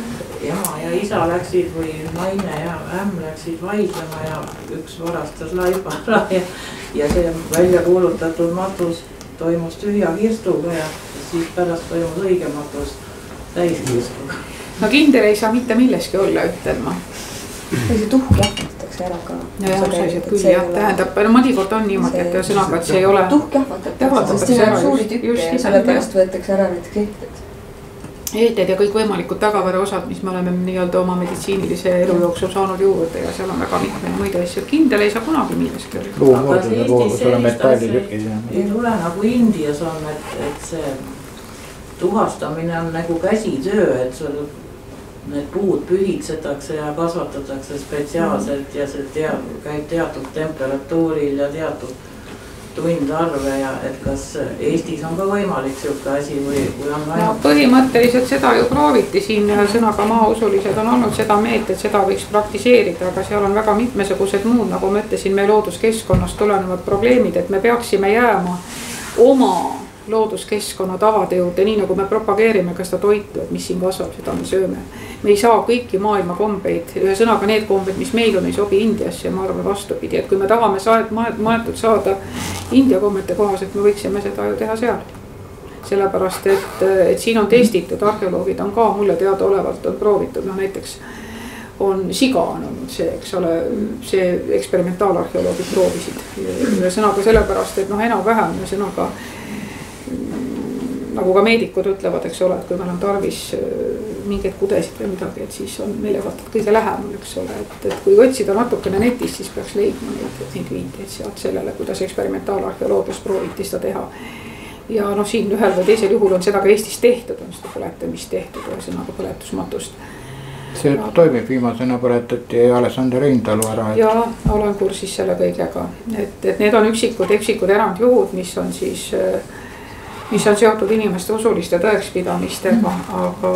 Ema ja isa läksid või naine ja ämm läksid vaidlema ja üks varastas laiba ära ja, ja see välja kuulutatud matus toimus tühja kirstuga ja siis pärast toimus õige matus täiskirstuga. No kindel ei saa mitte milleski olla, ütlen ma.
See tuhk jahvatatakse ära ka.
Ja jah, osaliselt küll jah, tähendab, no mõnikord on niimoodi, et ühesõnaga, et see ei ole...
Tuhk jahvatatakse, sest siin on suuri tükke ja selle pärast võetakse ära need kehted.
Eeted ja kõik võimalikud tagavara osad, mis me oleme nii-öelda oma meditsiinilise elu jooksul saanud juurde ja seal on väga mitmeid muid asju. Kindel ei saa kunagi millestki olla.
Luumurdade puhul on metallitükid.
Ei tule nagu Indias on, et, et see tuhastamine on nagu käsitöö, et sul need puud pühitsetakse ja kasvatatakse spetsiaalselt ja see teab, käib teatud temperatuuril ja teatud tundarve ja et kas Eestis on ka võimalik siuke asi või, või on vaja?
No, põhimõtteliselt seda ju prooviti siin sõnaga maausulised on olnud seda meelt, et seda võiks praktiseerida, aga seal on väga mitmesugused muud, nagu ma ütlesin, meie looduskeskkonnast tulenevad probleemid, et me peaksime jääma oma looduskeskkonna tavade juurde, nii nagu me propageerime ka seda toitu, et mis siin kasvab, seda me sööme. Me ei saa kõiki maailma kombeid, ühe sõnaga need kombed, mis meil on, ei sobi Indiasse ja ma arvan vastupidi, et kui me tahame saad, maetud saada India kommete kohaselt, me võiksime seda ju teha seal. Sellepärast, et, et siin on testitud, arheoloogid on ka mulle teada olevalt on proovitud, no näiteks on siga on olnud see, eks ole, see eksperimentaalarheoloogid proovisid. Ühe sõnaga sellepärast, et noh, enam vähem, ühe sõnaga nagu ka meedikud ütlevad, eks ole, et kui meil on tarvis mingeid kudesid või midagi, et siis on meelevaldselt kõige lähemal, eks ole, et, et kui otsida natukene netist, siis peaks leidma neid, neid viiteid sealt sellele, kuidas eksperimentaalarheoloogias prooviti seda teha. Ja noh, siin ühel või teisel juhul on seda ka Eestis tehtud, on seda põletamist tehtud, ühesõnaga põletusmatust.
See ja, toimib viimasena põletati Alessander Reintalu ära.
Et... Ja olen kursis selle kõigega, et, et need on üksikud, eksikud erandjuhud, mis on siis mis on seotud inimeste usuliste tõekspidamistega, aga,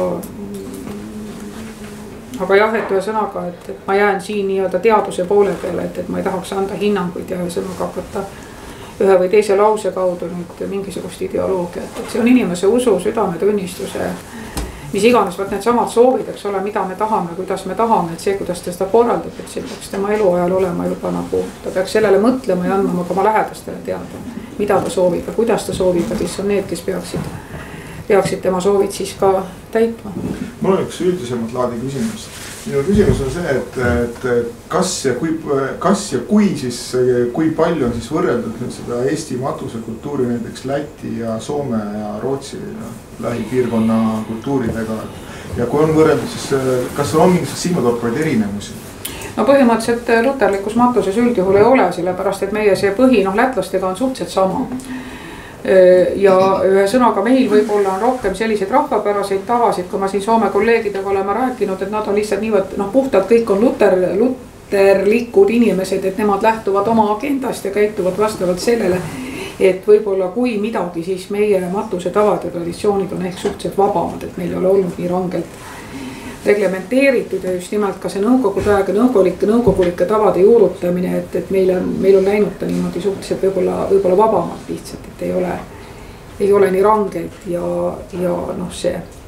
aga jah, et ühe sõnaga, et, et ma jään siin nii-öelda teaduse poole peale, et, et ma ei tahaks anda hinnanguid ja ühe sõnaga hakata ühe või teise lause kaudu nüüd mingisugust ideoloogiat, et see on inimese usu, südametunnistuse, mis iganes, vaat need samad soovid, eks ole, mida me tahame, kuidas me tahame, et see, kuidas ta seda korraldab, et see peaks tema eluajal olema juba nagu, ta peaks sellele mõtlema ja andma ka oma lähedastele teada, mida ta soovib ja kuidas ta soovib ja kes on need, kes peaksid, peaksid tema soovid siis ka täitma.
Mul on üks üldisemat laadi küsimus. Minu küsimus on see, et, et kas ja kui, kas ja kui siis, kui palju on siis võrreldud nüüd seda Eesti matusekultuuri näiteks Läti ja Soome ja Rootsi lähipiirkonna kultuuridega. Ja kui on võrreldud, siis kas on mingi silmatorkavaid erinevusi?
No põhimõtteliselt luterlikus matuses üldjuhul ei ole, sellepärast et meie see põhi, noh, lätlastega on suhteliselt sama. Ja ühe sõnaga meil võib-olla on rohkem selliseid rahvapäraseid tavasid, kui ma siin Soome kolleegidega oleme rääkinud, et nad on lihtsalt niivõrd, noh, puhtalt kõik on luter, luterlikud inimesed, et nemad lähtuvad oma agendast ja käituvad vastavalt sellele, et võib-olla kui midagi, siis meie matuse tavad ja traditsioonid on ehk suhteliselt vabamad, et meil ei ole olnud nii rangelt reglementeeritud ja just nimelt ka see nõukogude aega nõukogulike, nõukogulike tavade juurutamine, et, et meil on, meil on läinud ta niimoodi suhteliselt võib-olla, võib-olla vabamalt lihtsalt, et ei ole, ei ole nii rangelt ja, ja noh, see,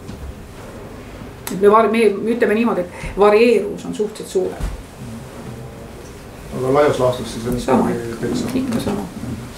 et me, me ütleme niimoodi, et varieeruvus on suhteliselt suure.
Aga laias laastus siis on
sama, ikka sama.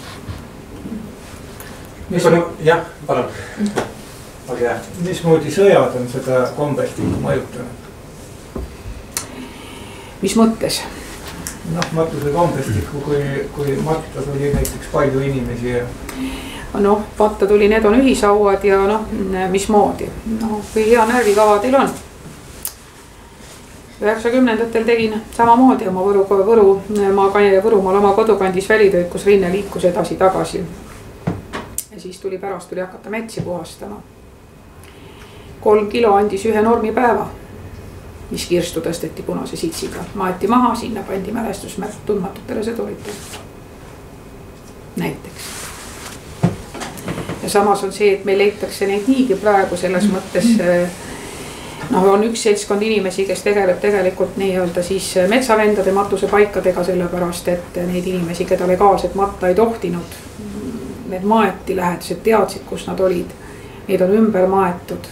Mis on, jah, palun.
Okay. Mismoodi sõjad on seda kombestikku mõjutanud?
Mis mõttes?
Noh, matuse kombestikku, kui, kui matta tuli näiteks palju inimesi ja...
Noh, matta tuli, need on ühisauad ja noh, mismoodi. No, kui hea närvikava teil on? üheksakümnendatel tegin samamoodi oma Võru, Võru, ma Võrumaal oma kodukandis välitööd, kus rinne liikus edasi-tagasi. Ja siis tuli pärast tuli hakata metsi puhastama. Kolm kilo andis ühe normi päeva, mis kirstu tõsteti punase sitsiga. Maeti maha, sinna pandi mälestusmärk tundmatutele sõduritele. Näiteks. Ja samas on see, et meil leitakse neid niigi praegu selles mõttes noh, on üks seltskond inimesi, kes tegeleb tegelikult nii-öelda siis metsavendade matuse paikadega sellepärast, et neid inimesi, keda legaalselt matta ei tohtinud, need maeti lähedased teadsid, kus nad olid. Neid on ümber maetud.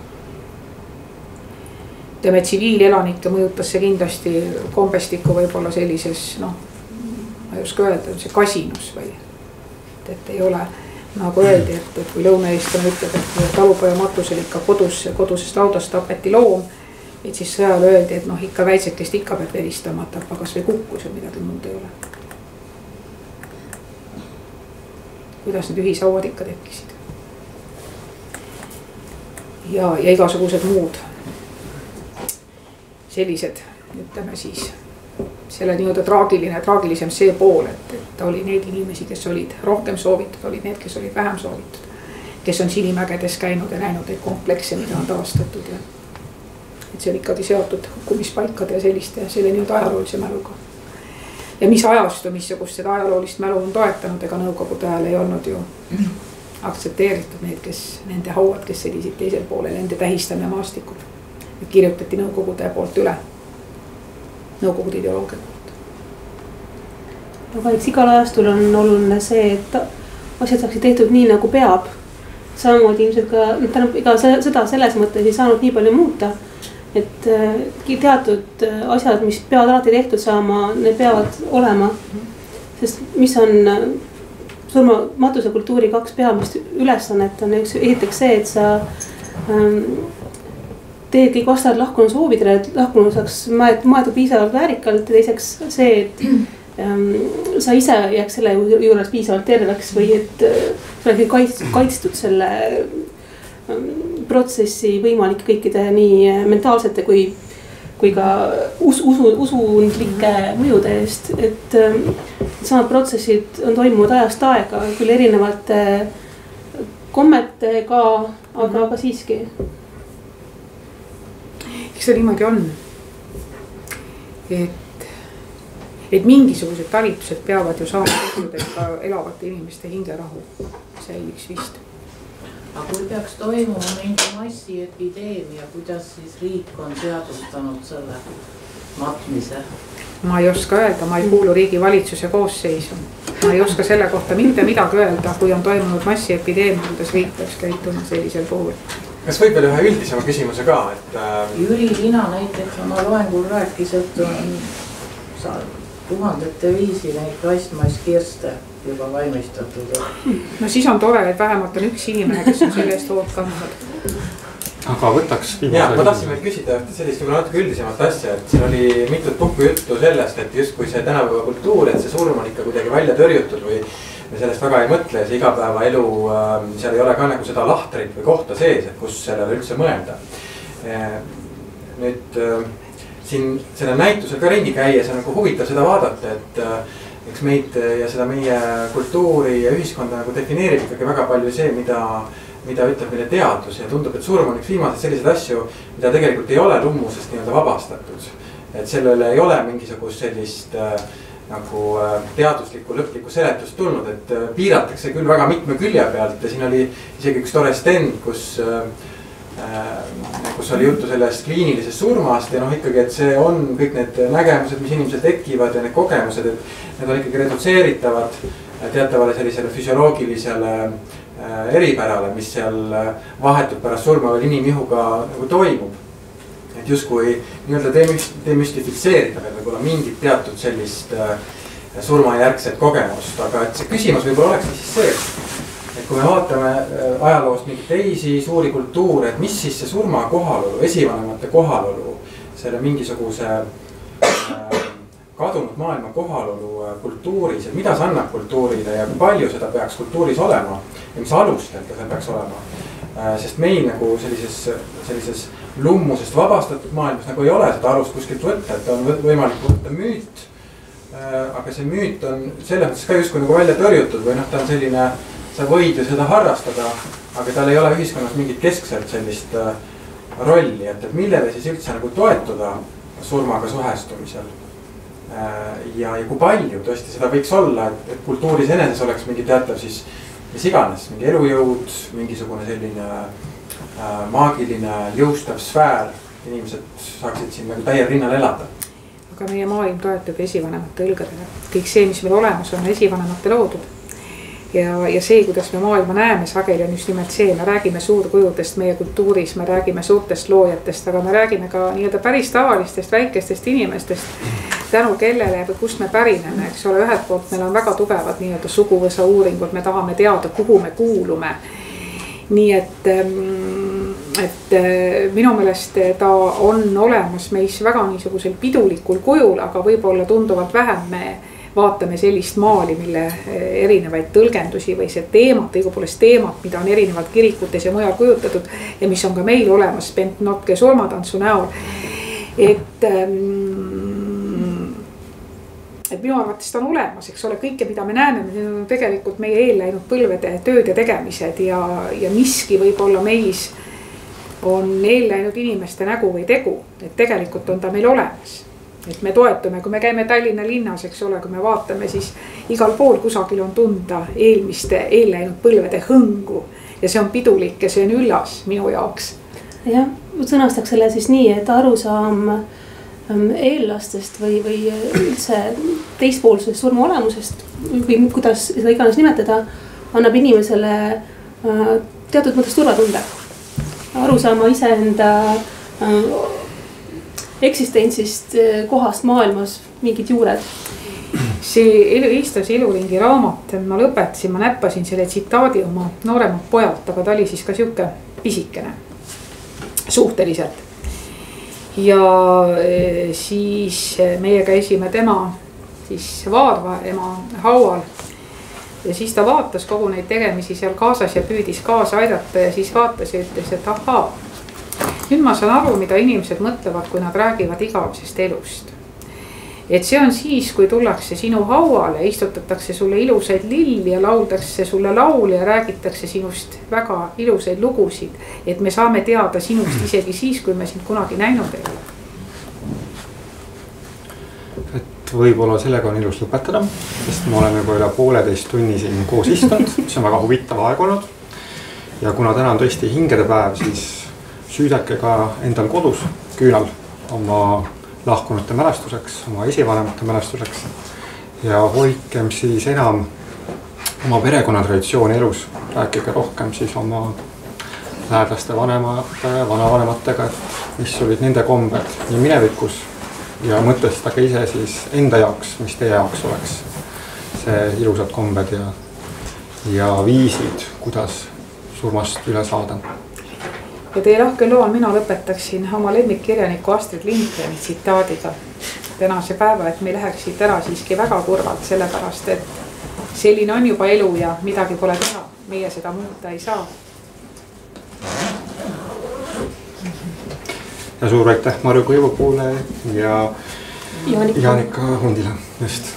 Teeme tsiviilelanikke mõjutas see kindlasti kombestikku võib-olla sellises, noh, ma ei oska öelda, see kasinus või, et, et ei ole nagu öeldi, et, et kui lõunaeestlane ütleb, et talupoja matusel ikka kodus, kodusest autost tapeti loom, et siis sõjal öeldi, et noh, ikka väitsekest ikka peab veristama, tappa kas või kukkus ja midagi muud ei ole. Kuidas need ühishauad ikka tekkisid? Ja, ja igasugused muud sellised, ütleme siis, selle nii-öelda traagiline, traagilisem see pool, et, et oli neid inimesi, kes olid rohkem soovitud, olid need, kes olid vähem soovitud, kes on Sinimägedes käinud ja näinud neid komplekse, mida on taastatud ja et see on ikkagi seotud hukkumispaikade ja selliste, selle nii-öelda ajaloolise mäluga. Ja mis ajastu, missugust seda ajaloolist mälu on toetanud, ega Nõukogude ajal ei olnud ju aktsepteeritud need, kes, nende hauad, kes selisid teisel poolel, nende tähistamine maastikul. Kirjutati Nõukogude poolt üle, Nõukogude ideoloogia poolt.
Aga eks igal ajastul on oluline see, et asjad saaksid tehtud nii nagu peab. Samamoodi ilmselt ka, tähendab, ega seda selles mõttes ei saanud nii palju muuta. Et teatud asjad, mis peavad alati tehtud saama, need peavad olema. Sest mis on surma matusekultuuri kaks peamist ülesannet on üks, esiteks see, et sa ähm, teed kõik vastavad lahkunud soovidele, et lahkunud saaks maetud piisavalt väärikalt ja teiseks see, et ähm, sa ise jääks selle juures piisavalt terveks või et äh, sa oled kaitstud, kaitstud selle ähm, protsessi võimalik kõikide nii mentaalsete kui, kui ka us, usu, usundlike mõjude eest, et ähm, samad protsessid on toimunud ajast aega, küll erinevate kommetega, aga, aga siiski.
Eks see niimoodi on, et, et mingisugused talitused peavad ju saama tehtud, et ka elavate inimeste hingerahu säiliks vist.
Aga kui peaks toimuma mingi massiepideemia, kuidas siis riik on seadustanud selle matmise?
Ma ei oska öelda, ma ei kuulu riigi valitsuse koosseisu. Ma ei oska selle kohta mitte midagi öelda, kui on toimunud massiepideemia, kuidas riik peaks käituma sellisel puhul.
Kas võib veel ühe üldisema küsimuse ka, et äh...
Jüri Lina näiteks oma loengul rääkis, et on tuhandete viisi neid plastmasskirste juba valmistatud.
No siis on tore, et vähemalt on üks inimene, kes on selle eest hoolt kandnud.
Aga võtaks
ja, ma tahtsin veel küsida sellist juba natuke üldisemat asja, et siin oli mitut puhku juttu sellest, et just kui see tänapäeva kultuur, et see surm on ikka kuidagi välja tõrjutud või me sellest väga ei mõtle ja see igapäevaelu, seal ei ole ka nagu seda lahtrit või kohta sees, et kus sellele üldse mõelda. Nüüd siin selle näitusel ka ringi käies on nagu huvitav seda vaadata, et eks meid ja seda meie kultuuri ja ühiskonda nagu defineerib ikkagi väga palju see, mida, mida ütleb meile teadus ja tundub, et surm on üks viimaseid selliseid asju, mida tegelikult ei ole lummusest nii-öelda vabastatud. Et sellele ei ole mingisugust sellist nagu teaduslikku lõplikku seletust tulnud, et piiratakse küll väga mitme külje pealt ja siin oli isegi üks tore stend, kus, kus oli juttu sellest kliinilisest surmast ja noh ikkagi, et see on kõik need nägemused, mis inimesel tekivad ja need kogemused, et need on ikkagi redutseeritavad teatavale sellisele füsioloogilisele eripärale, mis seal vahetult pärast surma veel inimihuga nagu toimub. Et justkui nii-öelda demüstifitseerida veel võib-olla mingit teatud sellist surmajärgset kogemust, aga et see küsimus võib-olla oleks siis see, et kui me vaatame ajaloost mingeid teisi suuri kultuure, et mis siis see surma kohalolu, esivanemate kohalolu, selle mingisuguse kadunud maailma kohalolu kultuuris, et mida see annab kultuurile ja kui palju seda peaks kultuuris olema ja mis alustel ta seal peaks olema. Sest meil nagu sellises, sellises lummusest vabastatud maailmas nagu ei ole seda alust kuskilt võtta, et on võimalik võtta müüt. aga see müüt on selles mõttes ka justkui nagu välja tõrjutud või noh, ta on selline, sa võid ju seda harrastada, aga tal ei ole ühiskonnas mingit keskselt sellist rolli, et, et millele siis üldse nagu toetuda surmaga suhestumisel. ja, ja kui palju tõesti seda võiks olla, et, et kultuuris eneses oleks mingi teatav siis mis iganes, mingi elujõud, mingisugune selline äh, maagiline jõustav sfäär, inimesed saaksid siin nagu täiel rinnal elada.
Aga meie maailm toetub esivanemate õlgadele. Kõik see, mis meil olemas on, esivanemate loodud. Ja, ja see, kuidas me maailma näeme, sageli on just nimelt see, me räägime suurkujudest meie kultuuris, me räägime suurtest loojatest, aga me räägime ka nii-öelda päris tavalistest väikestest inimestest, tänu kellele või kust me pärineme, eks ole, ühelt poolt meil on väga tugevad nii-öelda suguvõsa uuringud, me tahame teada, kuhu me kuulume. Nii et, et minu meelest ta on olemas meis väga niisugusel pidulikul kujul, aga võib-olla tunduvalt vähem me vaatame sellist maali, mille erinevaid tõlgendusi või see teemat, õigupoolest teemat, mida on erinevalt kirikutes ja mujal kujutatud ja mis on ka meil olemas Bent Notke surmatantsu näol. Et, et minu arvates ta on olemas, eks ole, kõike, mida me näeme, on tegelikult meie eelläinud põlvede tööd ja tegemised ja, ja miski võib-olla meis on eelläinud inimeste nägu või tegu, et tegelikult on ta meil olemas. Et me toetume, kui me käime Tallinna linnas, eks ole, kui me vaatame, siis igal pool kusagil on tunda eelmiste, eelläinud põlvede hõngu ja see on pidulik ja see on üllas minu jaoks.
Jah, sõnastaks selle siis nii, et arusaam eellastest või, või üldse teispoolsest surma olemusest või kuidas seda iganes nimetada, annab inimesele teatud mõttes turvatunde. Arusaama iseenda eksistentsist kohast maailmas mingid juured.
See Eestlase eluringi raamat, ma lõpetasin, ma näppasin selle tsitaadi oma nooremalt pojalt, aga ta oli siis ka siuke pisikene, suhteliselt. Ja siis meie käisime tema siis Vaarva ema haual ja siis ta vaatas kogu neid tegemisi seal kaasas ja püüdis kaasa aidata ja siis vaatas ja ütles, et ahaa, nüüd ma saan aru, mida inimesed mõtlevad, kui nad räägivad igavesest elust. Et see on siis, kui tullakse sinu hauale, istutatakse sulle ilusaid lilli ja lauldakse sulle laul ja räägitakse sinust väga ilusaid lugusid. Et me saame teada sinust isegi siis, kui me sind kunagi näinud ei ole.
Et võib-olla sellega on ilus lõpetada, sest me oleme juba üle pooleteist tunni siin koos istunud, see on väga huvitav aeg olnud. Ja kuna täna on tõesti hingede päev, siis süüdake ka endal kodus küünal oma lahkunute mälestuseks, oma esivanemate mälestuseks ja hoidkem siis enam oma perekonnatraditsiooni elus, rääkige rohkem siis oma lähedaste vanemate, vanavanematega, et mis olid nende kombed nii minevikus ja mõtestage ise siis enda jaoks, mis teie jaoks oleks see ilusad kombed ja, ja viisid, kuidas surmast üle saada. Ja teie lahkel loal mina lõpetaksin oma lemmikkirjaniku Astrid Lindgreni tsitaadiga tänase päeva, et me läheksid täna siiski väga kurvalt, sellepärast, et selline on juba elu ja midagi pole teha, meie seda muuta ei saa. Ja suur aitäh Marju Kõivupuule ja Jaanika, Jaanika Hundile. Just.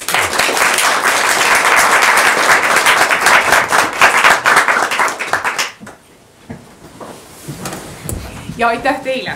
Ja aitäh teile!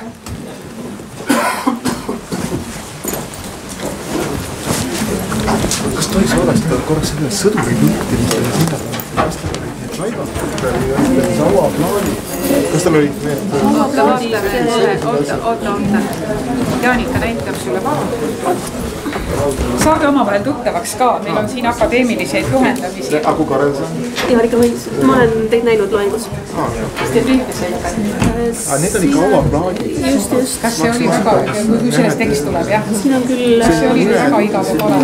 Kas tohiks vaadata korraks selle sõduri pilti, mis teile sindab? Need laibad, see avaplaani. Kas tal olid need?
Oota, oota, oota. Jaanika näitab sulle palun. Saage oma vahel tuttavaks ka, meil on siin akadeemiliseid juhendamisi.
Aku Karelson?
Jaanika võiks, ma olen teid näinud loengus.
Kas te tüühte sellega?
Need oli ka avaplaani.
Just, just.
Kas see oli väga, kui sellest tekst tuleb, jah?
Siin on küll...
See oli väga igav pole.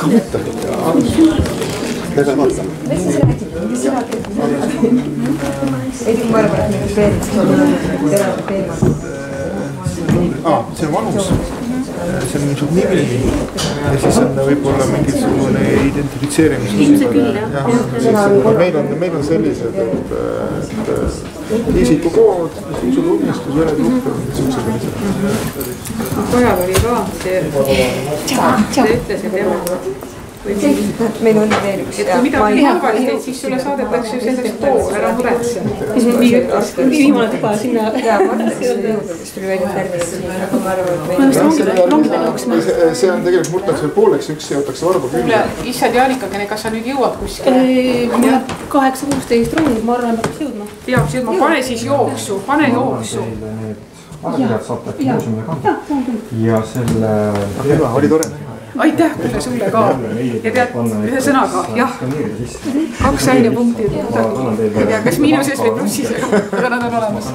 Läga vaata.
Mis sa räägid? Mis sa räägid? Ei, ma arvan, et need teemad.
Aa, see on vanus. see on niisugune nimi ja siis on ta võib-olla mingisugune identifitseerimis.
ilmselt küll jah.
meil on, meil on sellised, et, et isikukood, isutunnistus, veretrukk, siuksed lihtsalt.
Kajal oli ka see, see ütles, et jah.
meil on veel üks.
Et kui midagi halvasti teed, siis sulle saadetakse ju sellest pool, ära muretse. Nii ütles.
Viimane tuba sinna.
Jaa, ma arvan, et seda jõuda, kes tuli välja tervist. Aga ma arvan, et
meil
see on tegelikult murtakse veel pooleks, üks jõutakse varba külla.
Issand Jaanika, kas sa nüüd jõuad kuskile?
Mul on kaheksa kuusteist rong, ma arvan, et peaks jõudma.
Peaks jõudma, pane siis jooksu, pane jooksu.
Ajakirjad saab äkki muuseumile ka. Ja selle...
Hüva, oli tore.
Aitäh kuule sulle ka. Ja tead, ühe sõnaga, jah. Kaks ainepunkti. Ja kas miinuses või plussis, aga nad on olemas.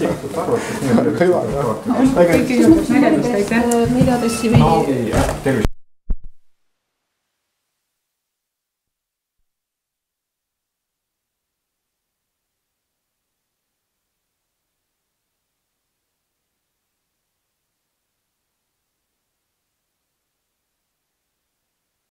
Hüva.
Kõike nägemist, aitäh.
Meile adressi või...
Tervist.